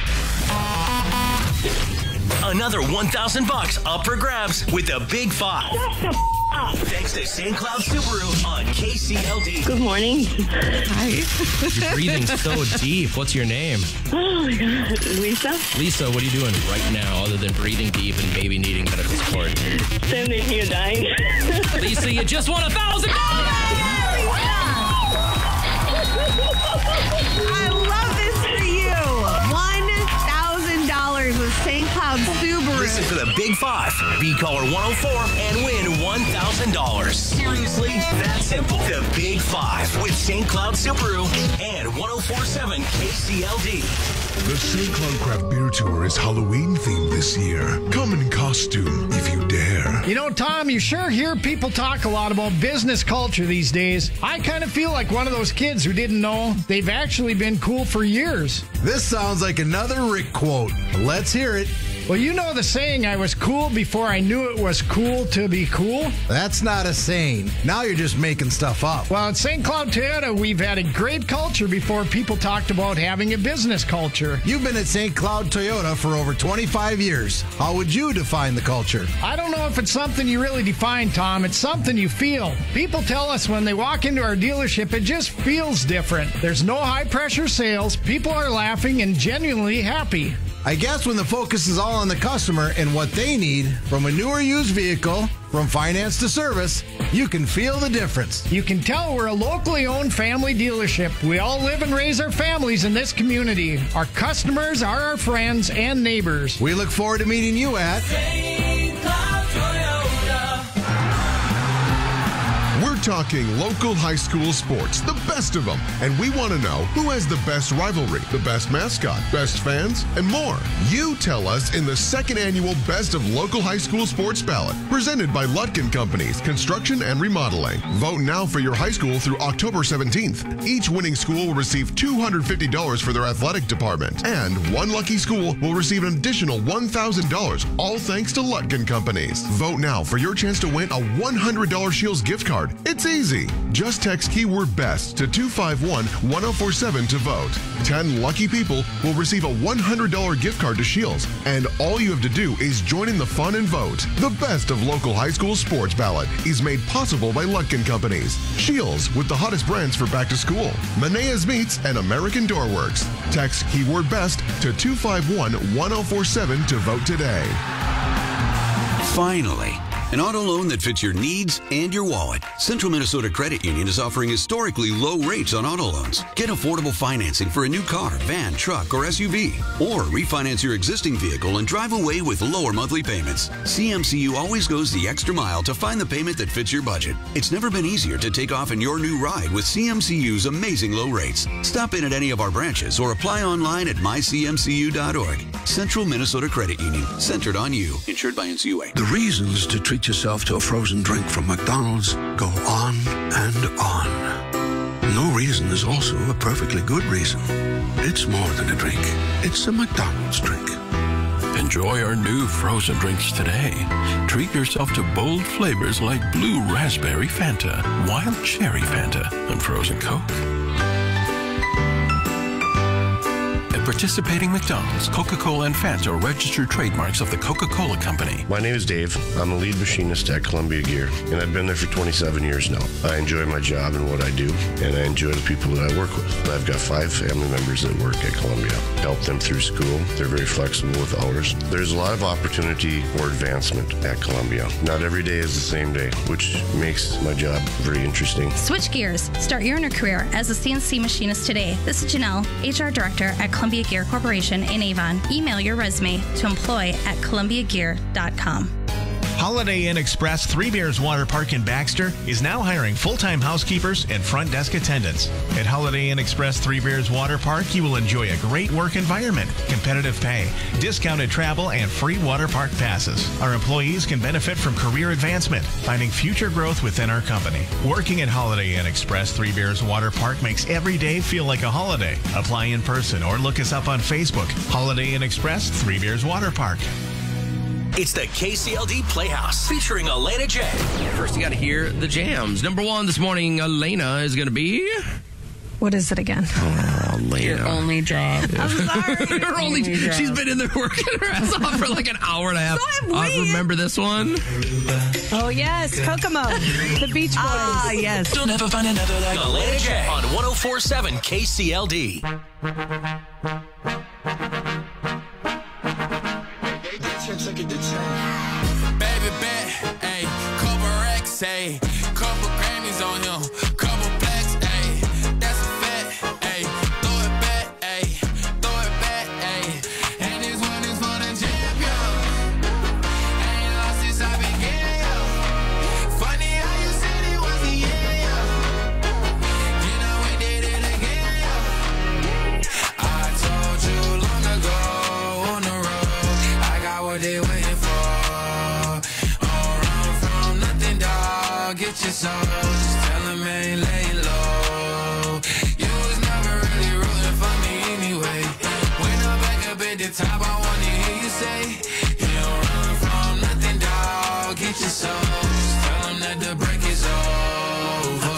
Another $1,000 up for grabs with the Big Five. Shut the up. Thanks to St. Cloud Subaru on KCLD. Good morning. Hi. You're breathing so deep. What's your name? Oh, my God. Lisa? Lisa, what are you doing right now other than breathing deep and maybe needing medical support? Sending you dying. Lisa, you just won $1,000! I love this for you. $1,000 with St. Cloud Subaru. Listen for the Big Five. Be caller 104 and win $1,000. Seriously, that simple. The Big Five with St. Cloud Subaru and 104.7 KCLD. The St. Cloud Craft Beer Tour is Halloween themed this year. Come in costume if you dare. You know, Tom, you sure hear people talk a lot about business culture these days. I kind of feel like one of those kids who didn't know they've actually been cool for years. This sounds like another Rick quote. Let's hear it. Well, you know the saying, I was cool before I knew it was cool to be cool? That's not a saying. Now you're just making stuff up. Well, at St. Cloud Toyota, we've had a great culture before people talked about having a business culture. You've been at St. Cloud Toyota for over 25 years. How would you define the culture? I don't know if it's something you really define, Tom. It's something you feel. People tell us when they walk into our dealership, it just feels different. There's no high-pressure sales. People are laughing and genuinely happy. I guess when the focus is all on the customer and what they need, from a new or used vehicle, from finance to service, you can feel the difference. You can tell we're a locally owned family dealership. We all live and raise our families in this community. Our customers are our friends and neighbors. We look forward to meeting you at St. Cloud Toyota. We're talking local high school sports, the best of them. And we want to know who has the best rivalry, the best mascot, best fans, and more. You tell us in the second annual Best of Local High School Sports Ballot, presented by Lutkin Companies, Construction and Remodeling. Vote now for your high school through October 17th. Each winning school will receive $250 for their athletic department, and one lucky school will receive an additional $1,000, all thanks to Lutkin Companies. Vote now for your chance to win a $100 Shields gift card. It's easy. Just text keyword BEST to 251-1047 to vote. 10 lucky people will receive a $100 gift card to Shields, and all you have to do is join in the fun and vote. The Best of Local High School Sports Ballot is made possible by Lutkin Companies, Shields with the hottest brands for back to school, Manea's Meats, and American Doorworks. Text keyword BEST to 251-1047 to vote today. Finally, an auto loan that fits your needs and your wallet. Central Minnesota Credit Union is offering historically low rates on auto loans. Get affordable financing for a new car, van, truck, or SUV. Or refinance your existing vehicle and drive away with lower monthly payments. CMCU always goes the extra mile to find the payment that fits your budget. It's never been easier to take off in your new ride with CMCU's amazing low rates. Stop in at any of our branches or apply online at mycmcu.org. Central Minnesota Credit Union, centered on you. Insured by NCUA. The reasons to treat yourself to a frozen drink from McDonald's go on and on. No reason is also a perfectly good reason. It's more than a drink. It's a McDonald's drink. Enjoy our new frozen drinks today. Treat yourself to bold flavors like blue raspberry Fanta, wild cherry Fanta, and frozen Coke. At participating McDonald's, Coca-Cola and Fanta are registered trademarks of the Coca-Cola Company. My name is Dave. I'm a lead machinist at Columbia Gear, and I've been there for 27 years now. I enjoy my job and what I do, and I enjoy the people that I work with. I've got 5 family members that work at Columbia. Help them through school. They're very flexible with hours. There's a lot of opportunity for advancement at Columbia. Not every day is the same day, which makes my job very interesting. Switch gears. Start your inner career as a CNC machinist today. This is Janelle, HR Director at Columbia Gear Corporation in Avon. Email your resume to employ@columbiagear.com. Holiday Inn Express 3 Bears Water Park in Baxter is now hiring full-time housekeepers and front desk attendants. At Holiday Inn Express 3 Bears Water Park, you will enjoy a great work environment, competitive pay, discounted travel, and free water park passes. Our employees can benefit from career advancement, finding future growth within our company. Working at Holiday Inn Express 3 Bears Water Park makes every day feel like a holiday. Apply in person or look us up on Facebook. Holiday Inn Express 3 Bears Water Park. It's the KCLD Playhouse featuring Elena J. First, you got to hear the jams. Number 1 this morning, Elena, is going to be... What is it again? Oh, Elena. Your only job. I'm sorry. Her only job. She's been in there working her ass off for like an hour and a half. So have we. Remember this one? Oh, yes. Kokomo. The Beach Boys. Ah, yes. You'll never find another like Elena J. On 104.7 KCLD. Baby bet, ayy, couple racks, ayy, couple Grammys on him, couple blacks, ayy, that's a fact, ayy, throw it back, ayy, and this one is for the champion. your soul. Just tell him I ain't laying low. You was never really rooting for me anyway. When I'm back up at the top, I wanna hear you say, you don't run from nothing, dog. Get your soul. Just tell him that the break is over.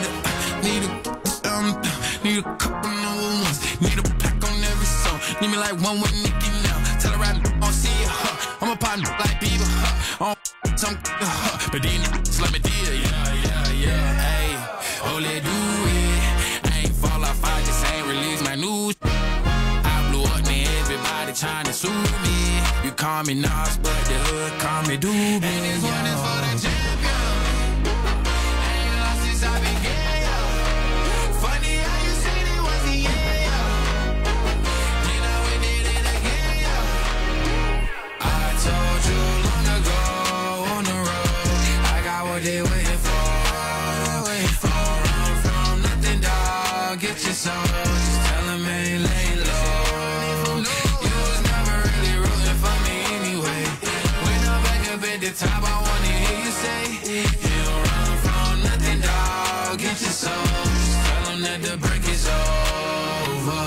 Need a couple number ones. Need a pack on every song. Need me like one with Nicki now. Tell her I don't see ya. I'm a partner like Bieber. Some but then let me deal. Yeah. Hey, oh, let do it. I ain't fall off. I just ain't release my news. I blew up, man. Everybody trying to sue me. You call me Nas, but the hood call me Doobie. And this one is for the champion. I ain't lost since I began. Funny how you said it was the end. You know we did it again. I told you long ago on the road, I got what they waiting for. Run from nothing, dog. Get your soul. Just tell them I ain't laying low. You was never really rooting for me anyway. When I'm back up at the top, I wanna hear you say, you don't run from nothing, dog. Get your soul. That the break is over.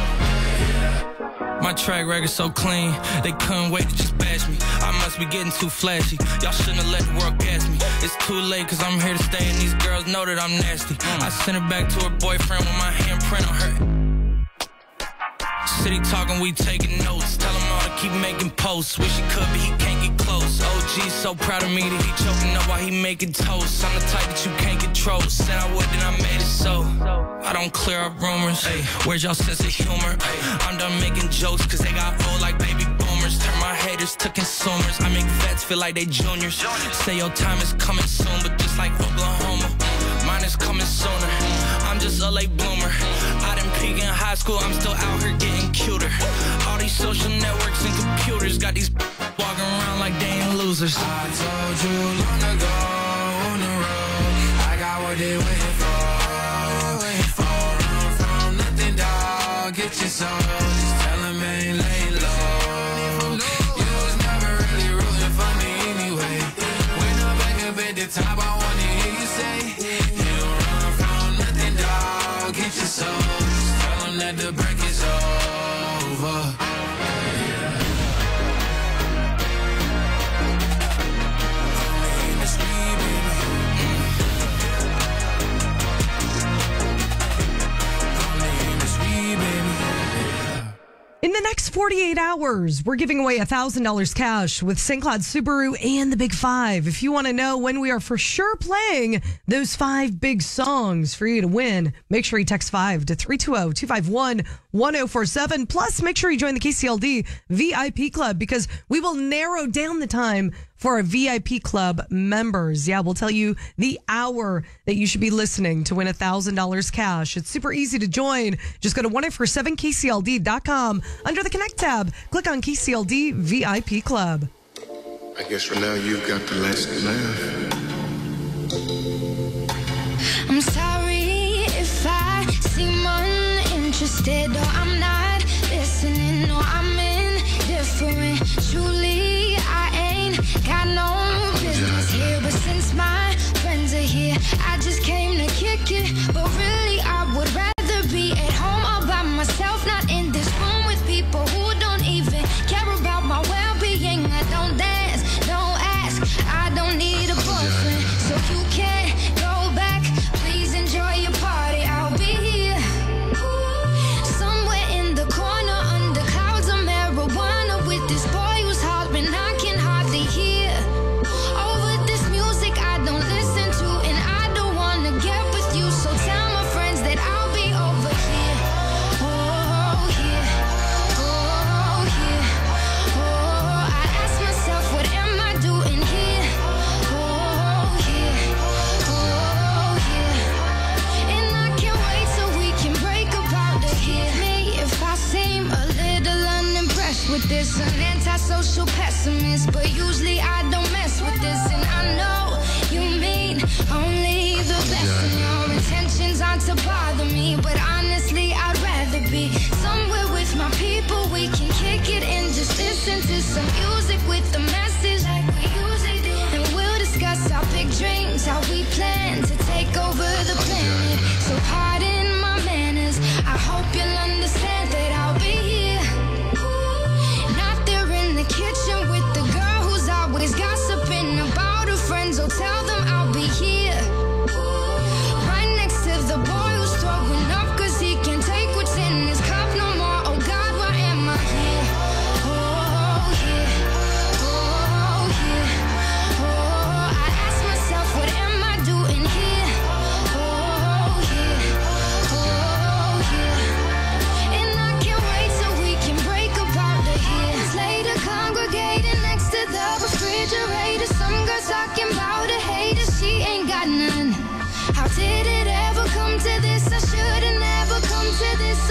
My track record so clean, they couldn't wait to just bash me. I must be getting too flashy. Y'all shouldn't have let the world gas me. It's too late, cause I'm here to stay, and these girls know that I'm nasty. I sent her back to her boyfriend with my handprint on her. City talking, we taking notes. Tell him all to keep making posts. Wish he could, but he can't get close. OG so proud of me that he choking up while he making toast. I'm the type that you can't control. Said I would, then I made it so. I don't clear up rumors. Hey, where's y'all sense of humor? Ay, I'm done making jokes cause they got old like baby boomers. Turn my haters to consumers. I make vets feel like they juniors. Say your time is coming soon, but just like Oklahoma, mine is coming sooner. I'm just a late bloomer. I didn't peak in high school, I'm still out here getting cuter. All these social networks and computers got these walking around like they ain't losers. I told you long ago on the road, I got what they waiting for. Run from nothing, dog. Get your soul. Just tell them I ain't laying low. You was never really rooting for me anyway. When I'm back up at the top, I wanna hear you say, you don't run from nothing, dog. Get your soul. Just tell them that the break is over. In the next 48 hours, we're giving away $1,000 cash with St. Cloud Subaru and the Big Five. If you want to know when we are for sure playing those 5 big songs for you to win, make sure you text 5 to 320-251-1047. Plus, make sure you join the KCLD VIP Club because we will narrow down the time for our VIP Club members. Yeah, we'll tell you the hour that you should be listening to win $1,000 cash. It's super easy to join. Just go to 1-847-KCLD.com. Under the Connect tab, click on KCLD VIP Club. I guess for now you've got the last laugh. I'm sorry if I seem uninterested or I'm not listening or I'm indifferent. Truly, I ain't got no business here, but since my friends are here, I just came to kick it. But really, I would rather be at home all by myself, not in this room with people who don't even care about my well-being. I don't dance, don't ask, I don't need a boyfriend, so you can't go back. Please enjoy your party, I'll be here somewhere in the corner under clouds of marijuana with this boy who's hollering I can hardly hear over this music I don't listen to, and I don't wanna get with you, so tell my friends that I'll be over here. Oh, here. Oh, here. Oh, I ask myself, what am I doing here? Oh, here. Oh, here. And I can't wait till we can break up out of here. Me, if I seem a little unimpressed with this, an antisocial pessimist, but usually I don't mess with this, and I know you mean only the best, and your intentions aren't to bother me, but honestly I'd rather be somewhere with my people. We can kick it and just listen to some music with the message like we usually do, and we'll discuss our big dreams, how we plan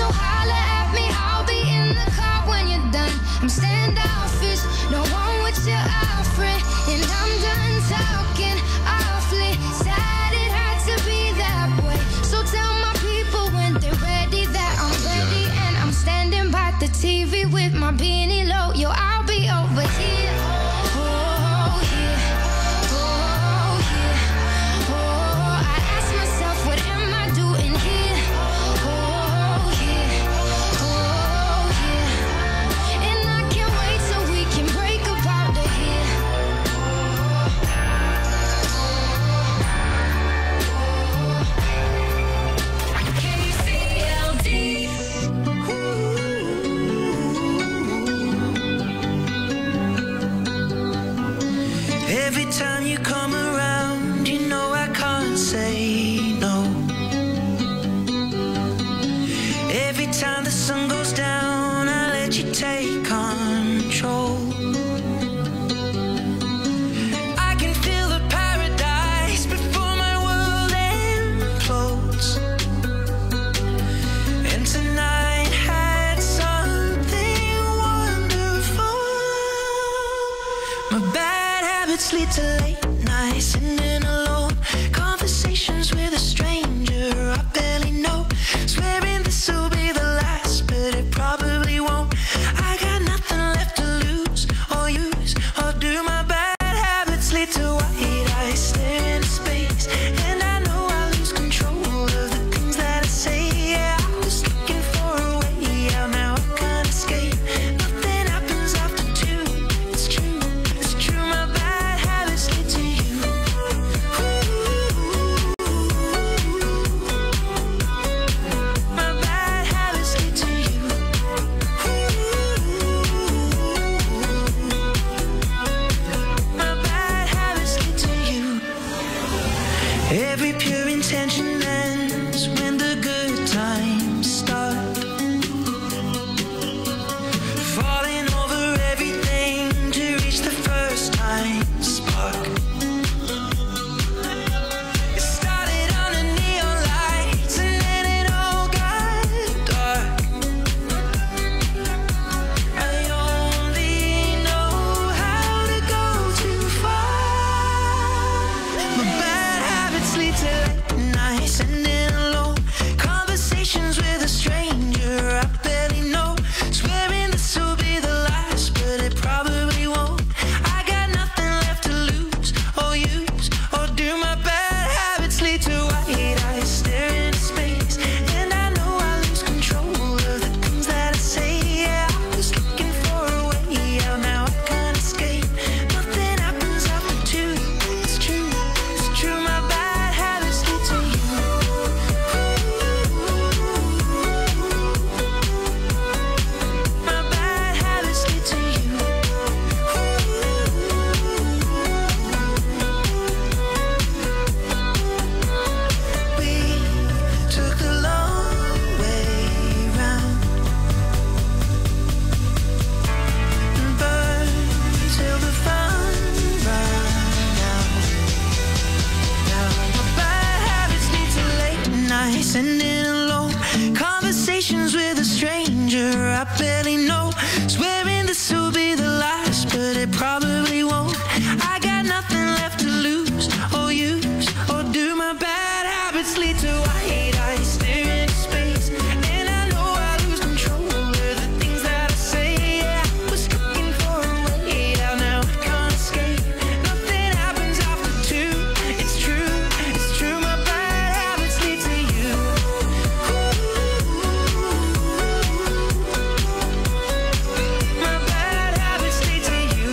so holla at me. I'll be in the car when you're done. I'm standoffish, no one with your offering, and I'm done talking awfully. Sad it had to be that way. So tell my people when they're ready that I'm ready, and I'm standing by the TV with my beanie low. Yo, I'll be over here. Oh, yeah. Oh, yeah. Oh, I ask myself, what am I doing here? Oh, yeah. Oh, yeah. And I can't wait till we can break up out of here. KCLD. Every time you come around, you know I can't say no. Every time the sun goes down, I let you take control. I can feel the paradise before my world implodes. And tonight had something wonderful. My bad habits lead to late nights, sitting alone. Conversations with a stranger I barely know. Swearing this will be the last, but it probably won't. I got nothing left to lose or use or do. My bad habits lead to white eyes staring into space, and I know I lose control of the things that I say. Yeah, I was looking for a way out, now I can't escape. Nothing happens after two. It's true, it's true. My bad habits lead to you. My bad habits lead to you. My bad habits lead to you. Every pure intention ends when the good times start. Falling over everything to reach the first time spark. It started under neon lights and then it all got dark. I only know how to go too far. My bad habits lead to late nights, sitting alone. Conversations with a stranger I barely know. Swearing this will be the last, but it probably won't. I got nothing left to lose or use or do. My bad habits lead to white eyes staring into space, and I know I lose control of the things that I say. Yeah, I was looking for a way out, now I can't escape. Nothing happens after two. It's true, it's true. My bad habits lead to you. My bad habits lead to you. We took the long way round and burned till the fun ran out. Now my bad habits lead to late nights, sitting alone. Conversations with a stranger I barely know. Swearing this will be the last, but it probably won't. I got nothing left to lose or use or do. My bad habits lead to white eyes staring into space, and I know I lose control of the things that I say. Yeah, I was looking for a way out, now I can't escape. Nothing happens after two. It's true, it's true. My bad habits lead to you. My bad habits lead to you.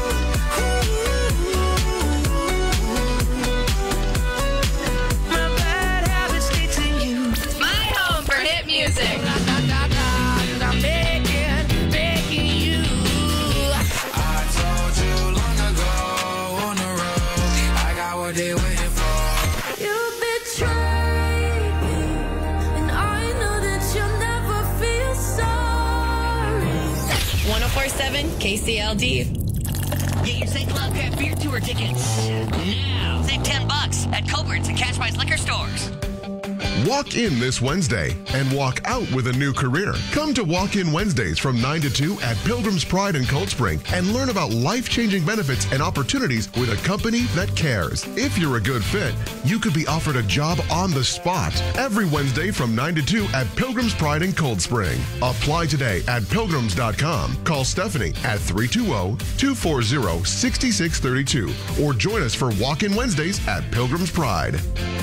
My bad habits lead to you. My home for hit music. I'm begging you. I told you long ago on the road, I got what they waiting for. You betrayed me, and I know that you'll never feel sorry. 1047 KCLD. Get your St. Cloud Craft Beer Tour tickets now. Save $10 at Coborn's and Cash Price liquor stores. Walk in this Wednesday and walk out with a new career. Come to Walk In Wednesdays from 9 to 2 at Pilgrim's Pride in Cold Spring and learn about life-changing benefits and opportunities with a company that cares. If you're a good fit, you could be offered a job on the spot every Wednesday from 9 to 2 at Pilgrim's Pride in Cold Spring. Apply today at pilgrims.com. Call Stephanie at 320-240-6632 or join us for Walk-In Wednesdays at Pilgrim's Pride.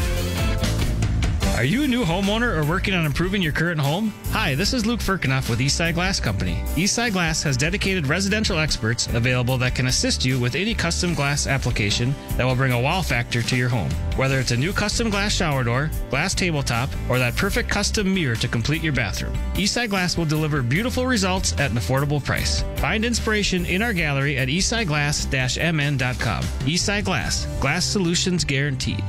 Are you a new homeowner or working on improving your current home? Hi, this is Luke Firkinoff with Eastside Glass Company. Eastside Glass has dedicated residential experts available that can assist you with any custom glass application that will bring a wow factor to your home. Whether it's a new custom glass shower door, glass tabletop, or that perfect custom mirror to complete your bathroom, Eastside Glass will deliver beautiful results at an affordable price. Find inspiration in our gallery at eastsideglass-mn.com. Eastside Glass, glass solutions guaranteed.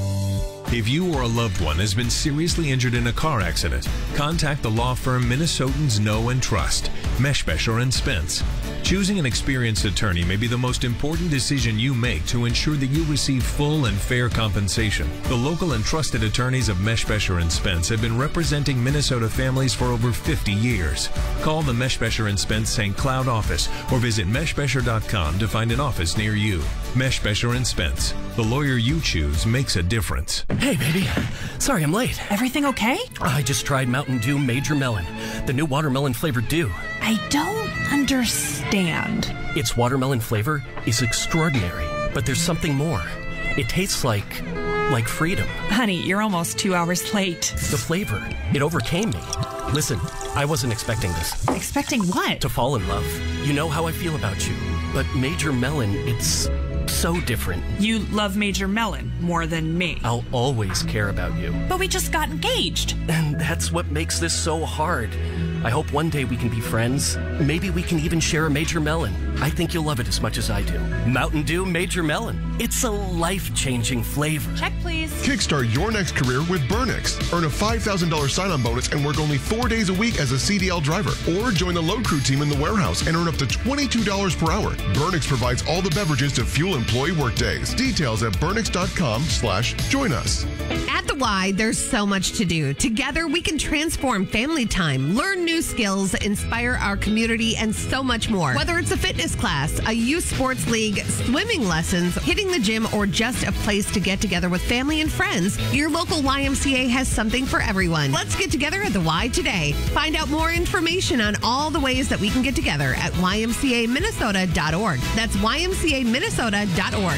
If you or a loved one has been seriously injured in a car accident, contact the law firm Minnesotans Know and Trust, Meshbesher & Spence. Choosing an experienced attorney may be the most important decision you make to ensure that you receive full and fair compensation. The local and trusted attorneys of Meshbesher & Spence have been representing Minnesota families for over 50 years. Call the Meshbesher & Spence St. Cloud office or visit meshbesher.com to find an office near you. Meshbesher & Spence. The lawyer you choose makes a difference. Hey, baby. Sorry I'm late. Everything okay? I just tried Mountain Dew Major Melon, the new watermelon flavored dew. I don't understand. Its watermelon flavor is extraordinary, but there's something more. It tastes like freedom. Honey, you're almost 2 hours late. The flavor, it overcame me. Listen, I wasn't expecting this. Expecting what? To fall in love. You know how I feel about you. But Major Melon, it's so different. You love Major Melon more than me. I'll always care about you. But we just got engaged. And that's what makes this so hard. I hope one day we can be friends. Maybe we can even share a Major Melon. I think you'll love it as much as I do. Mountain Dew Major Melon. It's a life-changing flavor. Check, please. Kickstart your next career with Burnix. Earn a $5,000 sign-on bonus and work only 4 days a week as a CDL driver. Or join the load crew team in the warehouse and earn up to $22 per hour. Burnix provides all the beverages to fuel employee workdays. Details at burnix.com/join us. At the Y, there's so much to do. Together, we can transform family time, learn new skills, inspire our community, and so much more. Whether it's a fitness class, a youth sports league, swimming lessons, hitting the gym, or just a place to get together with family and friends, your local YMCA has something for everyone. Let's get together at the Y today. Find out more information on all the ways that we can get together at ymcaminnesota.org. That's ymcaminnesota.org.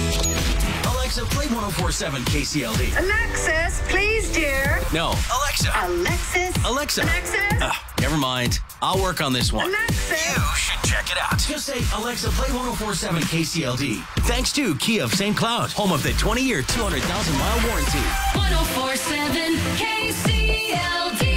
Alexa, play 104.7 KCLD. Alexis, please, dear. No. Alexa. Alexis. Alexa. Alexis. Never mind. I'll work on this one. Alexis. You should check it out. Just say, Alexa, play 104.7 KCLD. Thanks to Kia of St. Cloud, home of the 20-year, 200,000-mile warranty. 104.7 KCLD.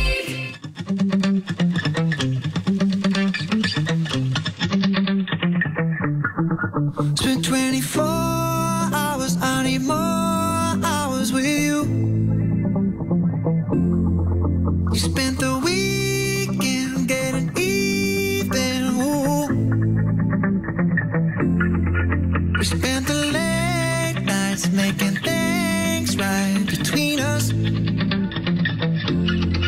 It's been 24 hours, I need more hours with you. You spent the weekend getting even. Ooh. We spent the late nights making things right between us.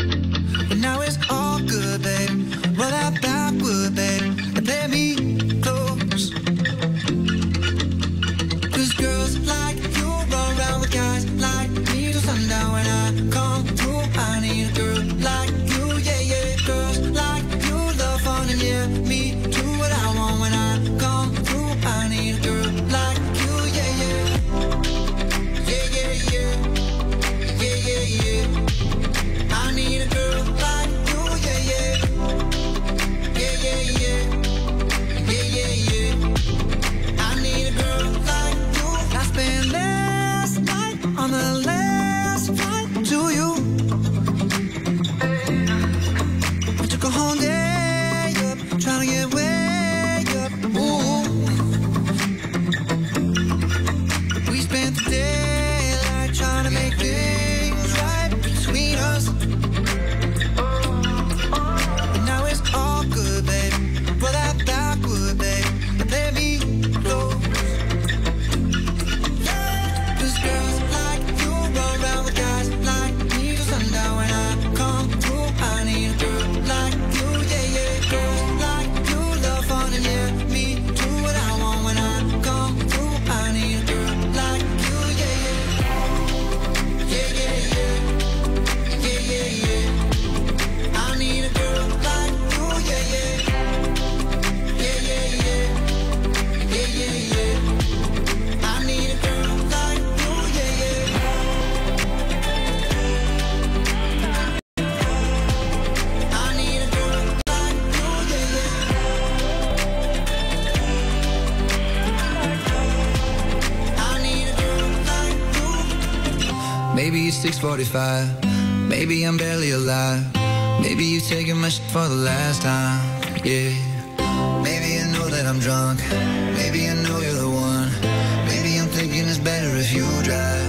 it's 6:45. Maybe I'm barely alive. Maybe you taking my shit for the last time. Yeah. Maybe I know that I'm drunk. Maybe I know you're the one. Maybe I'm thinking it's better if you drive.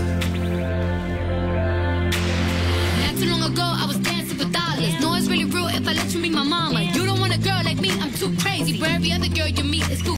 Not too long ago, I was dancing for dollars. No, it's really real if I let you meet my mama. You don't want a girl like me, I'm too crazy. Where every other girl you meet is too